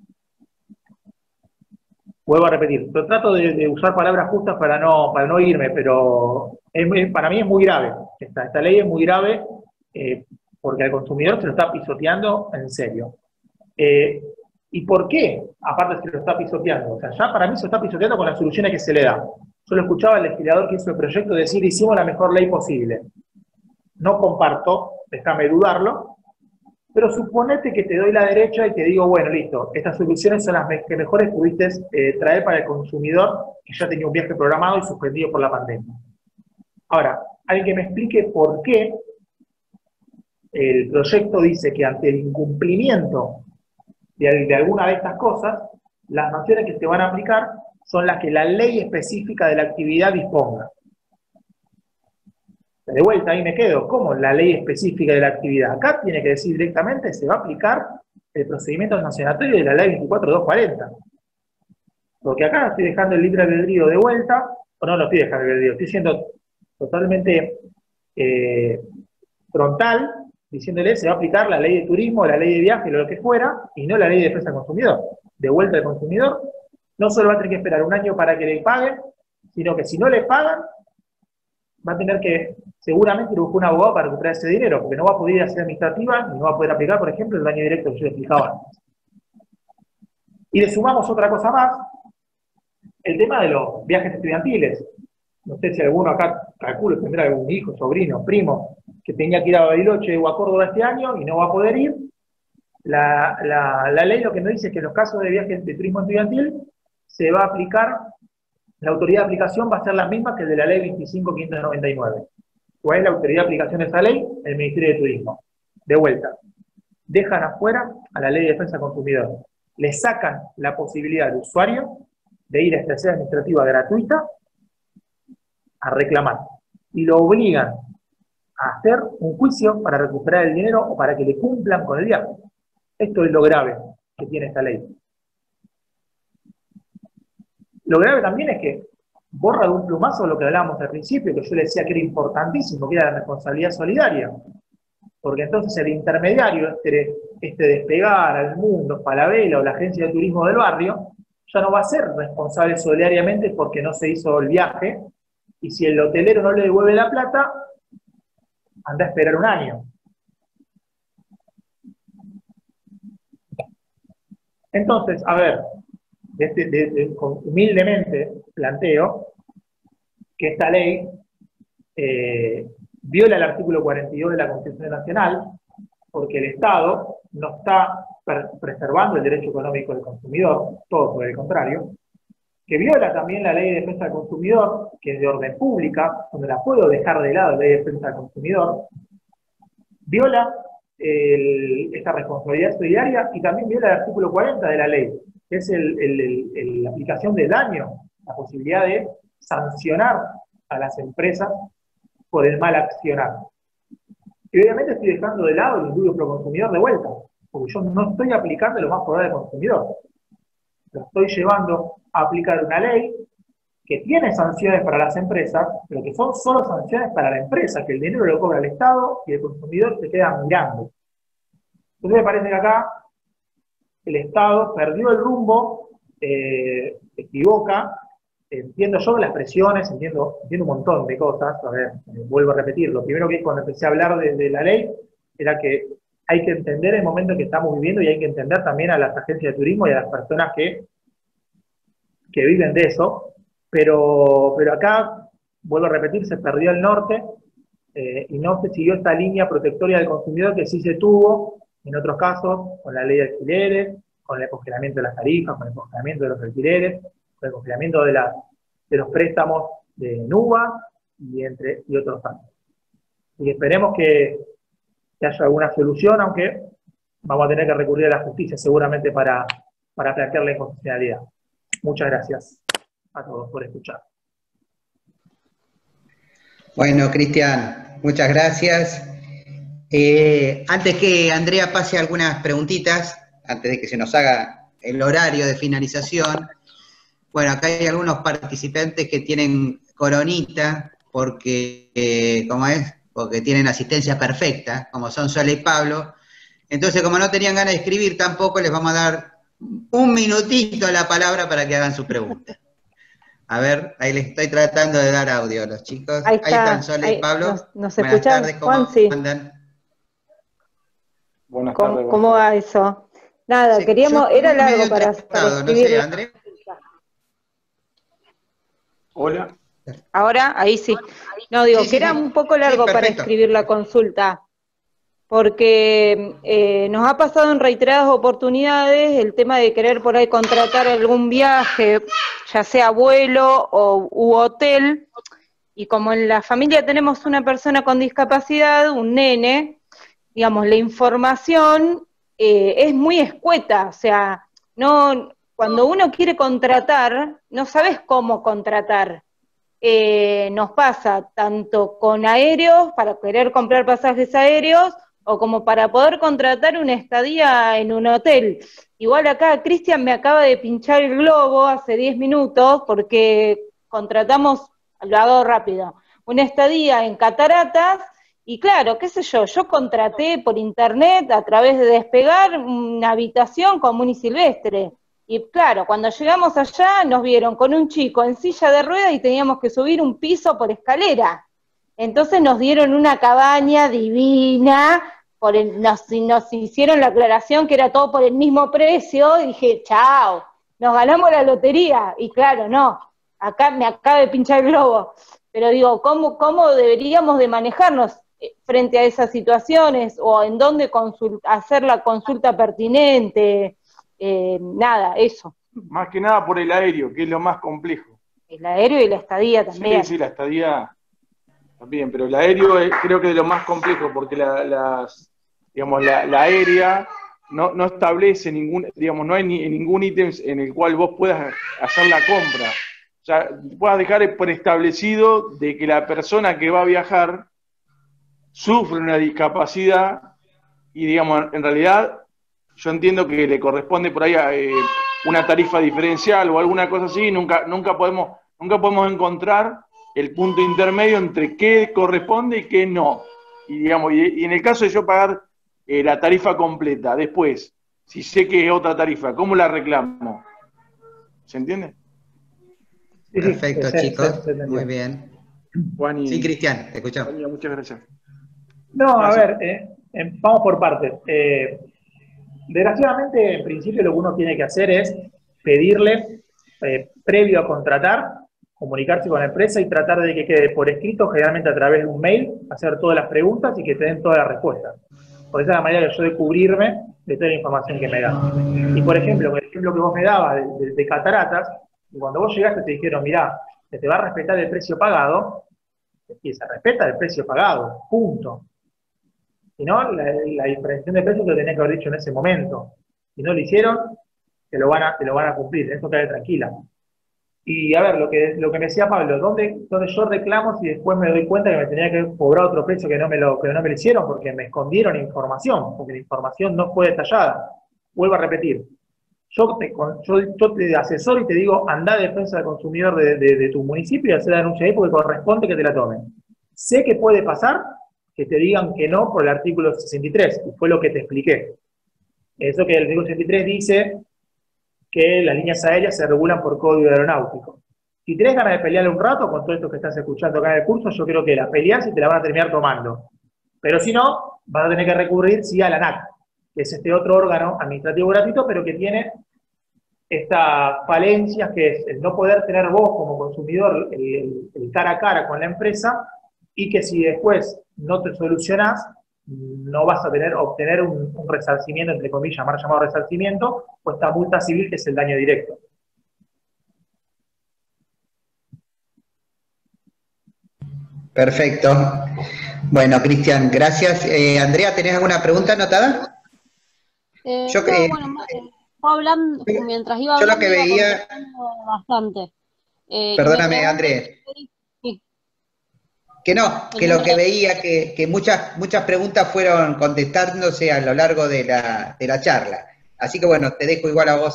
Vuelvo a repetir, pero trato de, de usar palabras justas para no, para no irme, pero es muy, para mí es muy grave. Esta, esta ley es muy grave eh, porque al consumidor se lo está pisoteando en serio. Eh, ¿Y por qué? Aparte se lo está pisoteando. O sea, ya para mí se está pisoteando con las soluciones que se le da. Yo lo escuchaba al legislador que hizo el proyecto decir, hicimos la mejor ley posible. No comparto, déjame dudarlo, pero suponete que te doy la derecha y te digo, bueno, listo, estas soluciones son las que mejores pudiste eh, traer para el consumidor que ya tenía un viaje programado y suspendido por la pandemia. Ahora, alguien que me explique por qué el proyecto dice que ante el incumplimiento de, de alguna de estas cosas, las sanciones que se van a aplicar son las que la ley específica de la actividad disponga. De vuelta, ahí me quedo. ¿Cómo la ley específica de la actividad? Acá tiene que decir directamente, se va a aplicar el procedimiento sancionatorio de la ley veinticuatro mil doscientos cuarenta. Porque acá no estoy dejando el libre albedrío de vuelta, o no lo estoy dejando el albedrío, estoy siendo totalmente eh, frontal, diciéndole se va a aplicar la ley de turismo, la ley de viaje, lo que fuera, y no la ley de defensa del consumidor. De vuelta al consumidor, no solo va a tener que esperar un año para que le paguen, sino que si no le pagan, va a tener que seguramente buscar un abogado para recuperar ese dinero, porque no va a poder ir a hacer administrativa, ni no va a poder aplicar, por ejemplo, el daño directo que yo le explicaba antes. Y le sumamos otra cosa más, el tema de los viajes estudiantiles. No sé si alguno acá, calculo, tendrá algún hijo, sobrino, primo, que tenía que ir a Bariloche o a Córdoba este año y no va a poder ir. La, la, la ley lo que nos dice es que en los casos de viajes de turismo estudiantil se va a aplicar, la autoridad de aplicación va a ser la misma que el de la ley veinticinco mil quinientos noventa y nueve. ¿Cuál es la autoridad de aplicación de esa ley? El Ministerio de Turismo. De vuelta, dejan afuera a la ley de defensa del consumidor. Le sacan la posibilidad al usuario de ir a esta sede administrativa gratuita a reclamar. Y lo obligan a hacer un juicio para recuperar el dinero o para que le cumplan con el viaje. Esto es lo grave que tiene esta ley. Lo grave también es que borra de un plumazo lo que hablábamos al principio, que yo le decía que era importantísimo, que era la responsabilidad solidaria. Porque entonces el intermediario, este, este Despegar, Al Mundo, Falabella o la agencia de turismo del barrio, ya no va a ser responsable solidariamente porque no se hizo el viaje, y si el hotelero no le devuelve la plata, anda a esperar un año. Entonces, a ver, de, de, de, de, humildemente planteo que esta ley eh, viola el artículo cuarenta y dos de la Constitución Nacional, porque el Estado no está preservando el derecho económico del consumidor, todo por el contrario, que viola también la ley de defensa del consumidor, que es de orden pública, donde la puedo dejar de lado la ley de defensa del consumidor, viola el, esta responsabilidad solidaria y también viola el artículo cuarenta de la ley, que es el, el, el, el, la aplicación del daño, la posibilidad de sancionar a las empresas por el mal accionar. Y obviamente estoy dejando de lado el indulto pro consumidor de vuelta, porque yo no estoy aplicando lo más probable al consumidor. Lo estoy llevando a aplicar una ley que tiene sanciones para las empresas, pero que son solo sanciones para la empresa, que el dinero lo cobra el Estado y el consumidor se queda mirando. Entonces me parece que acá el Estado perdió el rumbo, eh, se equivoca, entiendo yo las presiones, entiendo, entiendo un montón de cosas. A ver, eh, vuelvo a repetir, lo primero que cuando empecé a hablar de, de la ley era que hay que entender el momento que estamos viviendo y hay que entender también a las agencias de turismo y a las personas que, que viven de eso, pero, pero acá, vuelvo a repetir, se perdió el norte eh, y no se siguió esta línea protectoria del consumidor que sí se tuvo en otros casos, con la ley de alquileres, con el congelamiento de las tarifas, con el congelamiento de los alquileres, con el congelamiento de, la, de los préstamos de NUBA y, entre, y otros casos. Y esperemos que que haya alguna solución, aunque vamos a tener que recurrir a la justicia seguramente para, para plantear la inconstitucionalidad. Muchas gracias a todos por escuchar. Bueno, Cristian, muchas gracias. Eh, antes que Andrea pase algunas preguntitas, antes de que se nos haga el horario de finalización, bueno, acá hay algunos participantes que tienen coronita, porque, eh, ¿cómo es? Porque tienen asistencia perfecta, como son Sole y Pablo. Entonces, como no tenían ganas de escribir tampoco, les vamos a dar un minutito la palabra para que hagan su pregunta. A ver, ahí les estoy tratando de dar audio a los chicos. Ahí, está, ahí están Sole ahí, y Pablo. ¿Nos, nos Buenas escuchan? tardes, ¿cómo Juan, sí. andan? Buenas ¿Cómo, tardes. ¿Cómo va eso? Nada, Sí, queríamos, yo era largo medio para, para entretado, escribir. no sé, la- André. Hola. Ahora, ahí sí. No, digo, Sí, sí, que era sí. un poco largo Sí, para perfecto. escribir la consulta, porque eh, nos ha pasado en reiteradas oportunidades el tema de querer por ahí contratar algún viaje, ya sea vuelo o u hotel, y como en la familia tenemos una persona con discapacidad, un nene, digamos, la información eh, es muy escueta, o sea, no, cuando uno quiere contratar, no sabes cómo contratar. Eh, nos pasa tanto con aéreos, para querer comprar pasajes aéreos, o como para poder contratar una estadía en un hotel. Igual acá Cristian me acaba de pinchar el globo hace diez minutos, porque contratamos, lo hago rápido, una estadía en Cataratas, y claro, qué sé yo, yo contraté por internet, a través de Despegar, una habitación común y silvestre. Y claro, cuando llegamos allá nos vieron con un chico en silla de ruedas y teníamos que subir un piso por escalera. Entonces nos dieron una cabaña divina, por el, nos, nos hicieron la aclaración que era todo por el mismo precio, y dije, chao, nos ganamos la lotería. Y claro, no, acá me acaba de pinchar el globo. Pero digo, ¿cómo, cómo deberíamos de manejarnos frente a esas situaciones? O en dónde hacer la consulta pertinente. Eh, nada, eso. Más que nada por el aéreo, que es lo más complejo. El aéreo y la estadía también. Sí, sí, la estadía también, pero el aéreo es, creo que es lo más complejo, porque la, las, digamos, la, la aérea no, no establece ningún, digamos, no hay ni, ningún ítem en el cual vos puedas hacer la compra. O sea, puedas dejar por establecido de que la persona que va a viajar sufre una discapacidad y, digamos, en realidad yo entiendo que le corresponde por ahí a, eh, una tarifa diferencial o alguna cosa así, nunca, nunca, podemos, nunca podemos encontrar el punto intermedio entre qué corresponde y qué no. Y, digamos, y, y en el caso de yo pagar eh, la tarifa completa, después, si sé que es otra tarifa, ¿cómo la reclamo? ¿Se entiende? Perfecto, sí, sí, chicos, sí, sí, sí, muy bien. Juan y, Sí, Cristian, te escuchamos. Juan, muchas gracias. No, a Gracias. ver, eh, eh, vamos por partes. Eh, desgraciadamente, en principio, lo que uno tiene que hacer es pedirle, eh, previo a contratar, comunicarse con la empresa y tratar de que quede por escrito, generalmente a través de un mail, hacer todas las preguntas y que te den todas las respuestas. Por esa es la manera que yo de cubrirme de toda la información que me dan. Y por ejemplo, el ejemplo que vos me dabas de, de, de Cataratas, y cuando vos llegaste te dijeron, mirá, se te va a respetar el precio pagado, y se respeta el precio pagado, punto. Si no, la, la diferenciación de precios te lo tenés que haber dicho en ese momento. Si no lo hicieron, te lo van a, te lo van a cumplir, eso queda tranquila. Y a ver, lo que, lo que me decía Pablo, ¿dónde, ¿dónde yo reclamo si después me doy cuenta que me tenía que cobrar otro precio que no me lo, que no me lo hicieron? Porque me escondieron información, porque la información no fue detallada. Vuelvo a repetir, yo te, yo, yo te asesoro y te digo, andá a defensa del consumidor de, de, de tu municipio y hacer la denuncia ahí porque corresponde que te la tomen. Sé que puede pasar que te digan que no por el artículo sesenta y tres, y fue lo que te expliqué. Eso que el artículo sesenta y tres dice que las líneas aéreas se regulan por código aeronáutico. Si tenés ganas de pelearle un rato con todo esto que estás escuchando acá en el curso, yo creo que la peleas y te la van a terminar tomando. Pero si no, vas a tener que recurrir sí a la ANAC, que es este otro órgano administrativo gratuito, pero que tiene estas falencias, que es el no poder tener vos como consumidor el, el, el cara a cara con la empresa, y que si después no te solucionás, no vas a tener, obtener un, un resarcimiento, entre comillas, mal llamado resarcimiento, o esta multa civil que es el daño directo. Perfecto. Bueno, Cristian, gracias. Eh, Andrea, ¿tenés alguna pregunta anotada? Eh, Yo no, que- bueno, eh, fue hablando, mientras iba yo lo hablando, que iba veía- contestando bastante. Eh, y me Perdóname, pregunto Andrés. si- sí, Que no, que el lo número que de- veía, que, que muchas, muchas preguntas fueron contestándose a lo largo de la, de la charla. Así que bueno, te dejo igual a vos.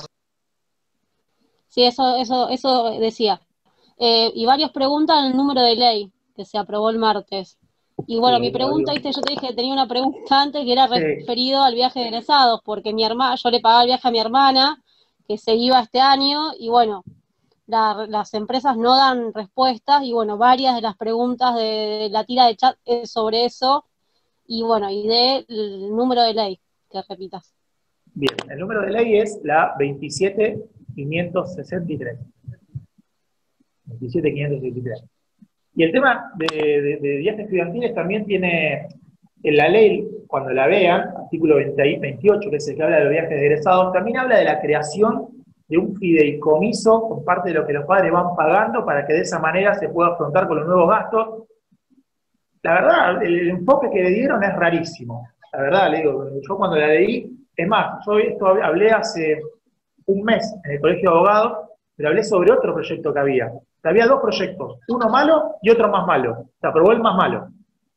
Sí, eso, eso, eso decía. Eh, y varios preguntan el número de ley que se aprobó el martes. Y bueno, Sí, mi lo pregunta, digo. viste, yo te dije que tenía una pregunta antes que era Sí. referido al viaje de egresados, porque mi hermana, yo le pagaba el viaje a mi hermana, que se iba este año, y bueno, la- las empresas no dan respuestas, y bueno, varias de las preguntas de, de la tira de chat es sobre eso, y bueno, y del número de ley, que repitas. Bien, el número de ley es la veintisiete mil quinientos sesenta y tres. veintisiete mil quinientos sesenta y tres. Y el tema de, de, de viajes estudiantiles también tiene, en la ley, cuando la vean, artículo veinte, veintiocho, que es el que habla de los viajes de egresados, también habla de la creación de un fideicomiso con parte de lo que los padres van pagando para que de esa manera se pueda afrontar con los nuevos gastos. La verdad, el enfoque que le dieron es rarísimo. La verdad, le digo, yo cuando la leí, es más, yo esto hablé hace un mes en el Colegio de Abogados, pero hablé sobre otro proyecto que había. Había dos proyectos, uno malo y otro más malo. Se aprobó el más malo.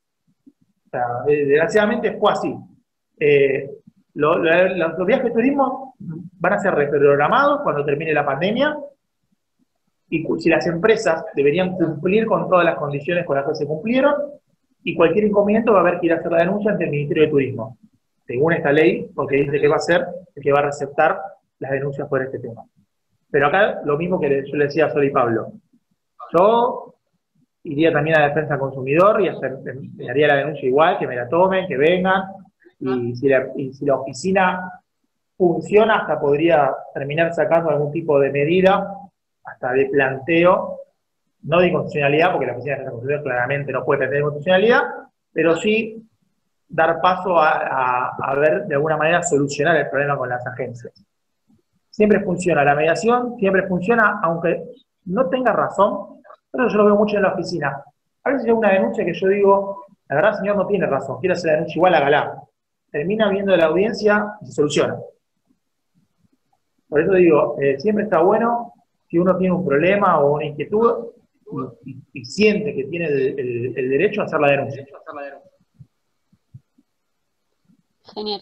O sea, desgraciadamente fue así. Eh, lo, lo, los viajes de turismo van a ser reprogramados cuando termine la pandemia, y si las empresas deberían cumplir con todas las condiciones con las que se cumplieron, y cualquier inconveniente va a haber que ir a hacer la denuncia ante el Ministerio de Turismo, según esta ley, porque dice que va a ser el que va a receptar las denuncias por este tema. Pero acá lo mismo que yo le decía a Sol y Pablo. Yo iría también a la defensa del consumidor y hacer, me haría la denuncia igual, que me la tomen, que vengan, y si la, y si la oficina funciona, hasta podría terminar sacando algún tipo de medida, hasta de planteo, no de inconstitucionalidad, porque la oficina de defensa del consumidor claramente no puede tener inconstitucionalidad, pero sí dar paso a, a, a ver de alguna manera solucionar el problema con las agencias. Siempre funciona la mediación, siempre funciona, aunque no tenga razón, pero yo lo veo mucho en la oficina. A veces hay una denuncia que yo digo, la verdad señor no tiene razón, quiere hacer la denuncia igual, hágala. Termina viendo la audiencia y se soluciona. Por eso digo, eh, siempre está bueno, si uno tiene un problema o una inquietud y, y, y siente que tiene el, el, el derecho a hacer la denuncia. Genial.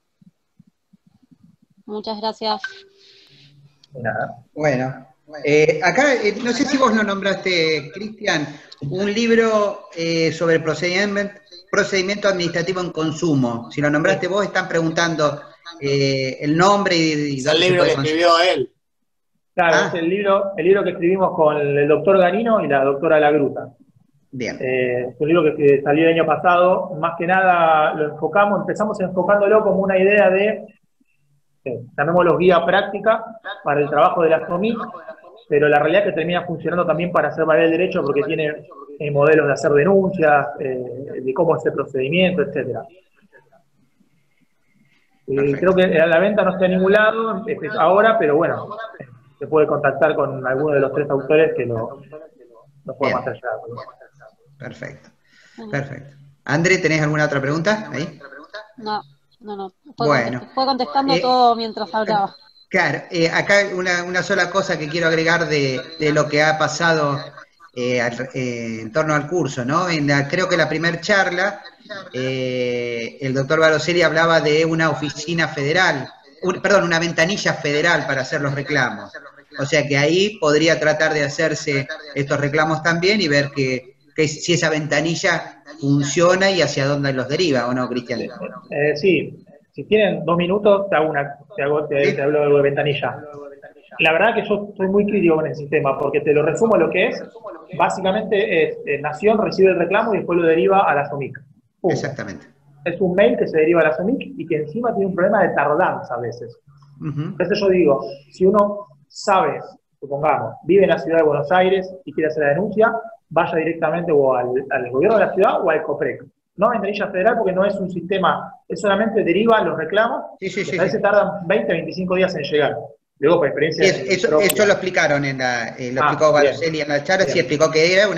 Muchas gracias. De nada. Bueno, eh, acá, eh, no sé si vos lo nombraste, Cristian, un libro eh, sobre procedimiento, procedimiento administrativo en consumo. Si lo nombraste vos, están preguntando eh, el nombre y, y Es el libro que escribió él. Claro, Ah. es el libro, el libro que escribimos con el doctor Ganino y la doctora Lagruta. Bien. Eh, es un libro que, que salió el año pasado. Más que nada lo enfocamos, empezamos enfocándolo como una idea de, eh, llamémoslo guía práctica para el trabajo de la SOMIC, pero la realidad es que termina funcionando también para hacer valer el derecho porque tiene eh, modelos de hacer denuncias, eh, de cómo es el procedimiento, etcétera. Eh, creo que a la venta no está en ningún lado eh, ahora, pero bueno, eh, se puede contactar con alguno de los tres autores que lo, lo podemos hacer llegar. Perfecto, perfecto. André, ¿tenés alguna otra pregunta ahí? No, no, no. Fue, Bueno. contest- fue contestando Eh, todo mientras hablaba. Claro, eh, acá una, una sola cosa que quiero agregar de, de lo que ha pasado eh, al- eh, en torno al curso, ¿no? En la- creo que la primera charla, eh, el doctor Baroselli hablaba de una oficina federal, un- perdón, una ventanilla federal para hacer los reclamos. O sea que ahí podría tratar de hacerse estos reclamos también y ver que, que si esa ventanilla funciona y hacia dónde los deriva, ¿o no, Cristian? Eh, sí, si tienen dos minutos, te hago una, te, hago, te, te hablo algo de ventanilla. La verdad que yo estoy muy crítico con el sistema, porque te lo resumo lo que es. Básicamente es, eh, Nación recibe el reclamo y después lo deriva a la SOMIC. Punto. Exactamente. Es un mail que se deriva a la SOMIC y que encima tiene un problema de tardanza a veces. Ujú. Por eso yo digo, si uno sabe, supongamos, vive en la ciudad de Buenos Aires y quiere hacer la denuncia, vaya directamente o al, al gobierno de la ciudad o al COPREC. No a ventanilla federal porque no es un sistema, es solamente deriva los reclamos, Sí, sí, sí, que a veces sí. tardan veinte, veinticinco días en llegar. Luego, por experiencia Sí, eso, propia. eso lo explicaron en la, eh, lo Ah, explicó bien. Baroselli en la charla, sí Bien. explicó que era una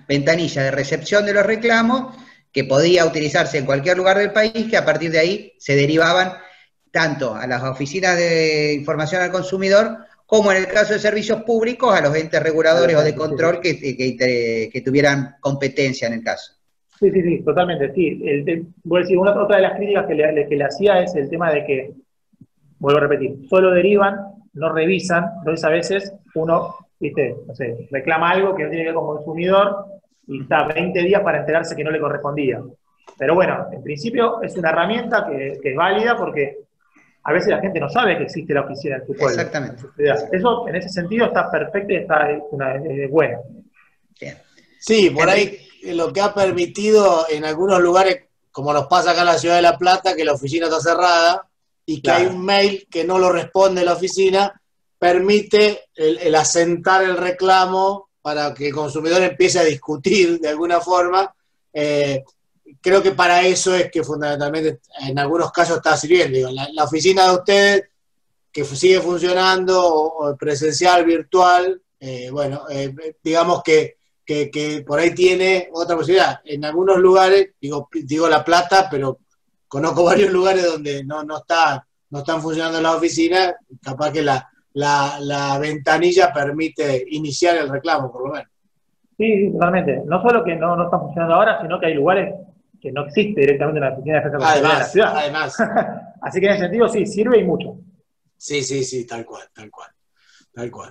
ventanilla de recepción de los reclamos que podía utilizarse en cualquier lugar del país, que a partir de ahí se derivaban tanto a las oficinas de información al consumidor, como en el caso de servicios públicos, a los entes reguladores o de control que, que, que tuvieran competencia en el caso. Sí, sí, sí, totalmente, sí. El, el, voy a decir, una, otra de las críticas que le, que le hacía es el tema de que, vuelvo a repetir, solo derivan, no revisan, entonces a veces uno, viste, no sé, reclama algo que no tiene que ver con consumidor y está veinte días para enterarse que no le correspondía. Pero bueno, en principio es una herramienta que, que es válida porque a veces la gente no sabe que existe la oficina en su pueblo. Exactamente. Eso, en ese sentido, está perfecto y está una, es bueno. Bien. Sí, por ahí lo que ha permitido en algunos lugares, como nos pasa acá en la ciudad de La Plata, que la oficina está cerrada y que claro, hay un mail que no lo responde la oficina, permite el, el asentar el reclamo para que el consumidor empiece a discutir de alguna forma. Eh, creo que para eso es que fundamentalmente en algunos casos está sirviendo. Digo, la, la oficina de ustedes, que sigue funcionando, o, o presencial, virtual, eh, bueno, eh, digamos que Que, que por ahí tiene otra posibilidad. En algunos lugares, digo, digo La Plata, pero conozco varios lugares donde no, no, está, no están funcionando las oficinas, capaz que la, la, la ventanilla permite iniciar el reclamo, por lo menos. Sí, sí, totalmente. No solo que no, no está funcionando ahora, sino que hay lugares que no existe directamente una oficina de defensa consumidor en la ciudad. Además. Así que en ese sentido sí, sirve y mucho. Sí, sí, sí, tal cual, tal cual, tal cual.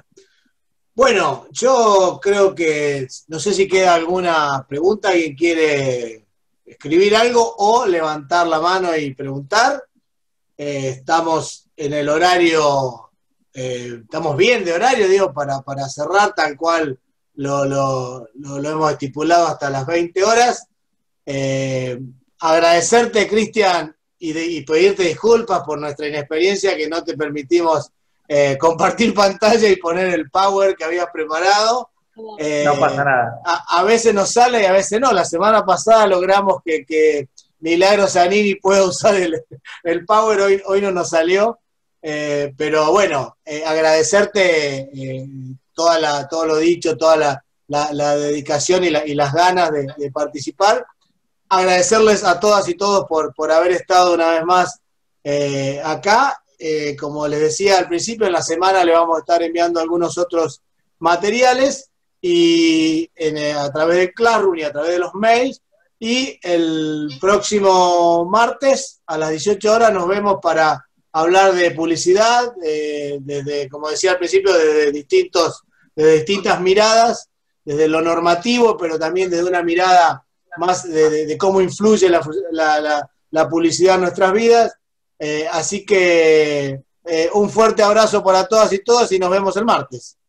Bueno, yo creo que, no sé si queda alguna pregunta, alguien quiere escribir algo o levantar la mano y preguntar. Eh, estamos en el horario, eh, estamos bien de horario, digo, para, para cerrar tal cual lo, lo, lo, lo hemos estipulado hasta las veinte horas. Eh, agradecerte, Cristian, y, de, y pedirte disculpas por nuestra inexperiencia, que no te permitimos Eh, compartir pantalla y poner el power que habías preparado. Eh, no pasa nada. A, a veces nos sale y a veces no. La semana pasada logramos que, que Milagro Zanini pueda usar el, el power, hoy, hoy no nos salió. Eh, pero bueno, eh, agradecerte eh, toda la, todo lo dicho, toda la, la, la dedicación y, la, y las ganas de, de participar. Agradecerles a todas y todos por, por haber estado una vez más eh, acá. Eh, como les decía al principio, en la semana le vamos a estar enviando algunos otros materiales y en, eh, a través del Classroom y a través de los mails, y el próximo martes a las dieciocho horas nos vemos para hablar de publicidad, desde, de, de, como decía al principio, desde distintos, de distintas miradas, desde lo normativo, pero también desde una mirada más de, de, de cómo influye la, la, la, la publicidad en nuestras vidas. Eh, así que eh, un fuerte abrazo para todas y todos y nos vemos el martes.